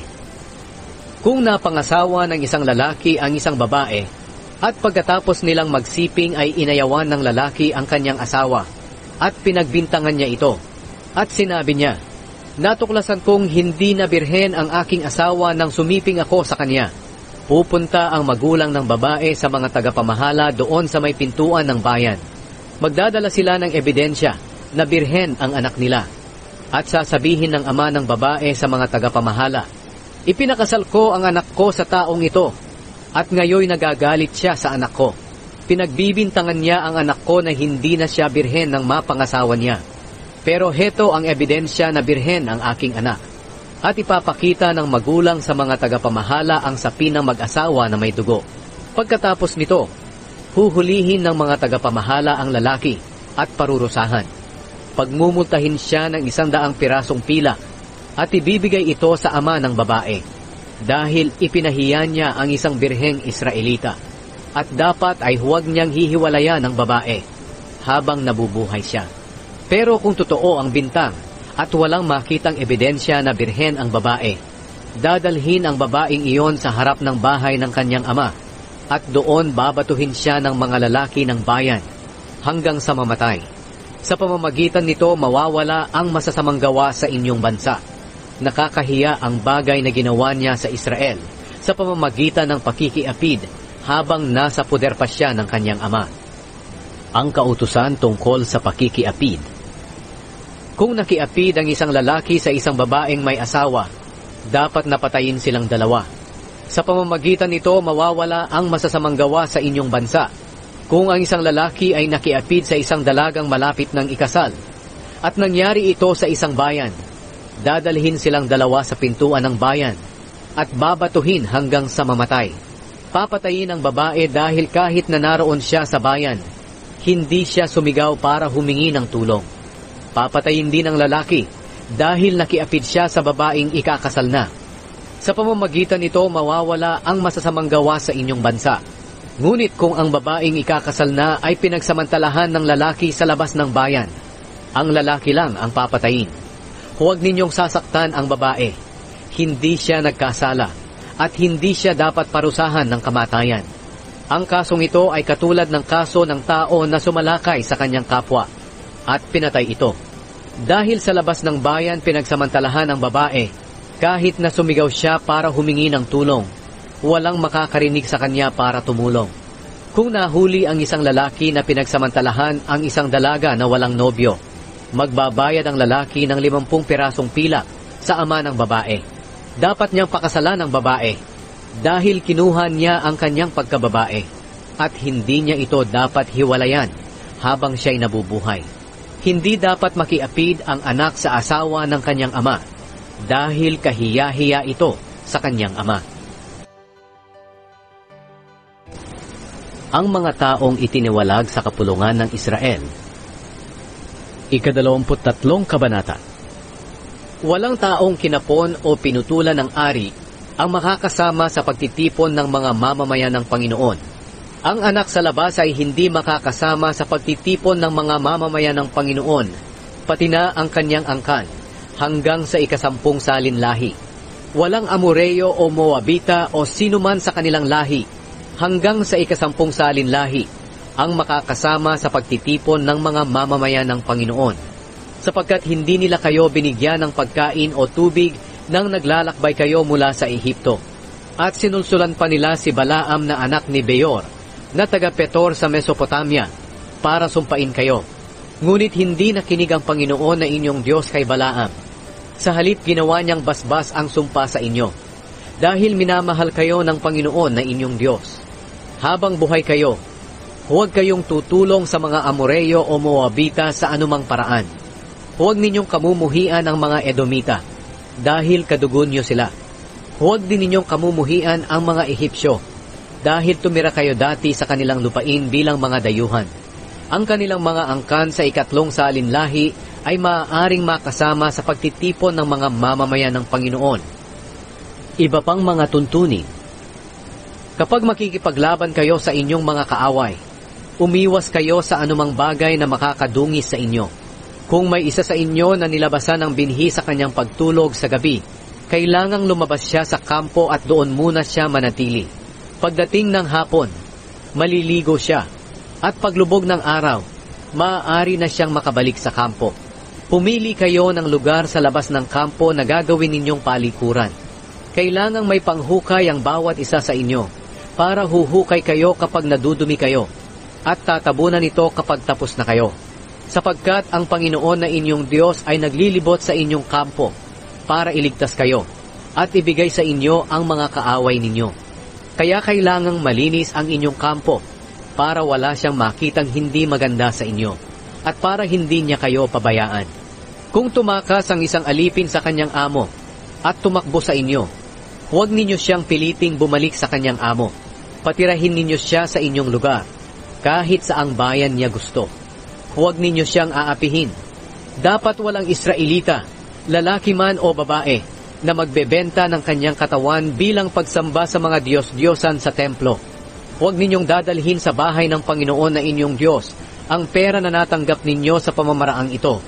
Kung napangasawa ng isang lalaki ang isang babae, at pagkatapos nilang magsiping ay inayawan ng lalaki ang kanyang asawa, at pinagbintangan niya ito, at sinabi niya, "Natuklasan kong hindi na birhen ang aking asawa nang sumiping ako sa kanya." Pupunta ang magulang ng babae sa mga tagapamahala doon sa may pintuan ng bayan. Magdadala sila ng ebidensya na birhen ang anak nila. At sasabihin ng ama ng babae sa mga tagapamahala, "Ipinakasal ko ang anak ko sa taong ito, at ngayon nagagalit siya sa anak ko. Pinagbibintangan niya ang anak ko na hindi na siya birhen ng mapangasawa niya. Pero heto ang ebidensya na birhen ang aking anak." At ipapakita ng magulang sa mga tagapamahala ang sapin ng mag-asawa na may dugo. Pagkatapos nito, huhulihin ng mga tagapamahala ang lalaki at parurusahan. Pagmumultahin siya ng 100 pirasong pilak at ibibigay ito sa ama ng babae, dahil ipinahiya niya ang isang birheng Israelita, at dapat ay huwag niyang hihiwalayan ng babae habang nabubuhay siya. Pero kung totoo ang bintang at walang makitang ebidensya na birhen ang babae, dadalhin ang babaeng iyon sa harap ng bahay ng kanyang ama at doon babatuhin siya ng mga lalaki ng bayan hanggang sa mamatay. Sa pamamagitan nito mawawala ang masasamang gawa sa inyong bansa. Nakakahiya ang bagay na ginawa niya sa Israel sa pamamagitan ng pakikiapid habang nasa puder pa siya ng kanyang ama. Ang kautusan tungkol sa pakikiapid. Kung nakiapid ang isang lalaki sa isang babaeng may asawa, dapat napatayin silang dalawa. Sa pamamagitan nito mawawala ang masasamang gawa sa inyong bansa. Kung ang isang lalaki ay nakiapid sa isang dalagang malapit ng ikasal, at nangyari ito sa isang bayan, dadalhin silang dalawa sa pintuan ng bayan, at babatuhin hanggang sa mamatay. Papatayin ang babae dahil kahit na naroon siya sa bayan, hindi siya sumigaw para humingi ng tulong. Papatayin din ang lalaki dahil nakiapid siya sa babaeng ikakasal na. Sa pamamagitan nito mawawala ang masasamang gawa sa inyong bansa. Ngunit kung ang babaeng ikakasal na ay pinagsamantalahan ng lalaki sa labas ng bayan, ang lalaki lang ang papatayin. Huwag ninyong sasaktan ang babae. Hindi siya nagkasala at hindi siya dapat parusahan ng kamatayan. Ang kasong ito ay katulad ng kaso ng tao na sumalakay sa kanyang kapwa at pinatay ito. Dahil sa labas ng bayan pinagsamantalahan ang babae, kahit na sumigaw siya para humingi ng tulong, walang makakarinig sa kanya para tumulong. Kung nahuli ang isang lalaki na pinagsamantalahan ang isang dalaga na walang nobyo, magbabayad ang lalaki ng 50 pirasong pilak sa ama ng babae. Dapat niyang pakasalan ang babae dahil kinuha niya ang kanyang pagkababae at hindi niya ito dapat hiwalayan habang siya'y nabubuhay. Hindi dapat makiapid ang anak sa asawa ng kanyang ama dahil kahiya-hiya ito sa kanyang ama. Ang mga taong itiniwalag sa kapulungan ng Israel. Ika-23 Kabanata. Walang taong kinapon o pinutulan ng ari ang makakasama sa pagtitipon ng mga mamamayan ng Panginoon. Ang anak sa labas ay hindi makakasama sa pagtitipon ng mga mamamayan ng Panginoon, pati na ang kanyang angkan, hanggang sa 10 salinlahi. Walang Amoreo o Moabita o sinuman sa kanilang lahi, hanggang sa 10 salinlahi, ang makakasama sa pagtitipon ng mga mamamayan ng Panginoon, sapagkat hindi nila kayo binigyan ng pagkain o tubig nang naglalakbay kayo mula sa Ehipto. At sinulsulan pa nila si Balaam na anak ni Beor, na taga Petor sa Mesopotamia, para sumpain kayo. Ngunit hindi nakinig ang Panginoon na inyong Diyos kay Balaam. Sa halip ginawa niyang basbas ang sumpa sa inyo, dahil minamahal kayo ng Panginoon na inyong Diyos. Habang buhay kayo, huwag kayong tutulong sa mga Amoreo o Moabita sa anumang paraan. Huwag ninyong kamumuhian ang mga Edomita, dahil kadugo niyo sila. Huwag din ninyong kamumuhian ang mga Ehipsyo, dahil tumira kayo dati sa kanilang lupain bilang mga dayuhan. Ang kanilang mga angkan sa 3 salinlahi ay maaaring makasama sa pagtitipon ng mga mamamayan ng Panginoon. Iba pang mga tuntunin. Kapag makikipaglaban kayo sa inyong mga kaaway, umiwas kayo sa anumang bagay na makakadungis sa inyo. Kung may isa sa inyo na nilabasan ng binhi sa kanyang pagtulog sa gabi, kailangang lumabas siya sa kampo at doon muna siya manatili. Pagdating ng hapon, maliligo siya, at paglubog ng araw, maaari na siyang makabalik sa kampo. Pumili kayo ng lugar sa labas ng kampo na gagawin ninyong palikuran. Kailangang may panghukay ang bawat isa sa inyo, para huhukay kayo kapag nadudumi kayo, at tatabunan ito kapag tapos na kayo. Sapagkat ang Panginoon na inyong Diyos ay naglilibot sa inyong kampo para iligtas kayo at ibigay sa inyo ang mga kaaway ninyo. Kaya kailangang malinis ang inyong kampo para wala siyang makitang hindi maganda sa inyo at para hindi niya kayo pabayaan. Kung tumakas ang isang alipin sa kanyang amo at tumakbo sa inyo, huwag ninyo siyang piliting bumalik sa kanyang amo. Patirahin ninyo siya sa inyong lugar, kahit saang bayan niya gusto. Huwag ninyo siyang aapihin. Dapat walang Israelita, lalaki man o babae, na magbebenta ng kanyang katawan bilang pagsamba sa mga Diyos-Diyosan sa templo. Huwag ninyong dadalhin sa bahay ng Panginoon na inyong Diyos ang pera na natanggap ninyo sa pamamaraang ito.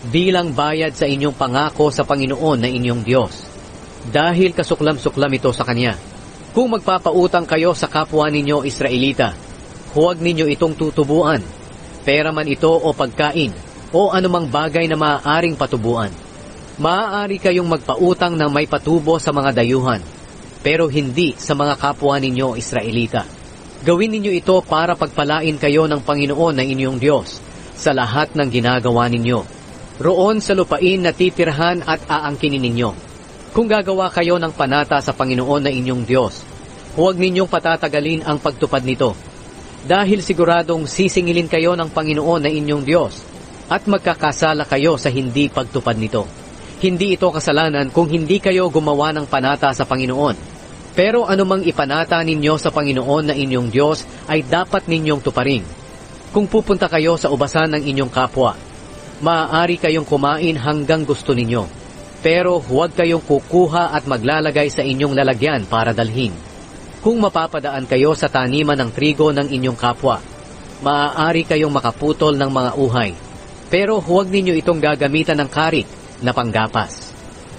bilang bayad sa inyong pangako sa Panginoon na inyong Diyos. Dahil kasuklam-suklam ito sa Kanya. Kung magpapautang kayo sa kapwa ninyo Israelita, huwag ninyo itong tutubuan, pera man ito o pagkain, o anumang bagay na maaaring patubuan. Maaari kayong magpautang ng may patubo sa mga dayuhan, pero hindi sa mga kapwa ninyo Israelita. Gawin ninyo ito para pagpalain kayo ng Panginoon na inyong Diyos sa lahat ng ginagawa ninyo, roon sa lupain na titirhan at aangkinin ninyo. Kung gagawa kayo ng panata sa Panginoon na inyong Diyos, huwag ninyong patatagalin ang pagtupad nito, dahil siguradong sisingilin kayo ng Panginoon na inyong Diyos at magkakasala kayo sa hindi pagtupad nito. Hindi ito kasalanan kung hindi kayo gumawa ng panata sa Panginoon. Pero anumang ipanata ninyo sa Panginoon na inyong Diyos ay dapat ninyong tuparin. Kung pupunta kayo sa ubasan ng inyong kapwa, maaari kayong kumain hanggang gusto ninyo, pero huwag kayong kukuha at maglalagay sa inyong lalagyan para dalhin. Kung mapapadaan kayo sa taniman ng trigo ng inyong kapwa, maaari kayong makaputol ng mga uhay, pero huwag ninyo itong gagamitan ng karit na panggapas.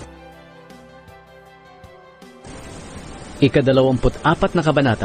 24 na kabanata.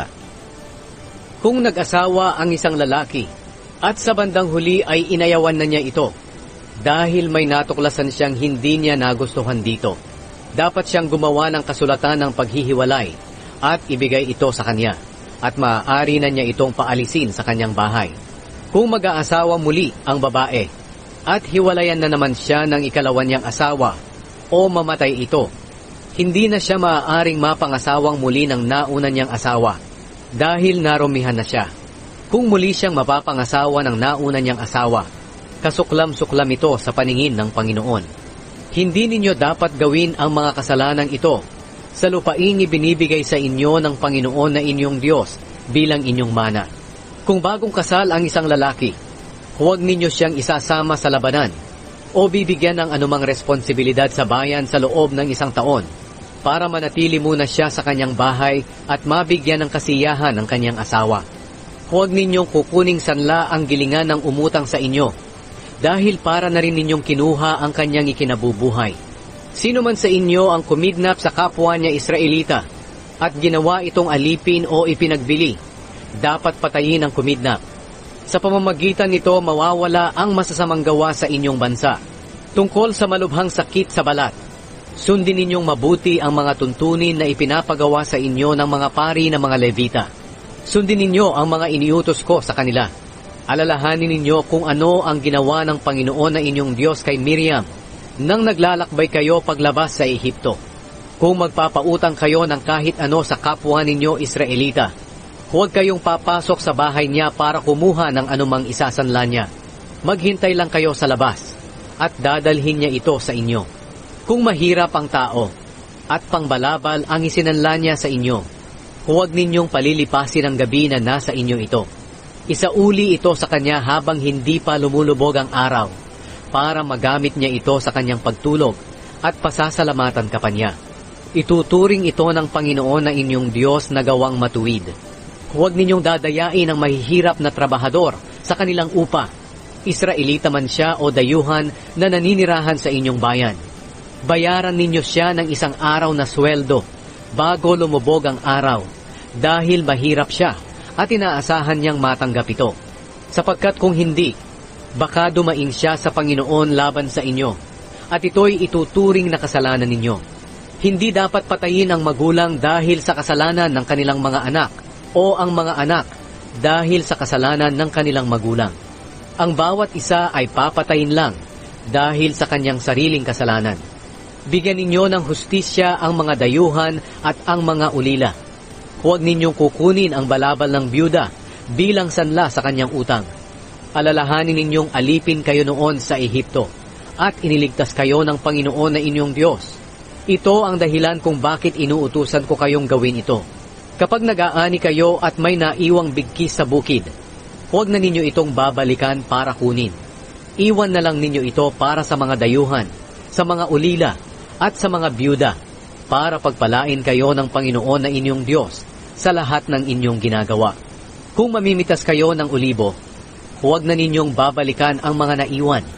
Kung nag-asawa ang isang lalaki, at sa bandang huli ay inayawan na niya ito, dahil may natuklasan siyang hindi niya nagustuhan dito, dapat siyang gumawa ng kasulatan ng paghihiwalay, at ibigay ito sa kanya, at maaari na niya itong paalisin sa kanyang bahay. Kung mag-aasawa muli ang babae, at hiwalayan na naman siya ng ikalawa niyang asawa, o mamatay ito, hindi na siya maaaring mapangasawang muli ng nauna niyang asawa, dahil narumihan na siya. Kung muli siyang mapapangasawa ng nauna niyang asawa, kasuklam-suklam ito sa paningin ng Panginoon. Hindi ninyo dapat gawin ang mga kasalanang ito sa lupaing ibinibigay sa inyo ng Panginoon na inyong Diyos bilang inyong mana. Kung bagong kasal ang isang lalaki, huwag ninyo siyang isasama sa labanan o bibigyan ng anumang responsibilidad sa bayan sa loob ng isang taon, para manatili muna siya sa kanyang bahay at mabigyan ng kasiyahan ng kanyang asawa. Huwag ninyong kukuning sanla ang gilingan ng umutang sa inyo, dahil para na rin ninyong kinuha ang kanyang ikinabubuhay. Sino man sa inyo ang kumidnap sa kapwa niya Israelita at ginawa itong alipin o ipinagbili, dapat patayin ang kumidnap. Sa pamamagitan nito mawawala ang masasamang gawa sa inyong bansa. Tungkol sa malubhang sakit sa balat, sundin ninyong mabuti ang mga tuntunin na ipinapagawa sa inyo ng mga pari na mga Levita. Sundin ninyo ang mga iniutos ko sa kanila. Alalahanin ninyo kung ano ang ginawa ng Panginoon na inyong Diyos kay Miriam nang naglalakbay kayo paglabas sa Ehipto. Kung magpapautang kayo ng kahit ano sa kapwa ninyo Israelita, huwag kayong papasok sa bahay niya para kumuha ng anumang isasanla niya. Maghintay lang kayo sa labas at dadalhin niya ito sa inyo. Kung mahirap ang tao at pangbalabal ang isinanla niya sa inyo, huwag ninyong palilipasin ang gabi na nasa inyo ito. Isauli ito sa kanya habang hindi pa lumulubog ang araw, para magamit niya ito sa kanyang pagtulog at pasasalamatan ka pa niya. Ituturing ito ng Panginoon na inyong Diyos na gawang matuwid. Huwag ninyong dadayain ang mahihirap na trabahador sa kanilang upa, Israelita man siya o dayuhan na naninirahan sa inyong bayan. Bayaran ninyo siya ng isang araw na sweldo bago lumubog ang araw, dahil mahirap siya at inaasahan niyang matanggap ito. Sapagkat kung hindi, baka dumaing siya sa Panginoon laban sa inyo, at ito'y ituturing na kasalanan ninyo. Hindi dapat patayin ang magulang dahil sa kasalanan ng kanilang mga anak, o ang mga anak dahil sa kasalanan ng kanilang magulang. Ang bawat isa ay papatayin lang dahil sa kanyang sariling kasalanan. Bigyan ninyo ng hustisya ang mga dayuhan at ang mga ulila. Huwag ninyong kukunin ang balabal ng byuda bilang sanla sa kanyang utang. Alalahanin ninyong alipin kayo noon sa Ehipto at iniligtas kayo ng Panginoon na inyong Diyos. Ito ang dahilan kung bakit inuutusan ko kayong gawin ito. Kapag nag-aani kayo at may naiwang bigkis sa bukid, huwag na ninyo itong babalikan para kunin. Iwan na lang ninyo ito para sa mga dayuhan, sa mga ulila, at sa mga byuda, para pagpalain kayo ng Panginoon na inyong Diyos sa lahat ng inyong ginagawa. Kung mamimitas kayo ng ulibo, huwag na ninyong babalikan ang mga naiwan.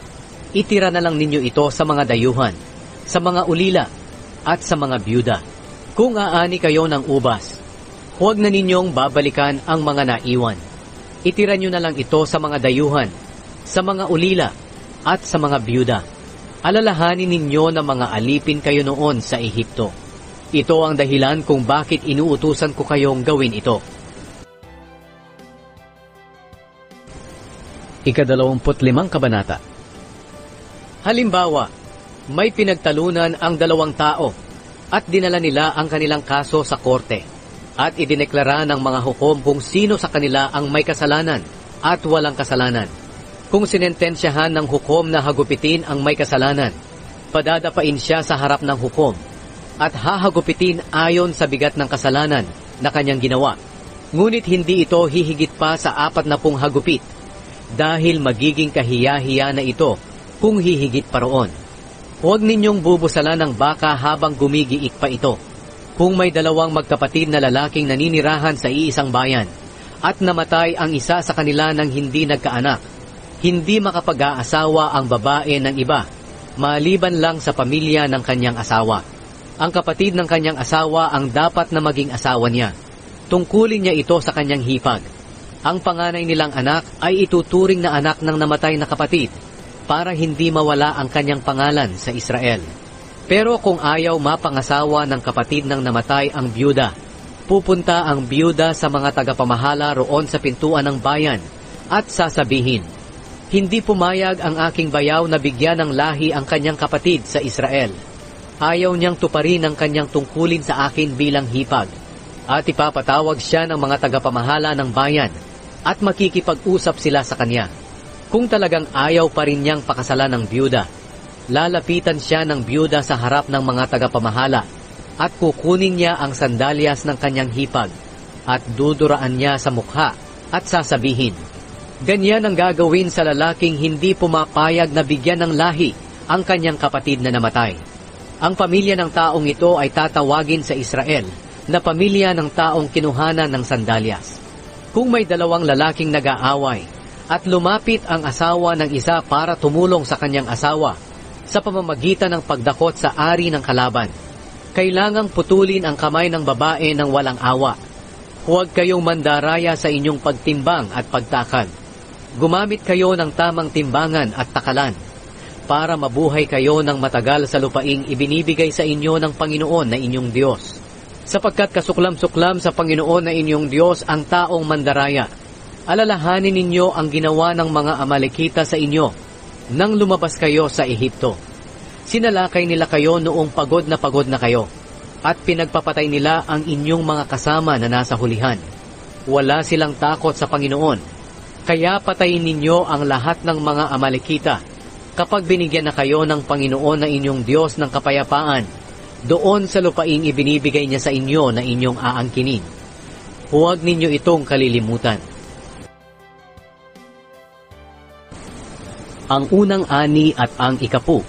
itira na lang ninyo ito sa mga dayuhan, sa mga ulila, at sa mga byuda. Kung aani kayo ng ubas, huwag na ninyong babalikan ang mga naiwan. Itira nyo na lang ito sa mga dayuhan, sa mga ulila, at sa mga byuda. Alalahanin ninyo na mga alipin kayo noon sa Ehipto. Ito ang dahilan kung bakit inuutusan ko kayong gawin ito. 25 Kabanata. Halimbawa, may pinagtalunan ang dalawang tao at dinala nila ang kanilang kaso sa korte at idineklara ng mga hukom kung sino sa kanila ang may kasalanan at walang kasalanan. Kung sinentensyahan ng hukom na hagupitin ang may kasalanan, padadapain siya sa harap ng hukom at hahagupitin ayon sa bigat ng kasalanan na kanyang ginawa. Ngunit hindi ito hihigit pa sa 40 hagupit dahil magiging kahiya-hiya na ito kung hihigit pa roon. Huwag ninyong bubusalan ng baka habang gumigiik pa ito. Kung may dalawang magkapatid na lalaking naninirahan sa iisang bayan at namatay ang isa sa kanila nang hindi nagkaanak, hindi makapag-aasawa ang babae ng iba, maliban lang sa pamilya ng kanyang asawa. Ang kapatid ng kanyang asawa ang dapat na maging asawa niya. Tungkulin niya ito sa kanyang hipag. Ang panganay nilang anak ay ituturing na anak ng namatay na kapatid para hindi mawala ang kanyang pangalan sa Israel. Pero kung ayaw mapangasawa ng kapatid ng namatay ang byuda, pupunta ang byuda sa mga tagapamahala roon sa pintuan ng bayan at sasabihin, "Hindi pumayag ang aking bayaw na bigyan ng lahi ang kanyang kapatid sa Israel. Ayaw niyang tuparin ang kanyang tungkulin sa akin bilang hipag." At ipapatawag siya ng mga tagapamahala ng bayan at makikipag-usap sila sa kanya. Kung talagang ayaw pa rin niyang pakasalan ng byuda, lalapitan siya ng byuda sa harap ng mga tagapamahala at kukunin niya ang sandalyas ng kanyang hipag at duduraan niya sa mukha at sasabihin, "Ganyan ang gagawin sa lalaking hindi pumapayag na bigyan ng lahi ang kanyang kapatid na namatay." Ang pamilya ng taong ito ay tatawagin sa Israel na pamilya ng taong kinuhanan ng sandalyas. Kung may dalawang lalaking nag-aaway at lumapit ang asawa ng isa para tumulong sa kanyang asawa sa pamamagitan ng pagdakot sa ari ng kalaban, kailangang putulin ang kamay ng babae ng walang awa. Huwag kayong mandaraya sa inyong pagtimbang at pagtakal. Gumamit kayo ng tamang timbangan at takalan para mabuhay kayo ng matagal sa lupaing ibinibigay sa inyo ng Panginoon na inyong Diyos. Sapagkat kasuklam-suklam sa Panginoon na inyong Diyos ang taong mandaraya. Alalahanin ninyo ang ginawa ng mga Amalekita sa inyo nang lumabas kayo sa Ehipto. Sinalakay nila kayo noong pagod na kayo at pinagpapatay nila ang inyong mga kasama na nasa hulihan. Wala silang takot sa Panginoon, kaya patayin ninyo ang lahat ng mga Amalekita kapag binigyan na kayo ng Panginoon na inyong Diyos ng kapayapaan doon sa lupaing ibinibigay niya sa inyo na inyong aangkinin. Huwag ninyo itong kalilimutan. Ang unang ani at ang ika-10.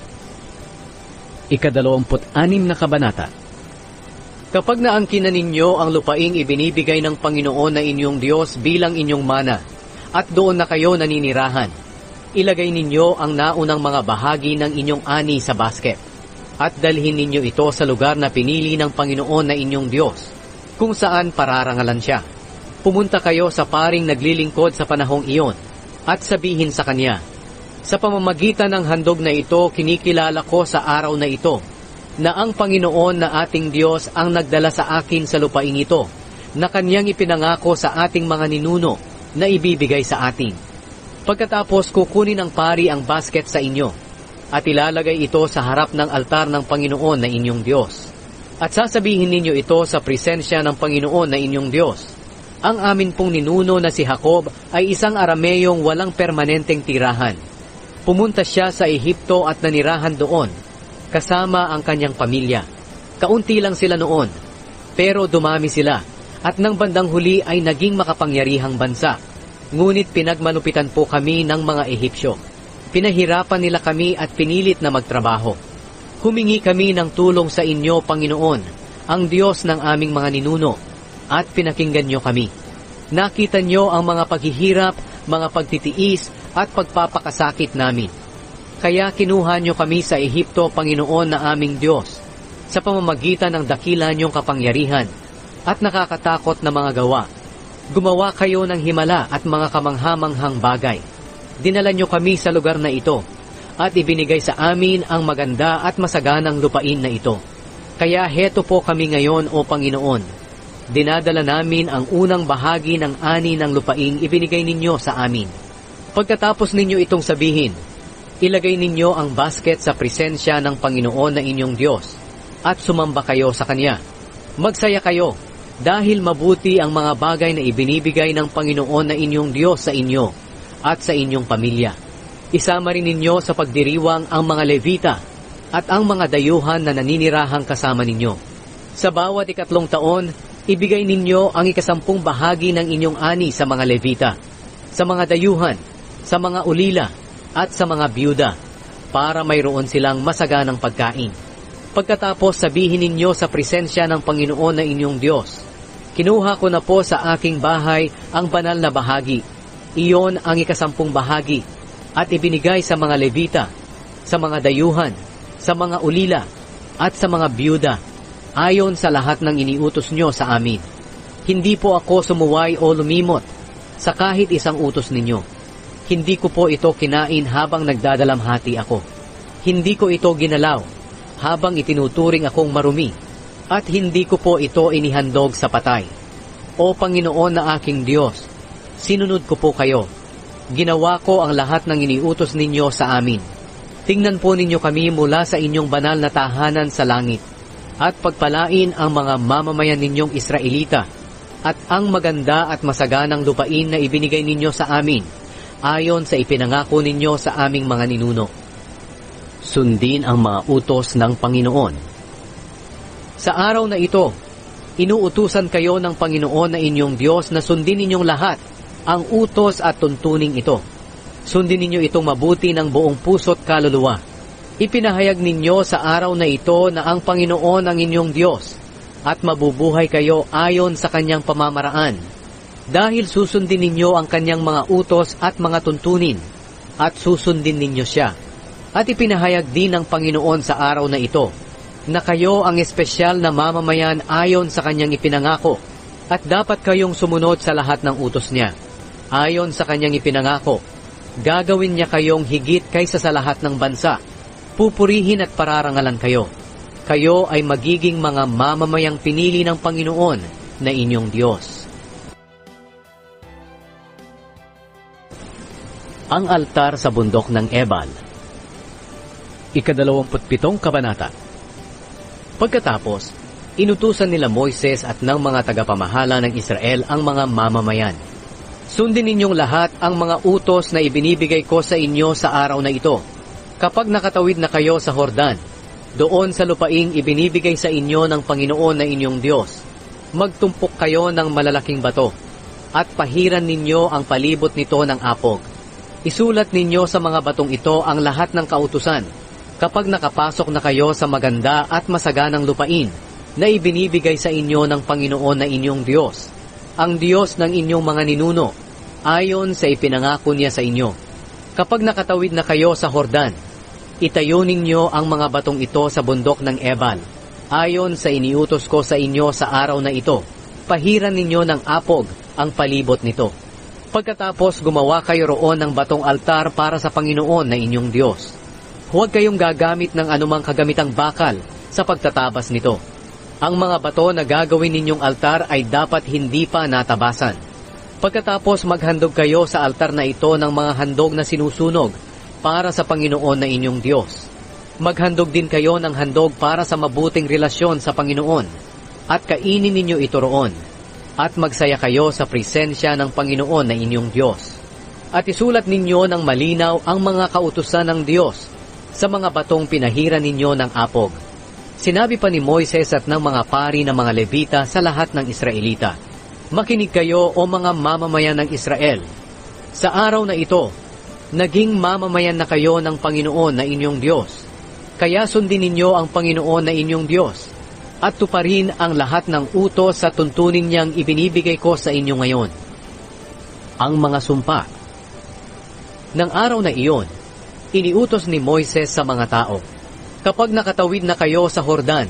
26 na kabanata. Kapag naangkin na ninyo ang lupaing ibinibigay ng Panginoon na inyong Diyos bilang inyong mana, at doon na kayo naninirahan, ilagay ninyo ang naunang mga bahagi ng inyong ani sa basket, at dalhin ninyo ito sa lugar na pinili ng Panginoon na inyong Diyos, kung saan pararangalan siya. Pumunta kayo sa paring naglilingkod sa panahong iyon, at sabihin sa kanya, "Sa pamamagitan ng handog na ito, kinikilala ko sa araw na ito, na ang Panginoon na ating Diyos ang nagdala sa akin sa lupaing ito, na kanyang ipinangako sa ating mga ninuno na ibibigay sa atin." Pagkatapos kukunin ng pari ang basket sa inyo, at ilalagay ito sa harap ng altar ng Panginoon na inyong Diyos. At sasabihin ninyo ito sa presensya ng Panginoon na inyong Diyos, "Ang amin pong ninuno na si Jacob ay isang Arameyong walang permanenteng tirahan. Pumunta siya sa Ehipto at nanirahan doon, kasama ang kanyang pamilya. Kaunti lang sila noon, pero dumami sila, at nang bandang huli ay naging makapangyarihang bansa. Ngunit pinagmalupitan po kami ng mga Ehipsyo. Pinahirapan nila kami at pinilit na magtrabaho. Humingi kami ng tulong sa inyo, Panginoon, ang Diyos ng aming mga ninuno, at pinakinggan nyo kami. Nakita nyo ang mga paghihirap, mga pagtitiis, at pagpapakasakit namin. Kaya kinuha niyo kami sa Ehipto, Panginoon na aming Diyos, sa pamamagitan ng dakila niyong kapangyarihan at nakakatakot na mga gawa. Gumawa kayo ng himala at mga kamanghamanghang bagay. Dinala niyo kami sa lugar na ito at ibinigay sa amin ang maganda at masaganang lupain na ito. Kaya heto po kami ngayon, O Panginoon. Dinadala namin ang unang bahagi ng ani ng lupaing ibinigay ninyo sa amin. Pagkatapos ninyo itong sabihin, ilagay ninyo ang basket sa presensya ng Panginoon na inyong Diyos at sumamba kayo sa Kanya. Magsaya kayo dahil mabuti ang mga bagay na ibinibigay ng Panginoon na inyong Diyos sa inyo at sa inyong pamilya. Isama rin ninyo sa pagdiriwang ang mga Levita at ang mga dayuhan na naninirahang kasama ninyo. Sa bawat 3 taon, ibigay ninyo ang 10 bahagi ng inyong ani sa mga Levita, sa mga dayuhan, sa mga ulila, at sa mga byuda, para mayroon silang masaganang pagkain. Pagkatapos sabihin ninyo sa presensya ng Panginoon na inyong Diyos, kinuha ko na po sa aking bahay ang banal na bahagi. Iyon ang 10 bahagi, at ibinigay sa mga Levita, sa mga dayuhan, sa mga ulila, at sa mga byuda, ayon sa lahat ng iniutos nyo sa amin. Hindi po ako sumuway o lumimot sa kahit isang utos ninyo. Hindi ko po ito kinain habang nagdadalamhati ako. Hindi ko ito ginalaw habang itinuturing akong marumi, at hindi ko po ito inihandog sa patay. O Panginoon na aking Diyos, sinunod ko po kayo. Ginawa ko ang lahat ng iniutos ninyo sa amin. Tingnan po ninyo kami mula sa inyong banal na tahanan sa langit, at pagpalain ang mga mamamayan ninyong Israelita, at ang maganda at masaganang lupain na ibinigay ninyo sa amin, ayon sa ipinangako ninyo sa aming mga ninuno. Sundin ang mga utos ng Panginoon. Sa araw na ito, inuutusan kayo ng Panginoon na inyong Diyos na sundin ninyong lahat ang utos at tuntuning ito. Sundin ninyo itong mabuti ng buong puso't kaluluwa. Ipinahayag ninyo sa araw na ito na ang Panginoon ang inyong Diyos, at mabubuhay kayo ayon sa Kanyang pamamaraan, dahil susundin ninyo ang Kanyang mga utos at mga tuntunin, at susundin ninyo Siya. At ipinahayag din ng Panginoon sa araw na ito, na kayo ang espesyal na mamamayan ayon sa Kanyang ipinangako, at dapat kayong sumunod sa lahat ng utos Niya. Ayon sa Kanyang ipinangako, gagawin Niya kayong higit kaysa sa lahat ng bansa. Pupurihin at pararangalan kayo. Kayo ay magiging mga mamamayang pinili ng Panginoon na inyong Diyos. Ang altar sa bundok ng Ebal. 27 kabanata. Pagkatapos, inutusan nila Moises at ng mga tagapamahala ng Israel ang mga mamamayan. Sundin ninyong lahat ang mga utos na ibinibigay ko sa inyo sa araw na ito. Kapag nakatawid na kayo sa Hordan, doon sa lupaing ibinibigay sa inyo ng Panginoon na inyong Diyos, magtumpok kayo ng malalaking bato, at pahiran ninyo ang palibot nito ng apog. Isulat ninyo sa mga batong ito ang lahat ng kautusan, kapag nakapasok na kayo sa maganda at masaganang lupain, na ibinibigay sa inyo ng Panginoon na inyong Diyos, ang Diyos ng inyong mga ninuno, ayon sa ipinangako Niya sa inyo. Kapag nakatawid na kayo sa Hordan, itayo ninyo ang mga batong ito sa bundok ng Ebal, ayon sa iniutos ko sa inyo sa araw na ito. Pahiran ninyo ng apog ang palibot nito. Pagkatapos gumawa kayo roon ng batong altar para sa Panginoon na inyong Diyos. Huwag kayong gagamit ng anumang kagamitang bakal sa pagtatabas nito. Ang mga bato na gagawin ninyong altar ay dapat hindi pa natabasan. Pagkatapos maghandog kayo sa altar na ito ng mga handog na sinusunog para sa Panginoon na inyong Diyos. Maghandog din kayo ng handog para sa mabuting relasyon sa Panginoon, at kainin ninyo ito roon, at magsaya kayo sa presensya ng Panginoon na inyong Diyos. At isulat ninyo ng malinaw ang mga kautusan ng Diyos sa mga batong pinahiran ninyo ng apog. Sinabi pa ni Moises at ng mga pari ng mga Levita sa lahat ng Israelita, makinig kayo o mga mamamayan ng Israel. Sa araw na ito, naging mamamayan na kayo ng Panginoon na inyong Diyos. Kaya sundin ninyo ang Panginoon na inyong Diyos, at tuparin ang lahat ng utos sa tuntunin Niyang ibinibigay ko sa inyo ngayon. Ang mga sumpa. Nang araw na iyon, iniutos ni Moises sa mga tao, "Kapag nakatawid na kayo sa Jordan,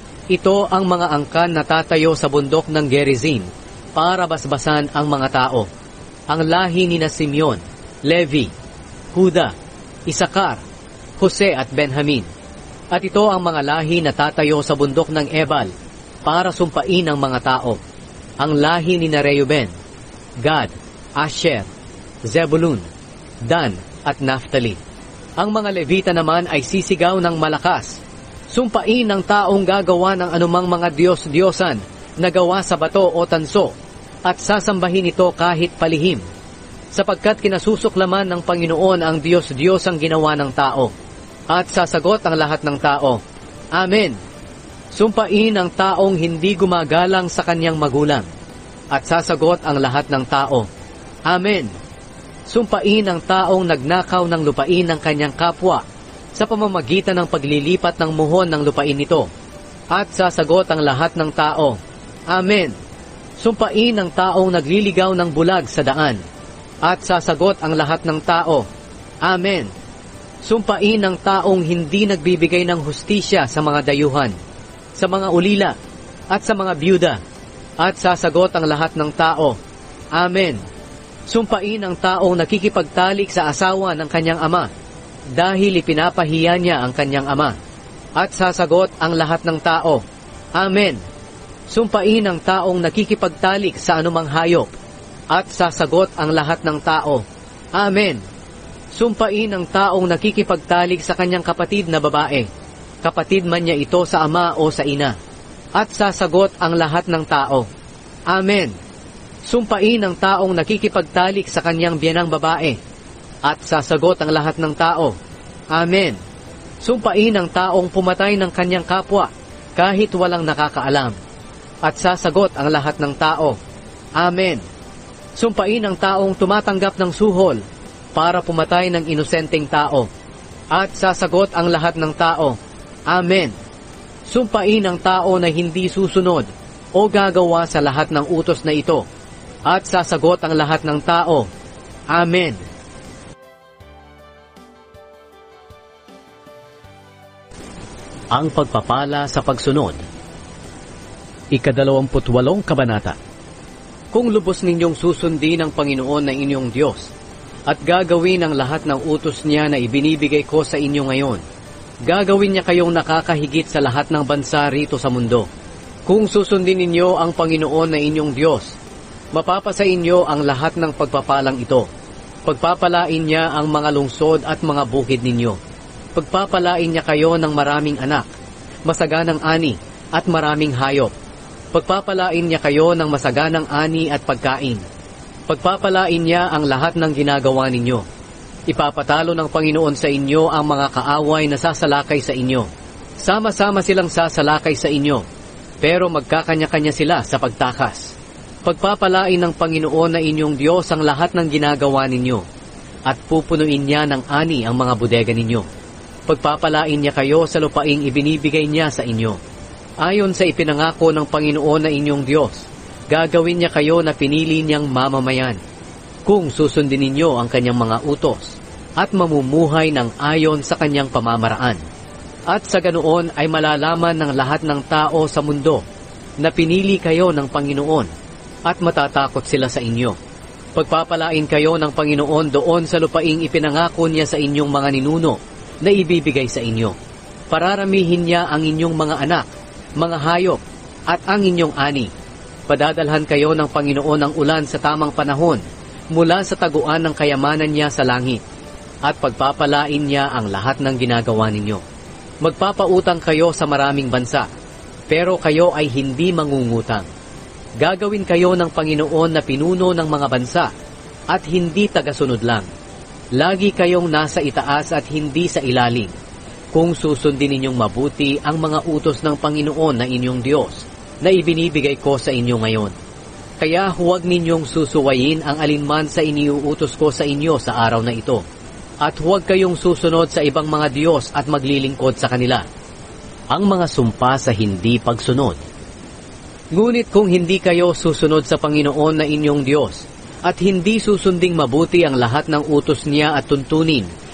ito ang mga angkan na tatayo sa bundok ng Gerizim para basbasan ang mga tao. Ang lahi ni Simeon, Levi, Huda, Isakar, Jose at Benjamin. At ito ang mga lahi na tatayo sa bundok ng Ebal para sumpain ang mga tao. Ang lahi ni Reuben, Gad, Asher, Zebulun, Dan at Naphtali. Ang mga Levita naman ay sisigaw ng malakas. Sumpain ng taong gagawa ng anumang mga Diyos-Diyosan na gawa sa bato o tanso at sasambahin ito kahit palihim, sapagkat kinasusuklaman ng Panginoon ang Diyos-Diyos ang ginawa ng tao." At sasagot ang lahat ng tao, "Amen." Sumpain ang taong hindi gumagalang sa kanyang magulang. At sasagot ang lahat ng tao, "Amen." Sumpain ang taong nagnakaw ng lupain ng kanyang kapwa sa pamamagitan ng paglilipat ng muhon ng lupain nito. At sasagot ang lahat ng tao, "Amen." Sumpain ang taong nagliligaw ng bulag sa daan. At sasagot ang lahat ng tao, "Amen." Sumpain ang taong hindi nagbibigay ng hustisya sa mga dayuhan, sa mga ulila, at sa mga byuda. At sasagot ang lahat ng tao, "Amen." Sumpain ang taong nakikipagtalik sa asawa ng kanyang ama, dahil ipinapahiya niya ang kanyang ama. At sasagot ang lahat ng tao, "Amen." Sumpain ang taong nakikipagtalik sa anumang hayop. At sasagot ang lahat ng tao, "Amen." Sumpain ang taong nakikipagtalik sa kanyang kapatid na babae, kapatid man niya ito sa ama o sa ina. At sasagot ang lahat ng tao, "Amen." Sumpain ang taong nakikipagtalik sa kanyang biyanang babae. At sasagot ang lahat ng tao, "Amen." Sumpain ang taong pumatay ng kanyang kapwa kahit walang nakakaalam. At sasagot ang lahat ng tao, "Amen." Sumpain ang taong tumatanggap ng suhol para pumatay ng inosenteng tao. At sasagot ang lahat ng tao, "Amen." Sumpain ang tao na hindi susunod o gagawa sa lahat ng utos na ito. At sasagot ang lahat ng tao, "Amen." Ang pagpapala sa pagsunod. 28 Kabanata. Kung lubos ninyong susundin ang Panginoon na inyong Diyos, at gagawin ang lahat ng utos niya na ibinibigay ko sa inyo ngayon, gagawin niya kayong nakakahigit sa lahat ng bansa rito sa mundo. Kung susundin ninyo ang Panginoon na inyong Diyos, mapapasa inyo ang lahat ng pagpapalang ito. Pagpapalain niya ang mga lungsod at mga bukid ninyo. Pagpapalain niya kayo ng maraming anak, masaganang ani at maraming hayop. Pagpapalain niya kayo ng masaganang ani at pagkain. Pagpapalain niya ang lahat ng ginagawa ninyo. Ipapatalo ng Panginoon sa inyo ang mga kaaway na sasalakay sa inyo. Sama-sama silang sasalakay sa inyo, pero magkakanya-kanya sila sa pagtakas. Pagpapalain ng Panginoon na inyong Diyos ang lahat ng ginagawa ninyo, at pupunuin niya ng ani ang mga bodega ninyo. Pagpapalain niya kayo sa lupaing ibinibigay niya sa inyo. Ayon sa ipinangako ng Panginoon na inyong Diyos, gagawin niya kayo na pinili niyang mamamayan, kung susundin ninyo ang kanyang mga utos, at mamumuhay ng ayon sa kanyang pamamaraan. At sa ganoon ay malalaman ng lahat ng tao sa mundo na pinili kayo ng Panginoon, at matatakot sila sa inyo. Pagpapalain kayo ng Panginoon doon sa lupaing ipinangako niya sa inyong mga ninuno na ibibigay sa inyo. Pararamihin niya ang inyong mga anak, mga hayop, at ang inyong ani. Padadalhan kayo ng Panginoon ng ulan sa tamang panahon mula sa taguan ng kayamanan niya sa langit, at pagpapalain niya ang lahat ng ginagawa ninyo. Magpapautang kayo sa maraming bansa, pero kayo ay hindi mangungutang. Gagawin kayo ng Panginoon na pinuno ng mga bansa at hindi tagasunod lang. Lagi kayong nasa itaas at hindi sa ilalim, kung susundin ninyong mabuti ang mga utos ng Panginoon na inyong Diyos na ibinibigay ko sa inyo ngayon. Kaya huwag ninyong susuwayin ang alinman sa iniuutos ko sa inyo sa araw na ito, at huwag kayong susunod sa ibang mga Diyos at maglilingkod sa kanila. Ang mga sumpa sa hindi pagsunod. Ngunit kung hindi kayo susunod sa Panginoon na inyong Diyos, at hindi susunding mabuti ang lahat ng utos niya at tuntunin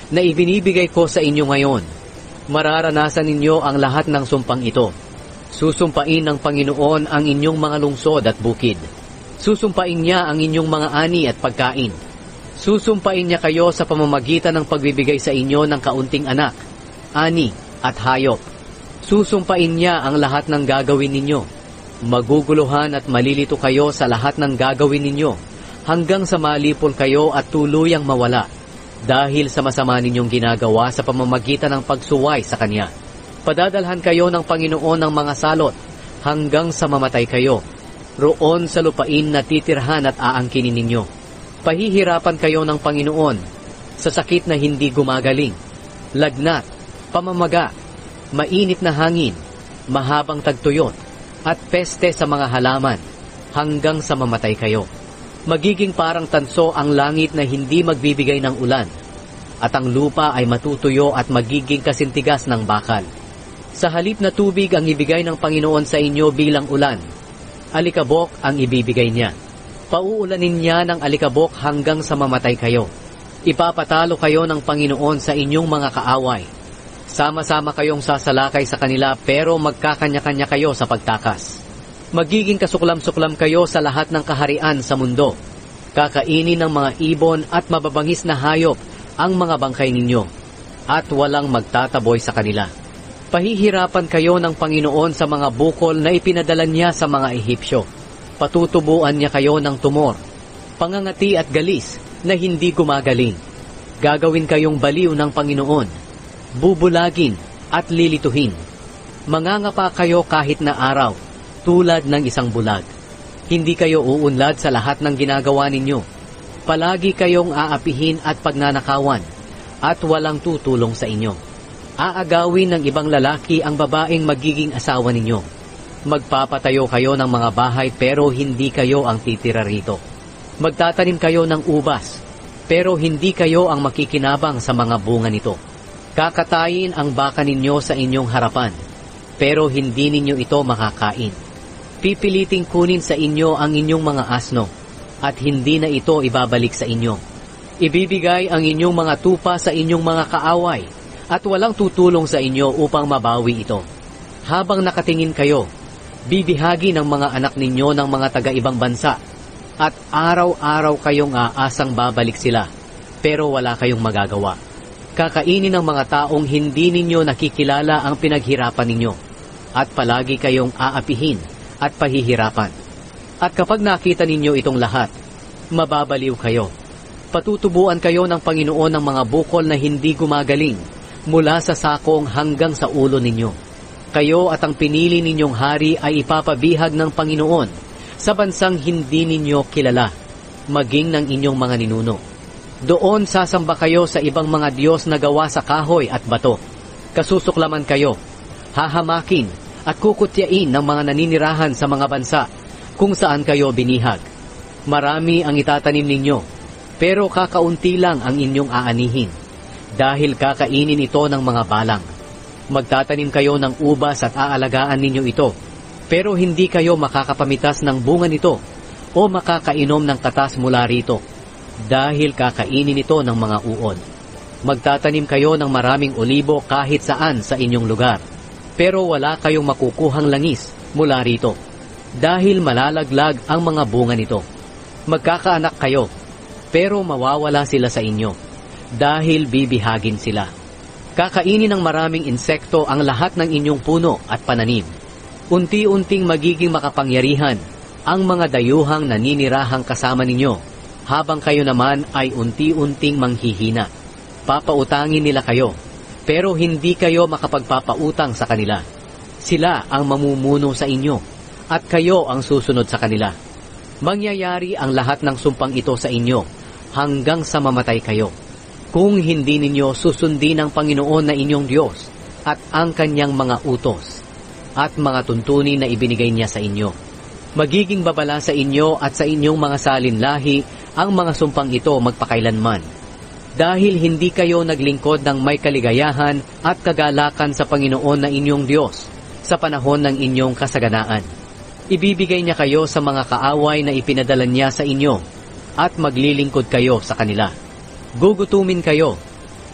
na ibinibigay ko sa inyo ngayon. Mararanasan ninyo ang lahat ng sumpang ito. Susumpain ng Panginoon ang inyong mga lungsod at bukid. Susumpain niya ang inyong mga ani at pagkain. Susumpain niya kayo sa pamamagitan ng pagbibigay sa inyo ng kaunting anak, ani at hayop. Susumpain niya ang lahat ng gagawin ninyo. Maguguluhan at malilito kayo sa lahat ng gagawin ninyo, hanggang sa malipol kayo at tuluyang mawala, dahil sa masama ninyong ginagawa sa pamamagitan ng pagsuway sa Kanya. Padadalhan kayo ng Panginoon ng mga salot, hanggang sa mamatay kayo. Roon sa lupain na titirhan at aangkinin ninyo. Pahihirapan kayo ng Panginoon sa sakit na hindi gumagaling, lagnat, pamamaga, mainit na hangin, mahabang tagtuyot, at peste sa mga halaman, hanggang sa mamatay kayo. Magiging parang tanso ang langit na hindi magbibigay ng ulan, at ang lupa ay matutuyo at magiging kasintigas ng bakal. Sa halip na tubig ang ibigay ng Panginoon sa inyo bilang ulan, alikabok ang ibibigay niya. Pauulanin niya ng alikabok hanggang sa mamatay kayo. Ipapatalo kayo ng Panginoon sa inyong mga kaaway. Sama-sama kayong sasalakay sa kanila pero magkakanya-kanya kayo sa pagtakas. Magiging kasuklam-suklam kayo sa lahat ng kaharian sa mundo. Kakainin ng mga ibon at mababangis na hayop ang mga bangkay ninyo, at walang magtataboy sa kanila. Pahihirapan kayo ng Panginoon sa mga bukol na ipinadala niya sa mga Ehipsyo. Patutubuan niya kayo ng tumor, pangangati at galis na hindi gumagaling. Gagawin kayong baliw ng Panginoon, bubulagin at lilituhin. Mangangapa kayo kahit na araw, tulad ng isang bulag. Hindi kayo uunlad sa lahat ng ginagawa ninyo. Palagi kayong aapihin at pagnanakawan, at walang tutulong sa inyo. Aagawin ng ibang lalaki ang babaeng magiging asawa ninyo. Magpapatayo kayo ng mga bahay pero hindi kayo ang titira rito. Magtatanim kayo ng ubas, pero hindi kayo ang makikinabang sa mga bunga nito. Kakatayin ang baka ninyo sa inyong harapan, pero hindi ninyo ito makakain. Pipiliting kunin sa inyo ang inyong mga asno, at hindi na ito ibabalik sa inyo. Ibibigay ang inyong mga tupa sa inyong mga kaaway, at walang tutulong sa inyo upang mabawi ito. Habang nakatingin kayo, bibihagi ng mga anak ninyo ng mga taga-ibang bansa, at araw-araw kayong aasang babalik sila, pero wala kayong magagawa. Kakainin ng mga taong hindi ninyo nakikilala ang pinaghirapan ninyo, at palagi kayong aapihin at pahihirapan. At kapag nakita ninyo itong lahat, mababaliw kayo. Patutubuan kayo ng Panginoon ng mga bukol na hindi gumagaling, mula sa sakong hanggang sa ulo ninyo. Kayo at ang pinili ninyong hari ay ipapabihag ng Panginoon sa bansang hindi ninyo kilala, maging ng inyong mga ninuno. Doon sasamba kayo sa ibang mga Diyos na gawa sa kahoy at bato. Kasusuklaman kayo, hahamakin at kukutyain ng mga naninirahan sa mga bansa kung saan kayo binihag. Marami ang itatanim ninyo, pero kakaunti lang ang inyong aanihin, dahil kakainin ito ng mga balang. Magtatanim kayo ng ubas at aalagaan ninyo ito, pero hindi kayo makakapamitas ng bunga nito o makakainom ng katas mula rito, dahil kakainin ito ng mga uod. Magtatanim kayo ng maraming olibo kahit saan sa inyong lugar, pero wala kayong makukuhang langis mula rito, dahil malalaglag ang mga bunga nito. Magkakaanak kayo, pero mawawala sila sa inyo, dahil bibihagin sila. Kakainin ng maraming insekto ang lahat ng inyong puno at pananim. Unti-unting magiging makapangyarihan ang mga dayuhang naninirahang kasama ninyo, habang kayo naman ay unti-unting manghihina. Papautangin nila kayo, pero hindi kayo makapagpapautang sa kanila. Sila ang mamumuno sa inyo, at kayo ang susunod sa kanila. Mangyayari ang lahat ng sumpang ito sa inyo, hanggang sa mamatay kayo, kung hindi ninyo susundin ang Panginoon na inyong Diyos at ang Kanyang mga utos at mga tuntunin na ibinigay niya sa inyo. Magiging babala sa inyo at sa inyong mga salinlahi ang mga sumpang ito magpakailanman, dahil hindi kayo naglingkod ng may kaligayahan at kagalakan sa Panginoon na inyong Diyos sa panahon ng inyong kasaganaan. Ibibigay niya kayo sa mga kaaway na ipinadala niya sa inyo, at maglilingkod kayo sa kanila. Gugutumin kayo,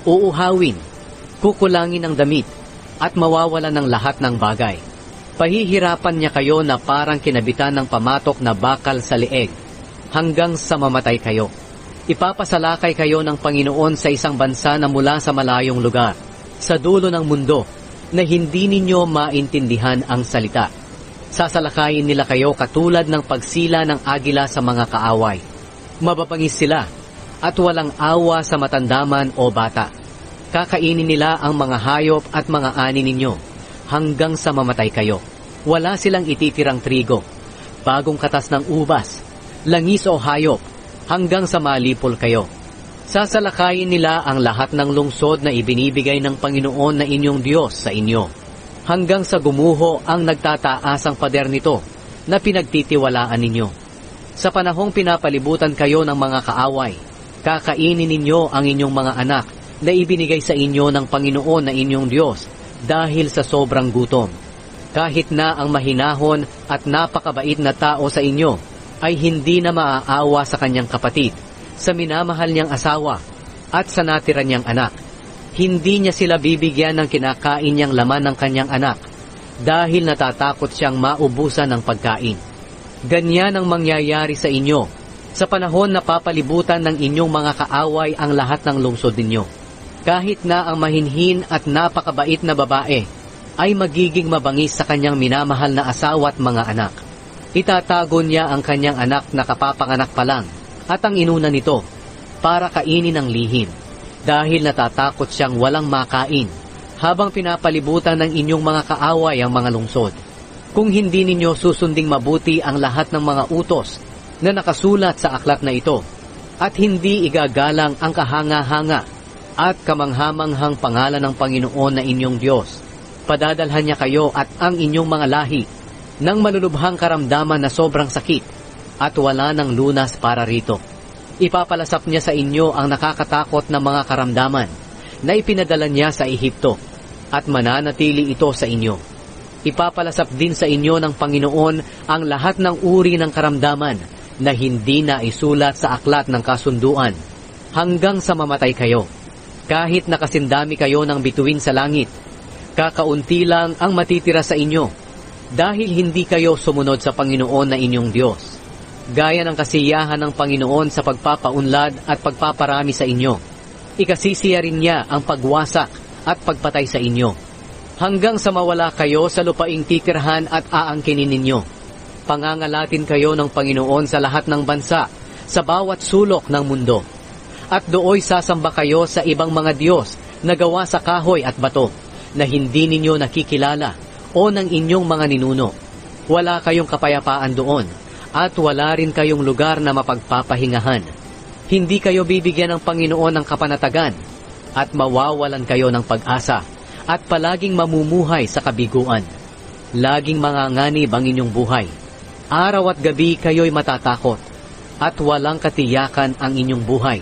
uuhawin, kukulangin ang damit, at mawawalan ng lahat ng bagay. Pahihirapan niya kayo na parang kinabitan ng pamatok na bakal sa leeg, hanggang sa mamatay kayo. Ipapasalakay kayo ng Panginoon sa isang bansa na mula sa malayong lugar, sa dulo ng mundo, na hindi ninyo maintindihan ang salita. Sasalakayin nila kayo katulad ng pagsila ng agila sa mga kaaway. Mababangis sila, at walang awa sa matandaman o bata. Kakainin nila ang mga hayop at mga ani ninyo, hanggang sa mamatay kayo. Wala silang ititirang trigo, bagong katas ng ubas, langis o hayop, hanggang sa malipol kayo. Sasalakayin nila ang lahat ng lungsod na ibinibigay ng Panginoon na inyong Diyos sa inyo, hanggang sa gumuho ang nagtataasang pader nito na pinagtitiwalaan ninyo. Sa panahong pinapalibutan kayo ng mga kaaway, kakainin ninyo ang inyong mga anak na ibinigay sa inyo ng Panginoon na inyong Diyos dahil sa sobrang gutom. Kahit na ang mahinahon at napakabait na tao sa inyo ay hindi na maaawa sa kanyang kapatid, sa minamahal niyang asawa at sa natira niyang anak. Hindi niya sila bibigyan ng kinakain niyang laman ng kanyang anak dahil natatakot siyang maubusan ng pagkain. Ganyan ang mangyayari sa inyo sa panahon na papalibutan ng inyong mga kaaway ang lahat ng lungsod ninyo. Kahit na ang mahinhin at napakabait na babae ay magiging mabangis sa kanyang minamahal na asawa at mga anak. Itatago niya ang kanyang anak na kapapanganak pa lang at ang inuna nito para kainin ang lihim dahil natatakot siyang walang makain habang pinapalibutan ng inyong mga kaaway ang mga lungsod. Kung hindi ninyo susunding mabuti ang lahat ng mga utos na nakasulat sa aklat na ito at hindi igagalang ang kahanga-hanga at kamanghamanghang pangalan ng Panginoon na inyong Diyos, padadalhan niya kayo at ang inyong mga lahi ng malulubhang karamdaman na sobrang sakit at wala ng lunas para rito. Ipapalasap niya sa inyo ang nakakatakot na mga karamdaman na ipinadala niya sa Ehipto at mananatili ito sa inyo. Ipapalasap din sa inyo ng Panginoon ang lahat ng uri ng karamdaman na hindi na isulat sa aklat ng kasunduan hanggang sa mamatay kayo. Kahit nakasindami kayo ng bituin sa langit, kakaunti lang ang matitira sa inyo dahil hindi kayo sumunod sa Panginoon na inyong Diyos. Gaya ng kasiyahan ng Panginoon sa pagpapaunlad at pagpaparami sa inyo, ikasisiya rin niya ang pagwasak at pagpatay sa inyo, hanggang sa mawala kayo sa lupaing titirhan at aangkinin ninyo. Pangangalatin kayo ng Panginoon sa lahat ng bansa, sa bawat sulok ng mundo. At dooy sasamba kayo sa ibang mga Diyos na gawa sa kahoy at bato, na hindi ninyo nakikilala o ng inyong mga ninuno. Wala kayong kapayapaan doon, at wala rin kayong lugar na mapagpapahingahan. Hindi kayo bibigyan ng Panginoon ng kapanatagan, at mawawalan kayo ng pag-asa, at palaging mamumuhay sa kabiguan. Laging manganganib ang inyong buhay. Araw at gabi kayo'y matatakot, at walang katiyakan ang inyong buhay.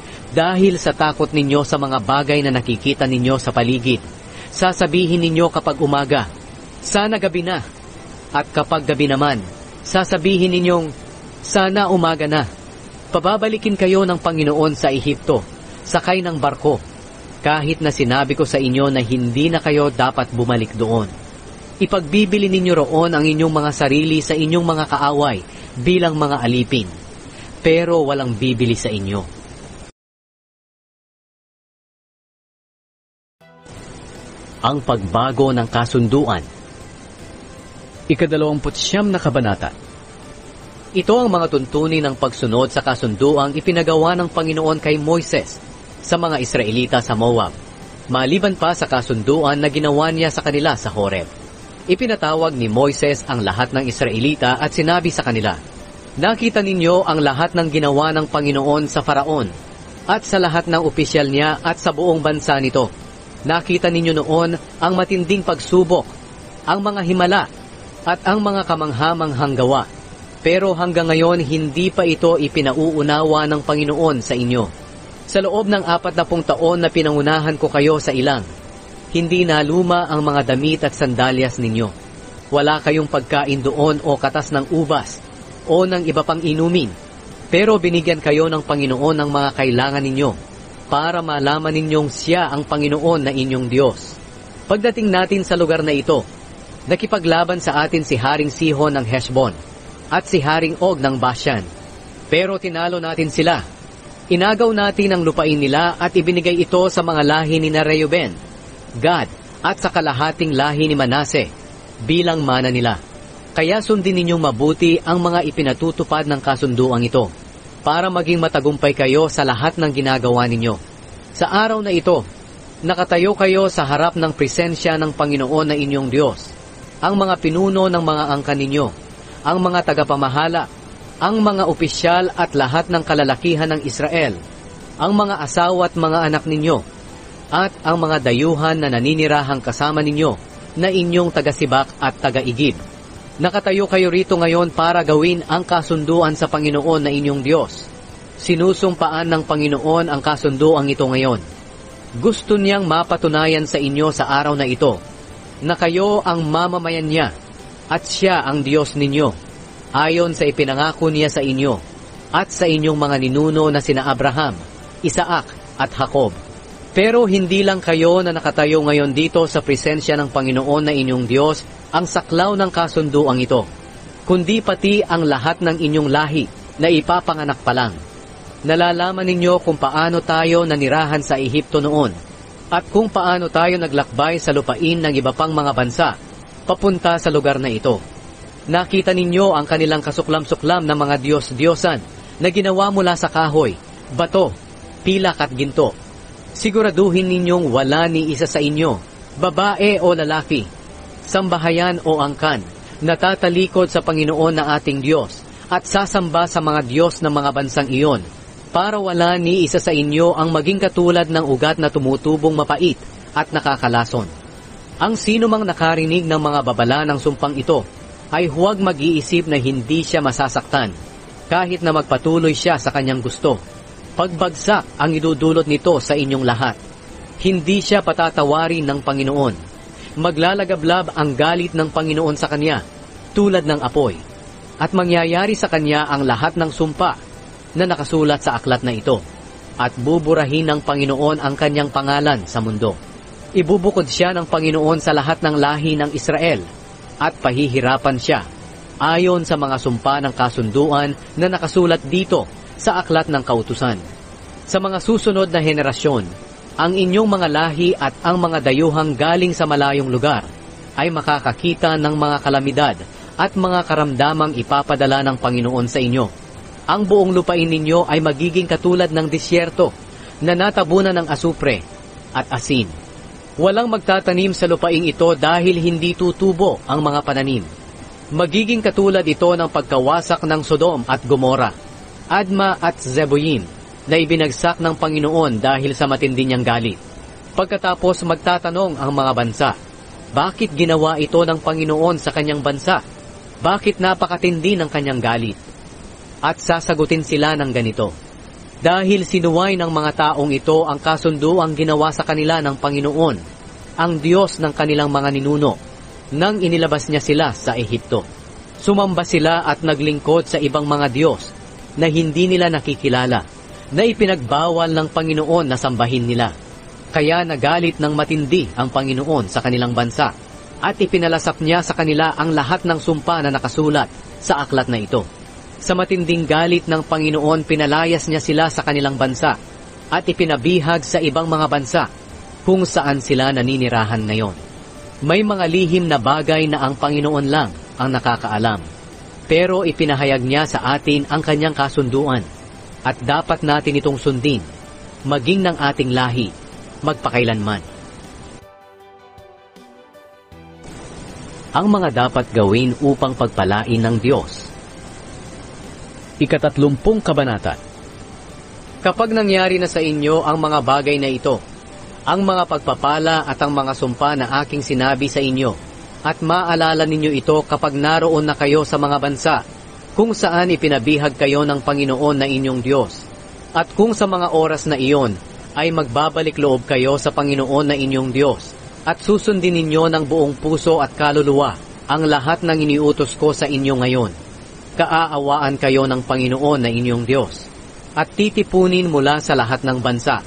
Dahil sa takot ninyo sa mga bagay na nakikita ninyo sa paligid, sasabihin ninyo kapag umaga, sana gabi na. At kapag gabi naman, sasabihin ninyong, sana umaga na. Pababalikin kayo ng Panginoon sa Ehipto, sakay ng barko, kahit na sinabi ko sa inyo na hindi na kayo dapat bumalik doon. Ipagbibili ninyo roon ang inyong mga sarili sa inyong mga kaaway bilang mga alipin, pero walang bibili sa inyo. Ang pagbago ng kasunduan. 29 na kabanata. Ito ang mga tuntunin ng pagsunod sa kasunduang ipinagawa ng Panginoon kay Moises sa mga Israelita sa Moab, maliban pa sa kasunduan na ginawa niya sa kanila sa Horeb. Ipinatawag ni Moises ang lahat ng Israelita at sinabi sa kanila, nakita ninyo ang lahat ng ginawa ng Panginoon sa Faraon at sa lahat ng opisyal niya at sa buong bansa nito. Nakita ninyo noon ang matinding pagsubok, ang mga himala, at ang mga kamanghamanghang gawa. Pero hanggang ngayon, hindi pa ito ipinauunawa ng Panginoon sa inyo. Sa loob ng 40 taon na pinangunahan ko kayo sa ilang, hindi na luma ang mga damit at sandalyas ninyo. Wala kayong pagkain doon o katas ng ubas o ng iba pang inumin. Pero binigyan kayo ng Panginoon ng mga kailangan ninyo. para malaman ninyong siya ang Panginoon na inyong Diyos. Pagdating natin sa lugar na ito, nakipaglaban sa atin si Haring Sihon ng Heshbon at si Haring Og ng Bashan. Pero tinalo natin sila. Inagaw natin ang lupain nila at ibinigay ito sa mga lahi ni Reuben, Gad at sa kalahating lahi ni Manase bilang mana nila. Kaya sundin ninyong mabuti ang mga ipinatutupad ng kasunduang ito para maging matagumpay kayo sa lahat ng ginagawa ninyo. Sa araw na ito, nakatayo kayo sa harap ng presensya ng Panginoon na inyong Diyos, ang mga pinuno ng mga angkan ninyo, ang mga tagapamahala, ang mga opisyal at lahat ng kalalakihan ng Israel, ang mga asawa at mga anak ninyo, at ang mga dayuhan na naninirahang kasama ninyo na inyong tagasibak at tagaigib. Nakatayo kayo rito ngayon para gawin ang kasunduan sa Panginoon na inyong Diyos. Sinusumpaan ng Panginoon ang kasunduang ito ngayon. Gusto niyang mapatunayan sa inyo sa araw na ito na kayo ang mamamayan niya at siya ang Diyos ninyo, ayon sa ipinangako niya sa inyo at sa inyong mga ninuno na sina Abraham, Isaac at Jacob. Pero hindi lang kayo na nakatayo ngayon dito sa presensya ng Panginoon na inyong Diyos ang saklaw ng kasunduang ito, kundi pati ang lahat ng inyong lahi na ipapanganak pa lang. Nalalaman ninyo kung paano tayo nanirahan sa Ehipto noon at kung paano tayo naglakbay sa lupain ng iba pang mga bansa papunta sa lugar na ito. Nakita ninyo ang kanilang kasuklam-suklam na mga Diyos-Diyosan na ginawa mula sa kahoy, bato, pilak at ginto. Siguraduhin ninyong wala ni isa sa inyo, babae o lalaki, sambahayan o angkan, natatalikod sa Panginoon na ating Diyos at sasamba sa mga Diyos ng mga bansang iyon, para wala ni isa sa inyo ang maging katulad ng ugat na tumutubong mapait at nakakalason. Ang sino mang nakarinig ng mga babala ng sumpang ito, ay huwag mag-iisip na hindi siya masasaktan, kahit na magpatuloy siya sa kanyang gusto. Pagbagsak ang idudulot nito sa inyong lahat. Hindi siya patatawarin ng Panginoon. Maglalagablab ang galit ng Panginoon sa kanya, tulad ng apoy, at mangyayari sa kanya ang lahat ng sumpa na nakasulat sa aklat na ito, at buburahin ng Panginoon ang kanyang pangalan sa mundo. Ibubukod siya ng Panginoon sa lahat ng lahi ng Israel, at pahihirapan siya, ayon sa mga sumpa ng kasunduan na nakasulat dito sa aklat ng kautusan. Sa mga susunod na henerasyon, ang inyong mga lahi at ang mga dayuhang galing sa malayong lugar ay makakakita ng mga kalamidad at mga karamdamang ipapadala ng Panginoon sa inyo. Ang buong lupain ninyo ay magiging katulad ng disyerto na natabunan ng asupre at asin. Walang magtatanim sa lupaing ito dahil hindi tutubo ang mga pananim. Magiging katulad ito ng pagkawasak ng Sodom at Gomora, Adma at Zeboyim, na ibinagsak ng Panginoon dahil sa matindi niyang galit. Pagkatapos magtatanong ang mga bansa, bakit ginawa ito ng Panginoon sa kanyang bansa? Bakit napakatindi ng kanyang galit? At sasagutin sila ng ganito, dahil sinuway ng mga taong ito ang kasunduang ginawa sa kanila ng Panginoon, ang Diyos ng kanilang mga ninuno, nang inilabas niya sila sa Ehipto. Sumamba sila at naglingkod sa ibang mga Diyos na hindi nila nakikilala, na ipinagbawal ng Panginoon na sambahin nila. Kaya nagalit ng matindi ang Panginoon sa kanilang bansa, at ipinalasap niya sa kanila ang lahat ng sumpa na nakasulat sa aklat na ito. Sa matinding galit ng Panginoon, pinalayas niya sila sa kanilang bansa at ipinabihag sa ibang mga bansa kung saan sila naninirahan ngayon. May mga lihim na bagay na ang Panginoon lang ang nakakaalam, pero ipinahayag niya sa atin ang kanyang kasunduan at dapat natin itong sundin, maging ng ating lahi, magpakailanman. Ang mga dapat gawin upang pagpalain ng Diyos. 30 Kabanata. Kapag nangyari na sa inyo ang mga bagay na ito, ang mga pagpapala at ang mga sumpa na aking sinabi sa inyo, at maalala ninyo ito kapag naroon na kayo sa mga bansa, kung saan ipinabihag kayo ng Panginoon na inyong Diyos, at kung sa mga oras na iyon ay magbabalik loob kayo sa Panginoon na inyong Diyos, at susundin ninyo ng buong puso at kaluluwa ang lahat ng iniutos ko sa inyo ngayon. Kaaawaan kayo ng Panginoon na inyong Diyos, at titipunin mula sa lahat ng bansa,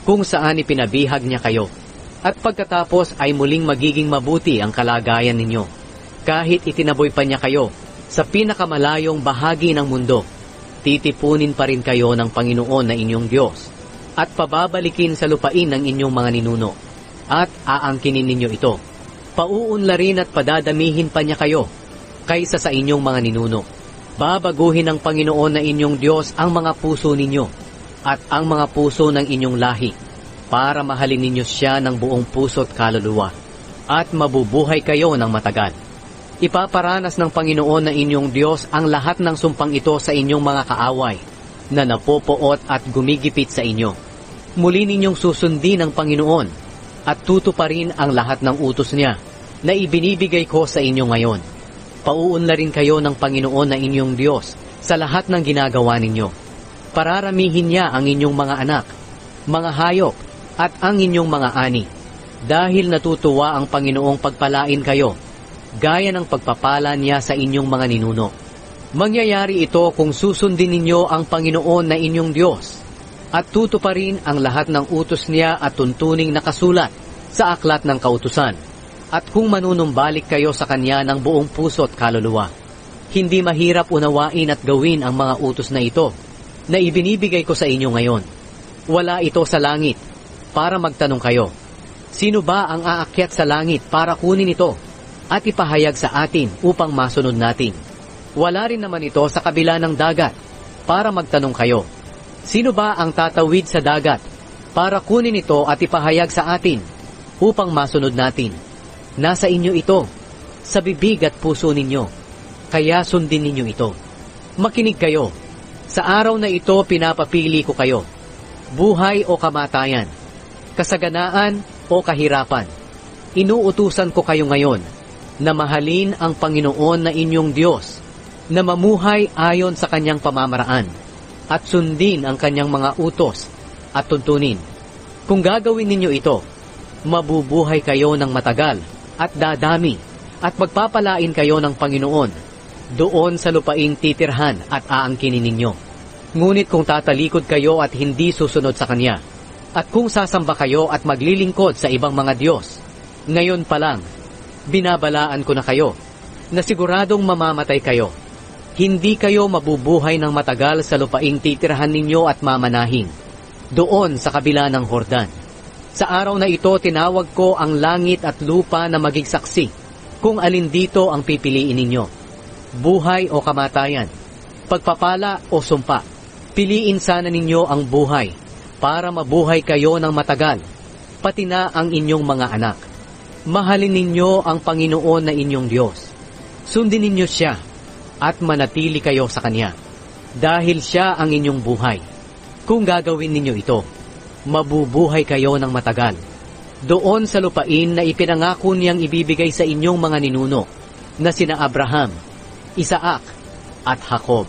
kung saan ipinabihag niya kayo. At pagkatapos ay muling magiging mabuti ang kalagayan ninyo. Kahit itinaboy pa niya kayo sa pinakamalayong bahagi ng mundo, titipunin pa rin kayo ng Panginoon na inyong Diyos at pababalikin sa lupain ng inyong mga ninuno at aangkinin ninyo ito. Pauunlarin at padadamihin pa niya kayo kaysa sa inyong mga ninuno. Babaguhin ng Panginoon na inyong Diyos ang mga puso ninyo at ang mga puso ng inyong lahi para mahalin ninyo siya ng buong puso't kaluluwa at mabubuhay kayo ng matagal. Ipaparanas ng Panginoon na inyong Diyos ang lahat ng sumpang ito sa inyong mga kaaway na napopoot at gumigipit sa inyo. Muli ninyong susundin ang Panginoon at tutuparin ang lahat ng utos niya na ibinibigay ko sa inyo ngayon. Pauunlarin kayo ng Panginoon na inyong Diyos sa lahat ng ginagawa ninyo. Pararamihin niya ang inyong mga anak, mga hayop, at ang inyong mga ani. Dahil natutuwa ang Panginoong pagpalain kayo, gaya ng pagpapala niya sa inyong mga ninuno. Mangyayari ito kung susundin ninyo ang Panginoon na inyong Diyos at tutuparin ang lahat ng utos niya at tuntuning nakasulat sa aklat ng kautusan. At kung manunumbalik kayo sa Kanya ng buong puso't kaluluwa, hindi mahirap unawain at gawin ang mga utos na ito na ibinibigay ko sa inyo ngayon. Wala ito sa langit para magtanong kayo, sino ba ang aakyat sa langit para kunin ito at ipahayag sa atin upang masunod natin? Wala rin naman ito sa kabila ng dagat para magtanong kayo, sino ba ang tatawid sa dagat para kunin ito at ipahayag sa atin upang masunod natin? Nasa inyo ito, sa bibig at puso ninyo, kaya sundin ninyo ito. Makinig kayo, sa araw na ito pinapapili ko kayo, buhay o kamatayan, kasaganaan o kahirapan. Inuutusan ko kayo ngayon na mahalin ang Panginoon na inyong Diyos, na mamuhay ayon sa Kanyang pamamaraan, at sundin ang Kanyang mga utos at tuntunin. Kung gagawin ninyo ito, mabubuhay kayo ng matagal at dadami, at magpapalain kayo ng Panginoon doon sa lupaing titirhan at aangkinin ninyo. Ngunit kung tatalikod kayo at hindi susunod sa Kanya, at kung sasamba kayo at maglilingkod sa ibang mga Diyos, ngayon pa lang, binabalaan ko na kayo, na siguradong mamamatay kayo. Hindi kayo mabubuhay ng matagal sa lupaing titirhan ninyo at mamanahin, doon sa kabila ng Hordan. Sa araw na ito, tinawag ko ang langit at lupa na maging saksi, kung alin dito ang pipiliin ninyo, buhay o kamatayan, pagpapala o sumpa. Piliin sana ninyo ang buhay, para mabuhay kayo ng matagal, pati na ang inyong mga anak. Mahalin ninyo ang Panginoon na inyong Diyos. Sundin ninyo siya, at manatili kayo sa Kanya, dahil siya ang inyong buhay. Kung gagawin ninyo ito, mabubuhay kayo ng matagal, doon sa lupain na ipinangako niyang ibibigay sa inyong mga ninuno, na sina Abraham, Isaac, at Jacob.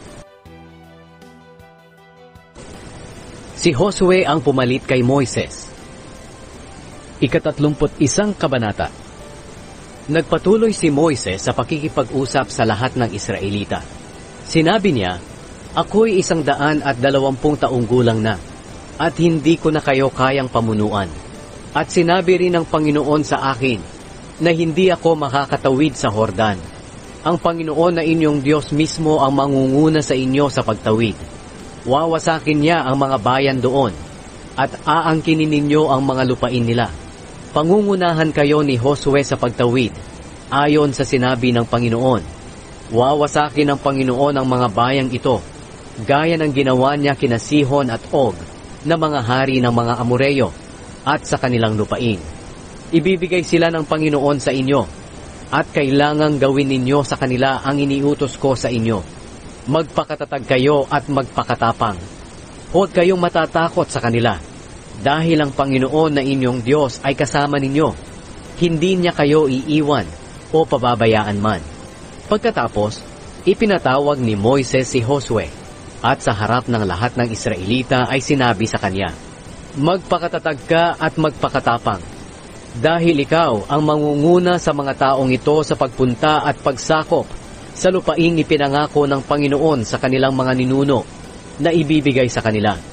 Si Josue ang pumalit kay Moises. 31 kabanata. Nagpatuloy si Moises sa pakikipag-usap sa lahat ng Israelita. Sinabi niya, ako'y 120 taong gulang na, at hindi ko na kayo kayang pamunuan. At sinabi rin ng Panginoon sa akin, na hindi ako makakatawid sa Hordan. Ang Panginoon na inyong Diyos mismo ang mangunguna sa inyo sa pagtawid. Wawasakin niya ang mga bayan doon, at aangkinin ninyo ang mga lupain nila. Pangungunahan kayo ni Josue sa pagtawid, ayon sa sinabi ng Panginoon. Wawasakin ng Panginoon ang mga bayang ito, gaya ng ginawa niya kina Sihon at Og, na mga hari ng mga Amoreyo, at sa kanilang lupain. Ibibigay sila ng Panginoon sa inyo, at kailangang gawin ninyo sa kanila ang iniutos ko sa inyo. Magpakatatag kayo at magpakatapang. Huwag kayong matatakot sa kanila, dahil ang Panginoon na inyong Diyos ay kasama ninyo. Hindi niya kayo iiwan o pababayaan man. Pagkatapos, ipinatawag ni Moises si Josue, at sa harap ng lahat ng Israelita ay sinabi sa kanya, magpakatatag ka at magpakatapang, dahil ikaw ang mangunguna sa mga taong ito sa pagpunta at pagsakop sa lupaing ipinangako ng Panginoon sa kanilang mga ninuno na ibibigay sa kanila.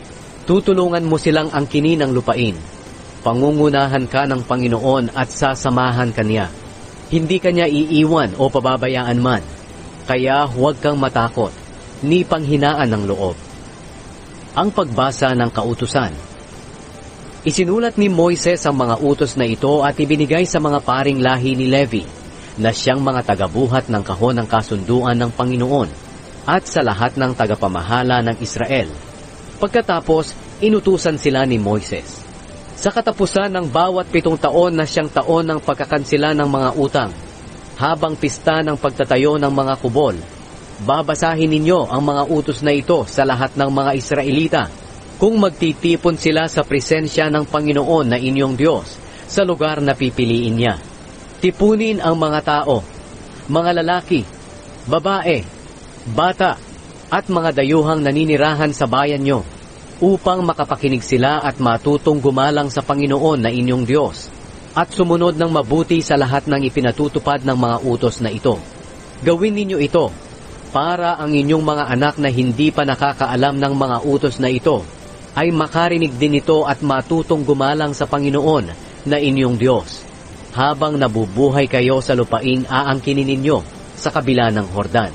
Tutulungan mo silang angkinin ang lupain. Pangungunahan ka ng Panginoon at sasamahan ka niya. Hindi ka niya iiwan o pababayaan man. Kaya huwag kang matakot, ni panghinaan ng loob. Ang pagbasa ng kautusan. Isinulat ni Moises ang mga utos na ito at ibinigay sa mga paring lahi ni Levi, na siyang mga tagabuhat ng kahon ng kasunduan ng Panginoon, at sa lahat ng tagapamahala ng Israel. Pagkatapos, inutusan sila ni Moises. Sa katapusan ng bawat 7 taon na siyang taon ng pagkakansela ng mga utang, habang pista ng pagtatayo ng mga kubol, babasahin ninyo ang mga utos na ito sa lahat ng mga Israelita, kung magtitipon sila sa presensya ng Panginoon na inyong Diyos sa lugar na pipiliin niya. Tipunin ang mga tao, mga lalaki, babae, bata, at mga dayuhang naninirahan sa bayan nyo, upang makapakinig sila at matutong gumalang sa Panginoon na inyong Diyos, at sumunod ng mabuti sa lahat ng ipinatutupad ng mga utos na ito. Gawin ninyo ito, para ang inyong mga anak na hindi pa nakakaalam ng mga utos na ito, ay makarinig din ito at matutong gumalang sa Panginoon na inyong Diyos. Habang nabubuhay kayo sa lupain aangkinin ninyo sa kabila ng Hordan.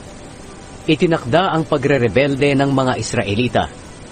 Itinakda ang pagrerebelde ng mga Israelita.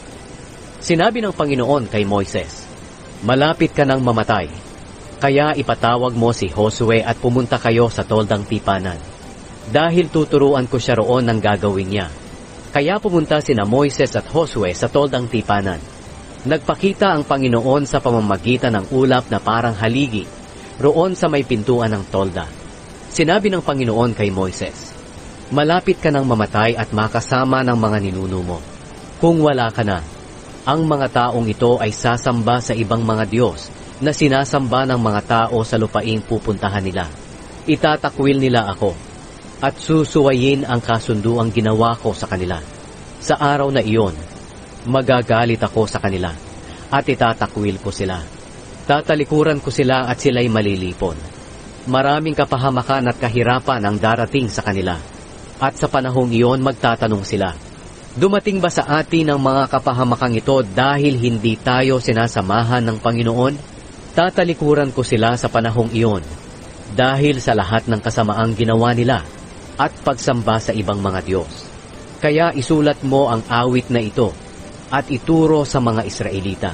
Sinabi ng Panginoon kay Moises, "Malapit ka nang mamatay, kaya ipatawag mo si Josue at pumunta kayo sa Toldang Tipanan, dahil tuturuan ko siya roon ng gagawin niya." Kaya pumunta sina Moises at Josue sa Toldang Tipanan. Nagpakita ang Panginoon sa pamamagitan ng ulap na parang haligi, roon sa may pintuan ng tolda. Sinabi ng Panginoon kay Moises, "Malapit ka nang mamatay at makasama ng mga ninuno mo. Kung wala ka na, ang mga taong ito ay sasamba sa ibang mga Diyos na sinasamba ng mga tao sa lupaing pupuntahan nila. Itatakwil nila ako, at susuwayin ang kasunduang ginawa ko sa kanila. Sa araw na iyon, magagalit ako sa kanila, at itatakwil ko sila. Tatalikuran ko sila at sila'y malilipon. Maraming kapahamakan at kahirapan ang darating sa kanila, at sa panahong iyon magtatanong sila, dumating ba sa atin ang mga kapahamakang ito dahil hindi tayo sinasamahan ng Panginoon? Tatalikuran ko sila sa panahong iyon, dahil sa lahat ng kasamaang ginawa nila, at pagsamba sa ibang mga Diyos. Kaya isulat mo ang awit na ito, at ituro sa mga Israelita.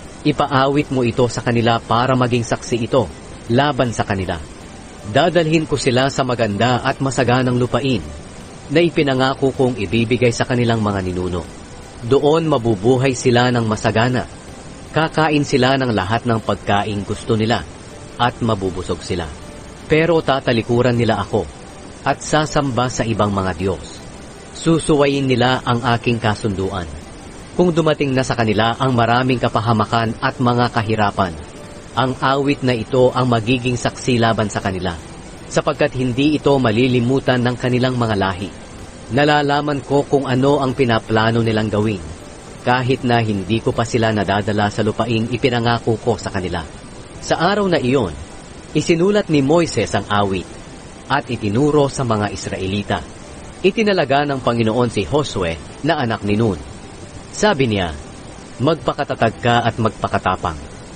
Ipaawit mo ito sa kanila para maging saksi ito laban sa kanila. Dadalhin ko sila sa maganda at masaganang lupain na ipinangako kong ibibigay sa kanilang mga ninuno. Doon mabubuhay sila ng masagana. Kakain sila ng lahat ng pagkain gusto nila at mabubusog sila. Pero tatalikuran nila ako at sasamba sa ibang mga Diyos. Susuwayin nila ang aking kasunduan. Kung dumating na sa kanila ang maraming kapahamakan at mga kahirapan, ang awit na ito ang magiging saksi laban sa kanila, sapagkat hindi ito malilimutan ng kanilang mga lahi. Nalalaman ko kung ano ang pinaplano nilang gawin, kahit na hindi ko pa sila nadadala sa lupaing ipinangako ko sa kanila. Sa araw na iyon, isinulat ni Moises ang awit, at itinuro sa mga Israelita. Itinalaga ng Panginoon si Josue na anak ni Nun. Sabi niya, "Magpakatatag ka at magpakatapang,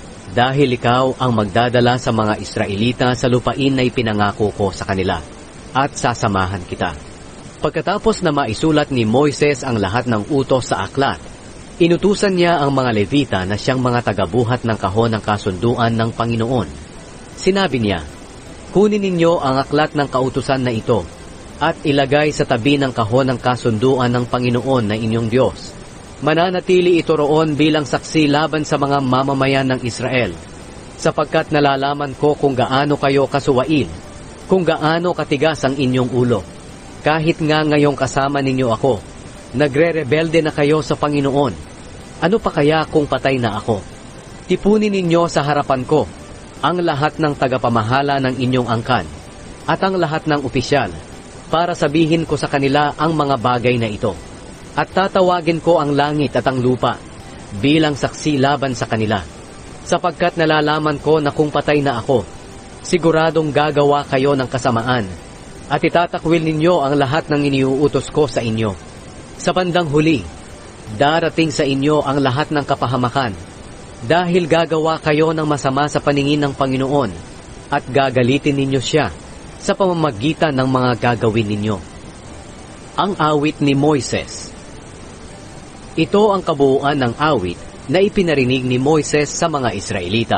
dahil ikaw ang magdadala sa mga Israelita sa lupain na ipinangako ko sa kanila, at sasamahan kita." Pagkatapos na maisulat ni Moises ang lahat ng utos sa aklat, inutusan niya ang mga Levita na siyang mga tagabuhat ng kahon ng kasunduan ng Panginoon. Sinabi niya, "Kunin ninyo ang aklat ng kautusan na ito, at ilagay sa tabi ng kahon ng kasunduan ng Panginoon na inyong Diyos. Mananatili ito roon bilang saksi laban sa mga mamamayan ng Israel, sapagkat nalalaman ko kung gaano kayo kasuwain, kung gaano katigas ang inyong ulo. Kahit nga ngayong kasama ninyo ako, nagre-rebelde na kayo sa Panginoon. Ano pa kaya kung patay na ako? Tipunin ninyo sa harapan ko ang lahat ng tagapamahala ng inyong angkan, at ang lahat ng opisyal, para sabihin ko sa kanila ang mga bagay na ito. At tatawagin ko ang langit at ang lupa bilang saksi laban sa kanila, sapagkat nalalaman ko na kung patay na ako, siguradong gagawa kayo ng kasamaan, at itatakwil ninyo ang lahat ng iniuutos ko sa inyo. Sa bandang huli, Darating sa inyo ang lahat ng kapahamakan, dahil gagawa kayo ng masama sa paningin ng Panginoon, at gagalitin ninyo siya sa pamamagitan ng mga gagawin ninyo. Ang awit ni Moises. Ito ang kabuuan ng awit na ipinarinig ni Moises sa mga Israelita.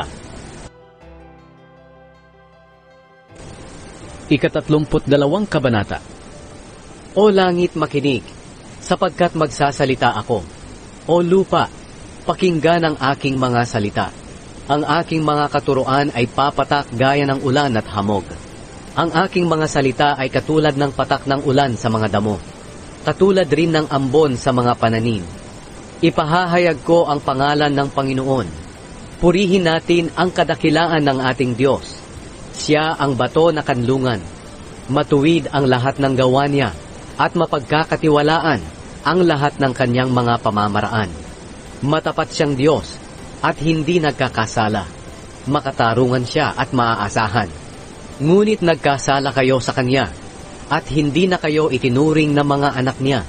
Ika-32 kabanata. O langit, makinig, sapagkat magsasalita ako. O lupa, pakinggan ang aking mga salita. Ang aking mga katuruan ay papatak gaya ng ulan at hamog. Ang aking mga salita ay katulad ng patak ng ulan sa mga damo, katulad rin ng ambon sa mga pananim. Ipahahayag ko ang pangalan ng Panginoon. Purihin natin ang kadakilaan ng ating Diyos. Siya ang bato na kanlungan. Matuwid ang lahat ng gawa niya, at mapagkakatiwalaan ang lahat ng kanyang mga pamamaraan. Matapat siyang Diyos, at hindi nagkakasala. Makatarungan siya at maaasahan. Ngunit nagkasala kayo sa kanya, at hindi na kayo itinuring na mga anak niya,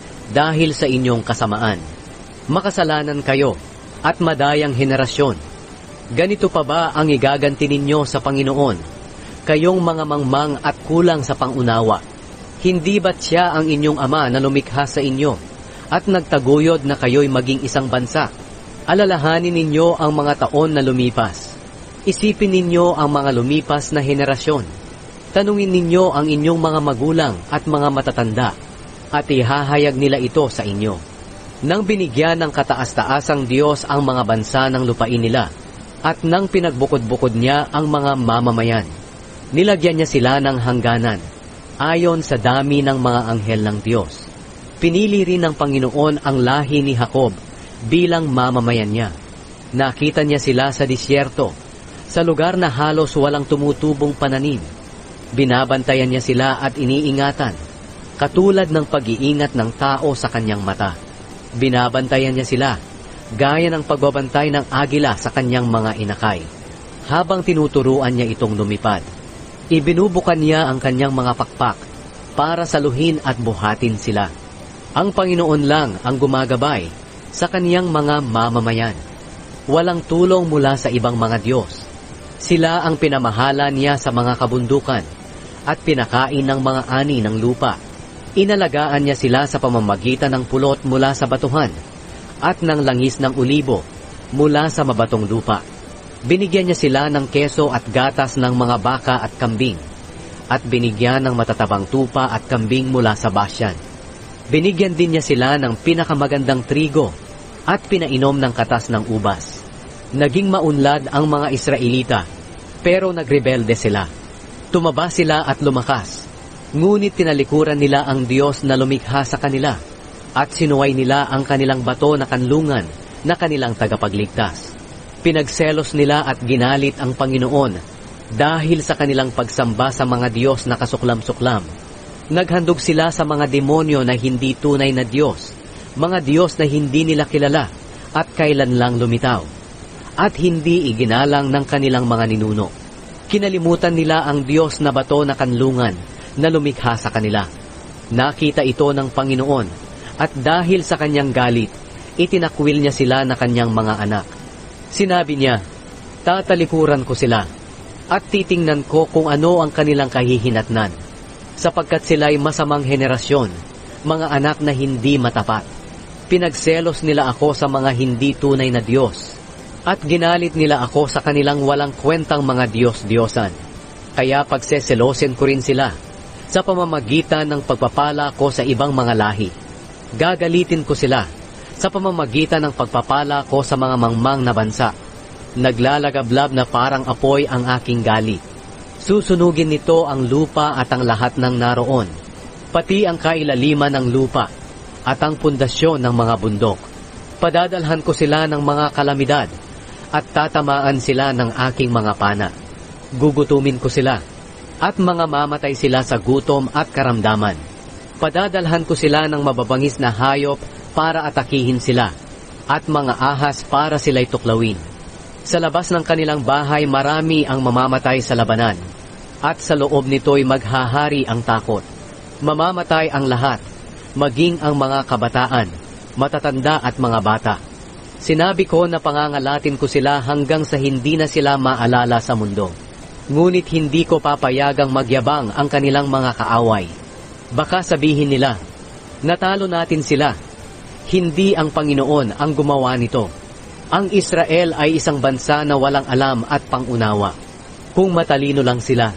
dahil sa inyong kasamaan. Makasalanan kayo, at madayang henerasyon. Ganito pa ba ang igaganti ninyo sa Panginoon? Kayong mga mangmang at kulang sa pangunawa. Hindi ba't siya ang inyong ama na lumikha sa inyo, at nagtaguyod na kayo'y maging isang bansa? Alalahanin ninyo ang mga taon na lumipas. Isipin ninyo ang mga lumipas na henerasyon. Tanungin ninyo ang inyong mga magulang at mga matatanda, at ihahayag nila ito sa inyo. Nang binigyan ng kataas-taasang Diyos ang mga bansa ng lupain nila, at nang pinagbukod-bukod niya ang mga mamamayan, nilagyan niya sila ng hangganan, ayon sa dami ng mga anghel ng Diyos. Pinili rin ng Panginoon ang lahi ni Jacob bilang mamamayan niya. Nakita niya sila sa disyerto, sa lugar na halos walang tumutubong pananim. Binabantayan niya sila at iniingatan, katulad ng pag-iingat ng tao sa kanyang mata. Binabantayan niya sila, gaya ng pagbabantay ng agila sa kanyang mga inakay, habang tinuturuan niya itong lumipad. Ibinubukan niya ang kanyang mga pakpak para saluhin at buhatin sila. Ang Panginoon lang ang gumagabay sa kaniyang mga mamamayan. Walang tulong mula sa ibang mga Diyos. Sila ang pinamahala niya sa mga kabundukan at pinakain ng mga ani ng lupa. Inalagaan niya sila sa pamamagitan ng pulot mula sa batuhan at ng langis ng ulibo mula sa mabatong lupa. Binigyan niya sila ng keso at gatas ng mga baka at kambing, at binigyan ng matatabang tupa at kambing mula sa Bashan. Binigyan din niya sila ng pinakamagandang trigo at pinainom ng katas ng ubas. Naging maunlad ang mga Israelita, pero nagrebelde sila. Tumaba sila at lumakas, ngunit tinalikuran nila ang Diyos na lumikha sa kanila, at sinuway nila ang kanilang bato na kanlungan na kanilang tagapagligtas. Pinagselos nila at ginalit ang Panginoon dahil sa kanilang pagsamba sa mga Diyos na kasuklam-suklam. Naghandog sila sa mga demonyo na hindi tunay na Diyos, mga Diyos na hindi nila kilala at kailan lang lumitaw, at hindi iginalang ng kanilang mga ninuno. Kinalimutan nila ang Diyos na bato na kanlungan na lumikha sa kanila. Nakita ito ng Panginoon, at dahil sa kanyang galit, itinakwil niya sila na kanyang mga anak. Sinabi niya, tatalikuran ko sila, at titingnan ko kung ano ang kanilang kahihinatnan, sapagkat sila'y masamang henerasyon, mga anak na hindi matapat. Pinagselos nila ako sa mga hindi tunay na Diyos, at ginalit nila ako sa kanilang walang kwentang mga Diyos-Diyosan. Kaya pagseselosin ko rin sila, sa pamamagitan ng pagpapala ko sa ibang mga lahi. Gagalitin ko sila, sa pamamagitan ng pagpapala ko sa mga mangmang na bansa. Naglalagablab na parang apoy ang aking galit. Susunugin nito ang lupa at ang lahat ng naroon, pati ang kailaliman ng lupa at ang pundasyon ng mga bundok. Padadalhan ko sila ng mga kalamidad at tatamaan sila ng aking mga pana. Gugutumin ko sila at mga mamatay sila sa gutom at karamdaman. Padadalhan ko sila ng mababangis na hayop para atakihin sila, at mga ahas para sila'y tuklawin. Sa labas ng kanilang bahay marami ang mamamatay sa labanan, at sa loob nito'y maghahari ang takot. Mamamatay ang lahat, maging ang mga kabataan, matatanda at mga bata. Sinabi ko na pangangalatin ko sila hanggang sa hindi na sila maalala sa mundo. Ngunit hindi ko papayagang magyabang ang kanilang mga kaaway. Baka sabihin nila, natalo natin sila. Hindi ang Panginoon ang gumawa nito. Ang Israel ay isang bansa na walang alam at pangunawa. Kung matalino lang sila,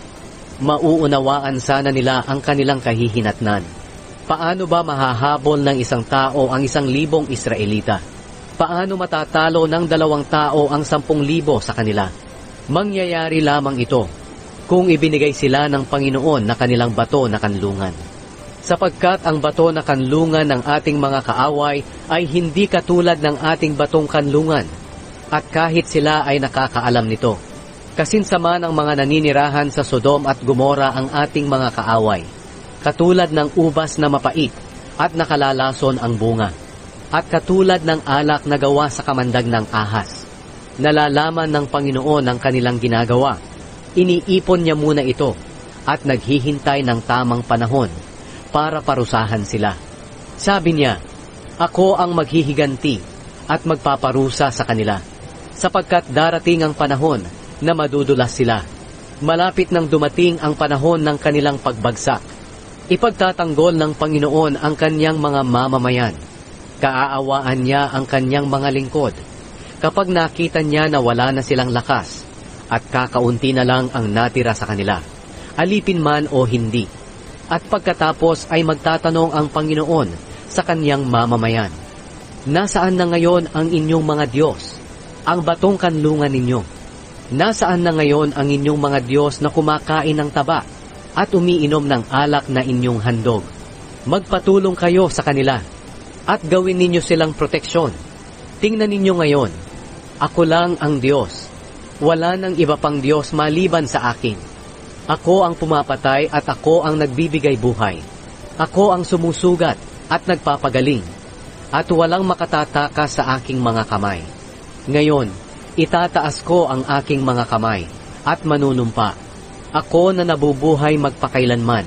mauunawaan sana nila ang kanilang kahihinatnan. Paano ba mahahabol ng isang tao ang 1,000 Israelita? Paano matatalo ng 2 tao ang 10,000 sa kanila? Mangyayari lamang ito kung ibinigay sila ng Panginoon na kanilang bato na kanlungan. Sapagkat ang bato na kanlungan ng ating mga kaaway ay hindi katulad ng ating batong kanlungan, at kahit sila ay nakakaalam nito. Kasinsama ng mga naninirahan sa Sodom at Gomora ang ating mga kaaway, katulad ng ubas na mapait at nakalalason ang bunga, at katulad ng alak na gawa sa kamandag ng ahas. Nalalaman ng Panginoon ang kanilang ginagawa. Iniipon niya muna ito at naghihintay ng tamang panahon para parusahan sila. Sabi niya, ako ang maghihiganti at magpaparusa sa kanila, sapagkat darating ang panahon na madudulas sila. Malapit nang dumating ang panahon ng kanilang pagbagsak. Ipagtatanggol ng Panginoon ang kanyang mga mamamayan. Kaaawaan niya ang kanyang mga lingkod. Kapag nakita niya na wala na silang lakas at kakaunti na lang ang natira sa kanila, alipin man o hindi. At pagkatapos ay magtatanong ang Panginoon sa kanyang mamamayan, nasaan na ngayon ang inyong mga Diyos, ang batong kanlungan ninyo? Nasaan na ngayon ang inyong mga Diyos na kumakain ng taba at umiinom ng alak na inyong handog? Magpatulong kayo sa kanila at gawin ninyo silang proteksyon. Tingnan ninyo ngayon, ako lang ang Diyos. Wala nang iba pang Diyos maliban sa akin. Ako ang pumapatay at ako ang nagbibigay buhay. Ako ang sumusugat at nagpapagaling. At walang makatatakas sa aking mga kamay. Ngayon, itataas ko ang aking mga kamay at manunumpa. Ako na nabubuhay magpakailanman.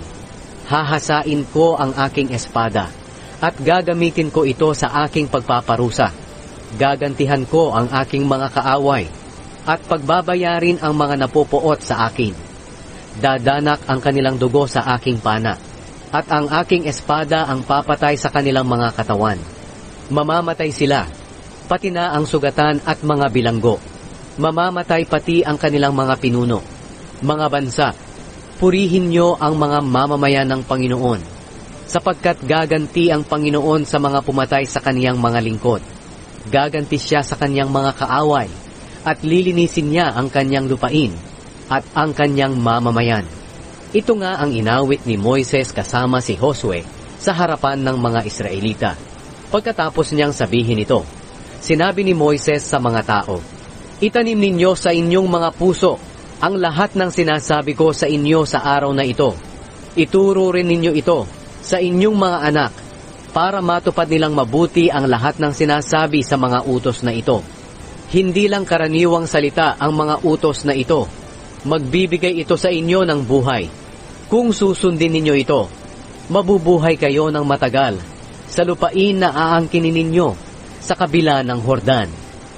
Hahasain ko ang aking espada at gagamitin ko ito sa aking pagpaparusa. Gagantihan ko ang aking mga kaaway at pagbabayarin ang mga napupuot sa akin. Dadanak ang kanilang dugo sa aking pana at ang aking espada ang papatay sa kanilang mga katawan. Mamamatay sila, pati na ang sugatan at mga bilanggo. Mamamatay pati ang kanilang mga pinuno. Mga bansa, purihin niyo ang mga mamamayan ng Panginoon, sapagkat gaganti ang Panginoon sa mga pumatay sa kaniyang mga lingkod. Gaganti siya sa kanyang mga kaaway at lilinisin niya ang kanyang lupain at ang kanyang mamamayan. Ito nga ang inawit ni Moises kasama si Josue sa harapan ng mga Israelita. Pagkatapos niyang sabihin ito, sinabi ni Moises sa mga tao, itanim ninyo sa inyong mga puso ang lahat ng sinasabi ko sa inyo sa araw na ito. Ituro rin ninyo ito sa inyong mga anak, para matupad nilang mabuti ang lahat ng sinasabi sa mga utos na ito. Hindi lang karaniwang salita ang mga utos na ito. Magbibigay ito sa inyo ng buhay. Kung susundin ninyo ito, mabubuhay kayo ng matagal sa lupain na aangkinin ninyo sa kabila ng Hordan.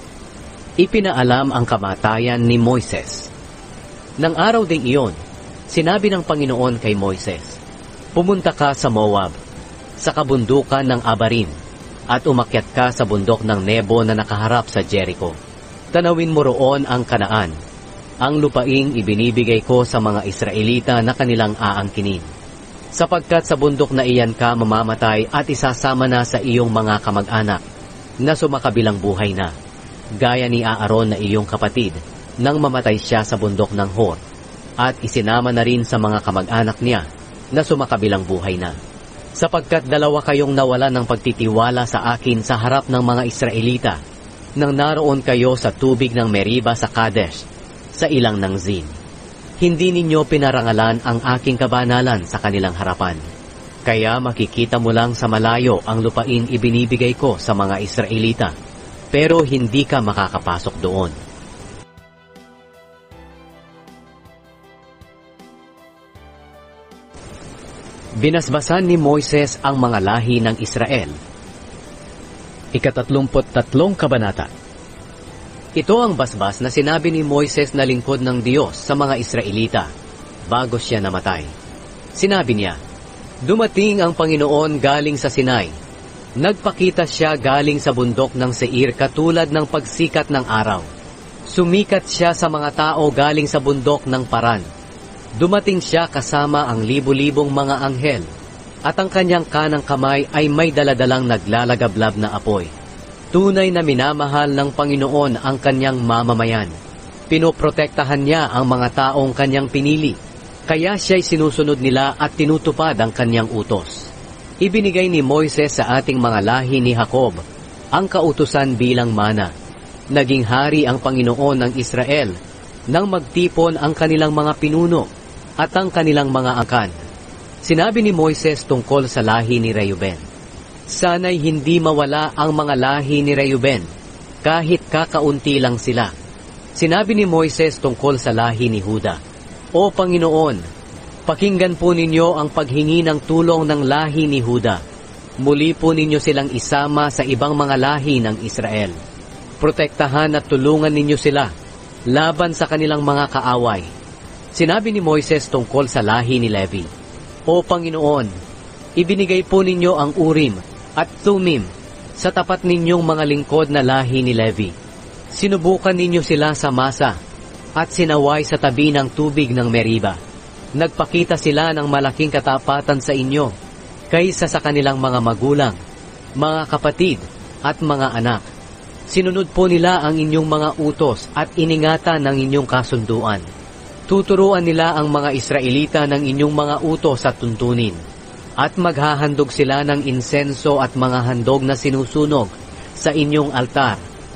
Ipinaalam ang kamatayan ni Moises. Nang araw ding iyon, sinabi ng Panginoon kay Moises, pumunta ka sa Moab, sa kabundukan ng Abarim, at umakyat ka sa bundok ng Nebo na nakaharap sa Jericho. Tanawin mo roon ang Kanaan, ang lupaing ibinibigay ko sa mga Israelita na kanilang aangkinin. Sapagkat sa bundok na iyan ka mamamatay at isasama na sa iyong mga kamag-anak na sumakabilang buhay na, gaya ni Aaron na iyong kapatid nang mamatay siya sa bundok ng Hor, at isinama na rin sa mga kamag-anak niya na sumakabilang buhay na. Sapagkat 2 kayong nawalan ng pagtitiwala sa akin sa harap ng mga Israelita, nang naroon kayo sa tubig ng Meriba sa Kadesh, sa ilang ng Zin. Hindi ninyo pinarangalan ang aking kabanalan sa kanilang harapan. Kaya makikita mo lang sa malayo ang lupain ibinibigay ko sa mga Israelita, pero hindi ka makakapasok doon. Binasbasan ni Moises ang mga lahi ng Israel. Ika-33 Kabanata. Ito ang basbas na sinabi ni Moises na lingkod ng Diyos sa mga Israelita bago siya namatay. Sinabi niya, "Dumating ang Panginoon galing sa Sinai. Nagpakita siya galing sa bundok ng Seir katulad ng pagsikat ng araw. Sumikat siya sa mga tao galing sa bundok ng Paran. Dumating siya kasama ang libu-libong mga anghel, at ang kanyang kanang kamay ay may daladalang naglalagablab na apoy. Tunay na minamahal ng Panginoon ang kanyang mamamayan. Pinoprotektahan niya ang mga taong kanyang pinili, kaya siya'y sinusunod nila at tinutupad ang kanyang utos. Ibinigay ni Moises sa ating mga lahi ni Jacob ang kautusan bilang mana. Naging hari ang Panginoon ng Israel nang magtipon ang kanilang mga pinuno at ang kanilang mga angkan. Sinabi ni Moises tungkol sa lahi ni Reuben, "Sana'y hindi mawala ang mga lahi ni Reuben, kahit kakaunti lang sila." Sinabi ni Moises tungkol sa lahi ni Huda, "O Panginoon, pakinggan po ninyo ang paghingi ng tulong ng lahi ni Huda. Muli po ninyo silang isama sa ibang mga lahi ng Israel. Protektahan at tulungan ninyo sila laban sa kanilang mga kaaway." Sinabi ni Moises tungkol sa lahi ni Levi, "O Panginoon, ibinigay po ninyo ang Urim at Thummim sa tapat ninyong mga lingkod na lahi ni Levi. Sinubukan ninyo sila sa Masa at sinaway sa tabi ng tubig ng Meriba. Nagpakita sila ng malaking katapatan sa inyo kaysa sa kanilang mga magulang, mga kapatid at mga anak. Sinunod po nila ang inyong mga utos at iningatan ng inyong kasunduan. Tuturuan nila ang mga Israelita ng inyong mga utos at tuntunin, at maghahandog sila ng insenso at mga handog na sinusunog sa inyong altar.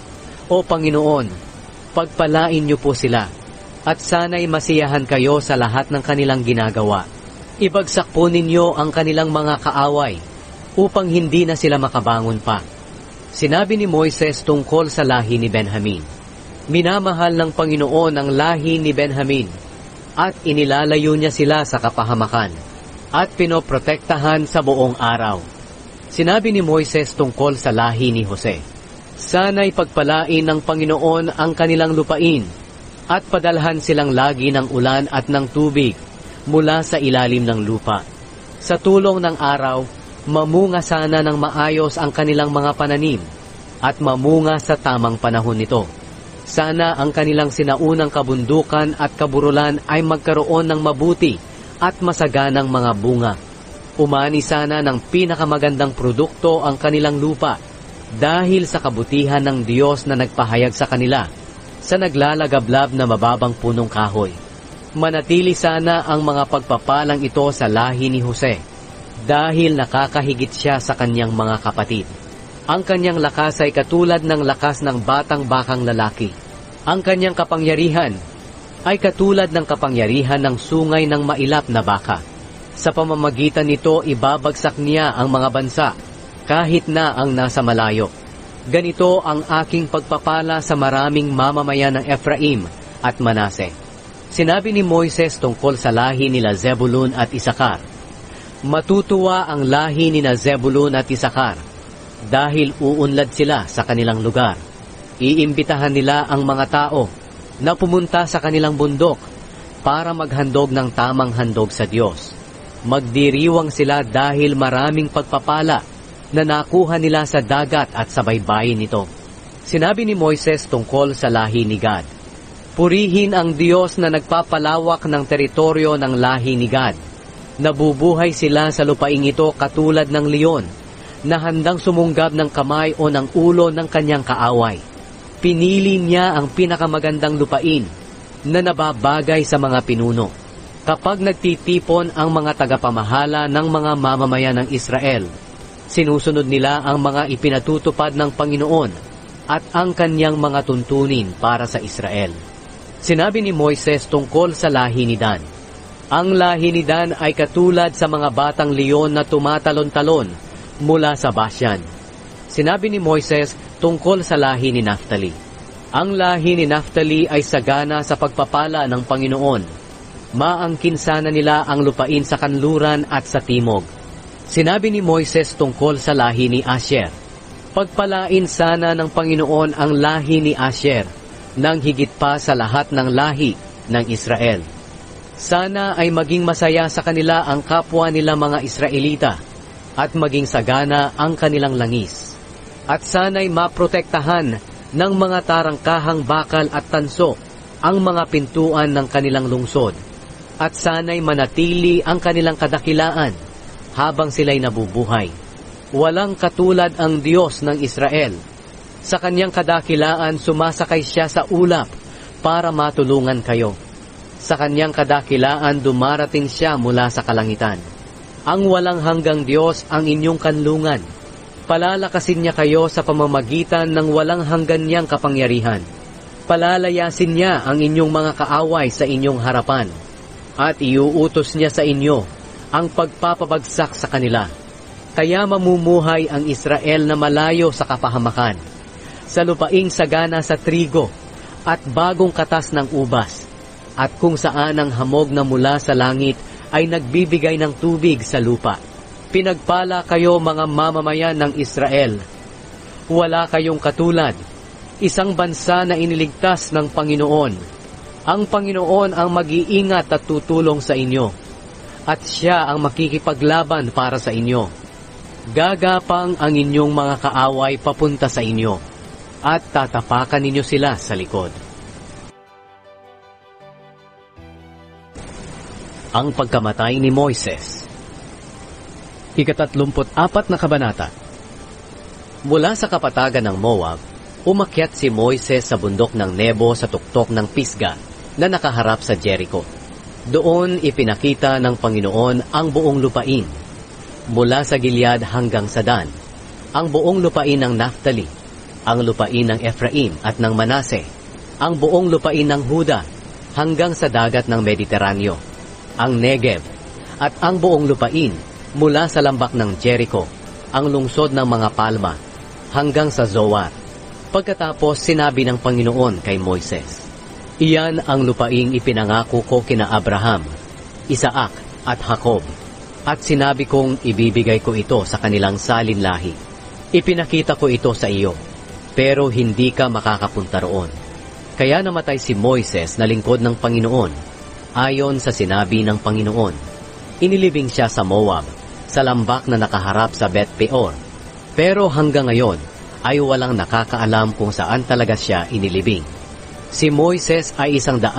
O Panginoon, pagpalain niyo po sila, at sana'y masiyahan kayo sa lahat ng kanilang ginagawa. Ibagsak po ninyo ang kanilang mga kaaway, upang hindi na sila makabangon pa." Sinabi ni Moises tungkol sa lahi ni Benjamin, "Minamahal ng Panginoon ang lahi ni Benjamin, at inilalayo niya sila sa kapahamakan, at pinoprotektahan sa buong araw." Sinabi ni Moises tungkol sa lahi ni Jose, "Sana'y pagpalain ng Panginoon ang kanilang lupain, at padalhan silang lagi ng ulan at ng tubig mula sa ilalim ng lupa. Sa tulong ng araw, mamunga sana ng maayos ang kanilang mga pananim, at mamunga sa tamang panahon nito. Sana ang kanilang sinaunang kabundukan at kaburulan ay magkaroon ng mabuti at masaganang mga bunga. Umani sana ng pinakamagandang produkto ang kanilang lupa dahil sa kabutihan ng Diyos na nagpahayag sa kanila sa naglalagablab na mababang punong kahoy. Manatili sana ang mga pagpapalang ito sa lahi ni Jose dahil nakakahigit siya sa kanyang mga kapatid. Ang kanyang lakas ay katulad ng lakas ng batang bakang lalaki. Ang kanyang kapangyarihan ay katulad ng kapangyarihan ng sungay ng mailap na baka. Sa pamamagitan nito, ibabagsak niya ang mga bansa, kahit na ang nasa malayo. Ganito ang aking pagpapala sa maraming mamamayan ng Ephraim at Manase." Sinabi ni Moises tungkol sa lahi nila Zebulun at Isakar, "Matutuwa ang lahi nina Zebulun at Isakar, dahil uunlad sila sa kanilang lugar. Iimbitahan nila ang mga tao na pumunta sa kanilang bundok para maghandog ng tamang handog sa Diyos. Magdiriwang sila dahil maraming pagpapala na nakuha nila sa dagat at sa baybayin nito." Sinabi ni Moises tungkol sa lahi ni Gad, "Purihin ang Diyos na nagpapalawak ng teritoryo ng lahi ni Gad. Nabubuhay sila sa lupaing ito katulad ng leon, na handang sumunggab ng kamay o ng ulo ng kanyang kaaway. Pinili niya ang pinakamagandang lupain na nababagay sa mga pinuno. Kapag nagtitipon ang mga tagapamahala ng mga mamamayan ng Israel, sinusunod nila ang mga ipinatutupad ng Panginoon at ang kanyang mga tuntunin para sa Israel." Sinabi ni Moises tungkol sa lahi ni Dan, "Ang lahi ni Dan ay katulad sa mga batang leon na tumatalon-talon mula sa Bashan." Sinabi ni Moises tungkol sa lahi ni Naphtali, "Ang lahi ni Naphtali ay sagana sa pagpapala ng Panginoon. Maangkin sana nila ang lupain sa kanluran at sa timog." Sinabi ni Moises tungkol sa lahi ni Asher, Pagpalain sana ng Panginoon ang lahi ni Asher nang higit pa sa lahat ng lahi ng Israel. Sana ay maging masaya sa kanila ang kapwa nila mga Israelita at maging sagana ang kanilang langis. At sana'y maprotektahan ng mga tarangkahang bakal at tanso ang mga pintuan ng kanilang lungsod. At sana'y manatili ang kanilang kadakilaan habang sila'y nabubuhay. Walang katulad ang Diyos ng Israel. Sa kanyang kadakilaan sumasakay siya sa ulap para matulungan kayo. Sa kanyang kadakilaan dumarating siya mula sa kalangitan. Ang walang hanggang Diyos ang inyong kanlungan. Palalakasin niya kayo sa pamamagitan ng walang hanggan niyang kapangyarihan. Palalayasin niya ang inyong mga kaaway sa inyong harapan. At iuutos niya sa inyo ang pagpapabagsak sa kanila. Kaya mamumuhay ang Israel na malayo sa kapahamakan, sa lupaing sagana sa trigo at bagong katas ng ubas, at kung saan ang hamog na mula sa langit ay nagbibigay ng tubig sa lupa. Pinagpala kayo mga mamamayan ng Israel. Wala kayong katulad, isang bansa na iniligtas ng Panginoon. Ang Panginoon ang mag-iingat at tutulong sa inyo, at siya ang makikipaglaban para sa inyo. Gagapang ang inyong mga kaaway papunta sa inyo, at tatapakan ninyo sila sa likod. Ang pagkamatay ni Moises. Ika-34 na kabanata. Mula sa kapatagan ng Moab, umakyat si Moises sa bundok ng Nebo sa tuktok ng Pisga na nakaharap sa Jericho. Doon ipinakita ng Panginoon ang buong lupain, mula sa Gilead hanggang sa Dan, ang buong lupain ng Naphtali, ang lupain ng Ephraim at ng Manase, ang buong lupain ng Huda hanggang sa dagat ng Mediteraneo, ang Negev, at ang buong lupain mula sa lambak ng Jericho, ang lungsod ng mga palma, hanggang sa Zoar. Pagkatapos sinabi ng Panginoon kay Moises, "Iyan ang lupaing ipinangako ko kina Abraham, Isaac at Jacob, at sinabi kong ibibigay ko ito sa kanilang salinlahi. Ipinakita ko ito sa iyo, pero hindi ka makakapunta roon." Kaya namatay si Moises na lingkod ng Panginoon, ayon sa sinabi ng Panginoon. Inilibing siya sa Moab, sa lambak na nakaharap sa Bet-peor. Pero hanggang ngayon ay walang nakakaalam kung saan talaga siya inilibing. Si Moises ay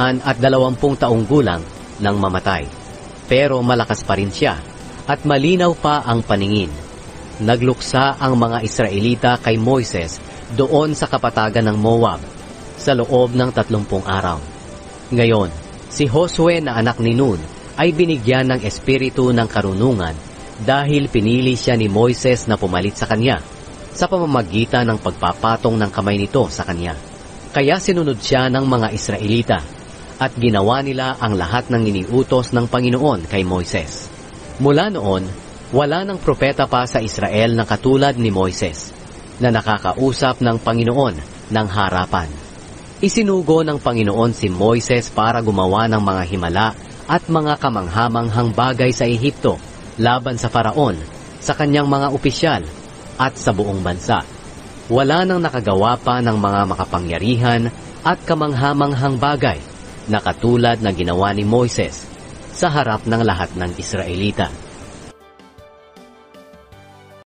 120 taong gulang nang mamatay, pero malakas pa rin siya at malinaw pa ang paningin. Nagluksa ang mga Israelita kay Moises doon sa kapatagan ng Moab sa loob ng 30 araw. Ngayon, si Josue na anak ni Nun ay binigyan ng espiritu ng karunungan dahil pinili siya ni Moises na pumalit sa kanya sa pamamagitan ng pagpapatong ng kamay nito sa kanya. Kaya sinunod siya ng mga Israelita at ginawa nila ang lahat ng iniutos ng Panginoon kay Moises. Mula noon, wala ng propeta pa sa Israel na katulad ni Moises na nakakausap ng Panginoon ng harapan. Isinugo ng Panginoon si Moises para gumawa ng mga himala at mga kamanghamanghang bagay sa Ehipto laban sa Faraon, sa kanyang mga opisyal at sa buong bansa. Wala nang nakagawa pa ng mga makapangyarihan at kamanghamanghang bagay na katulad na ginawa ni Moises sa harap ng lahat ng Israelita.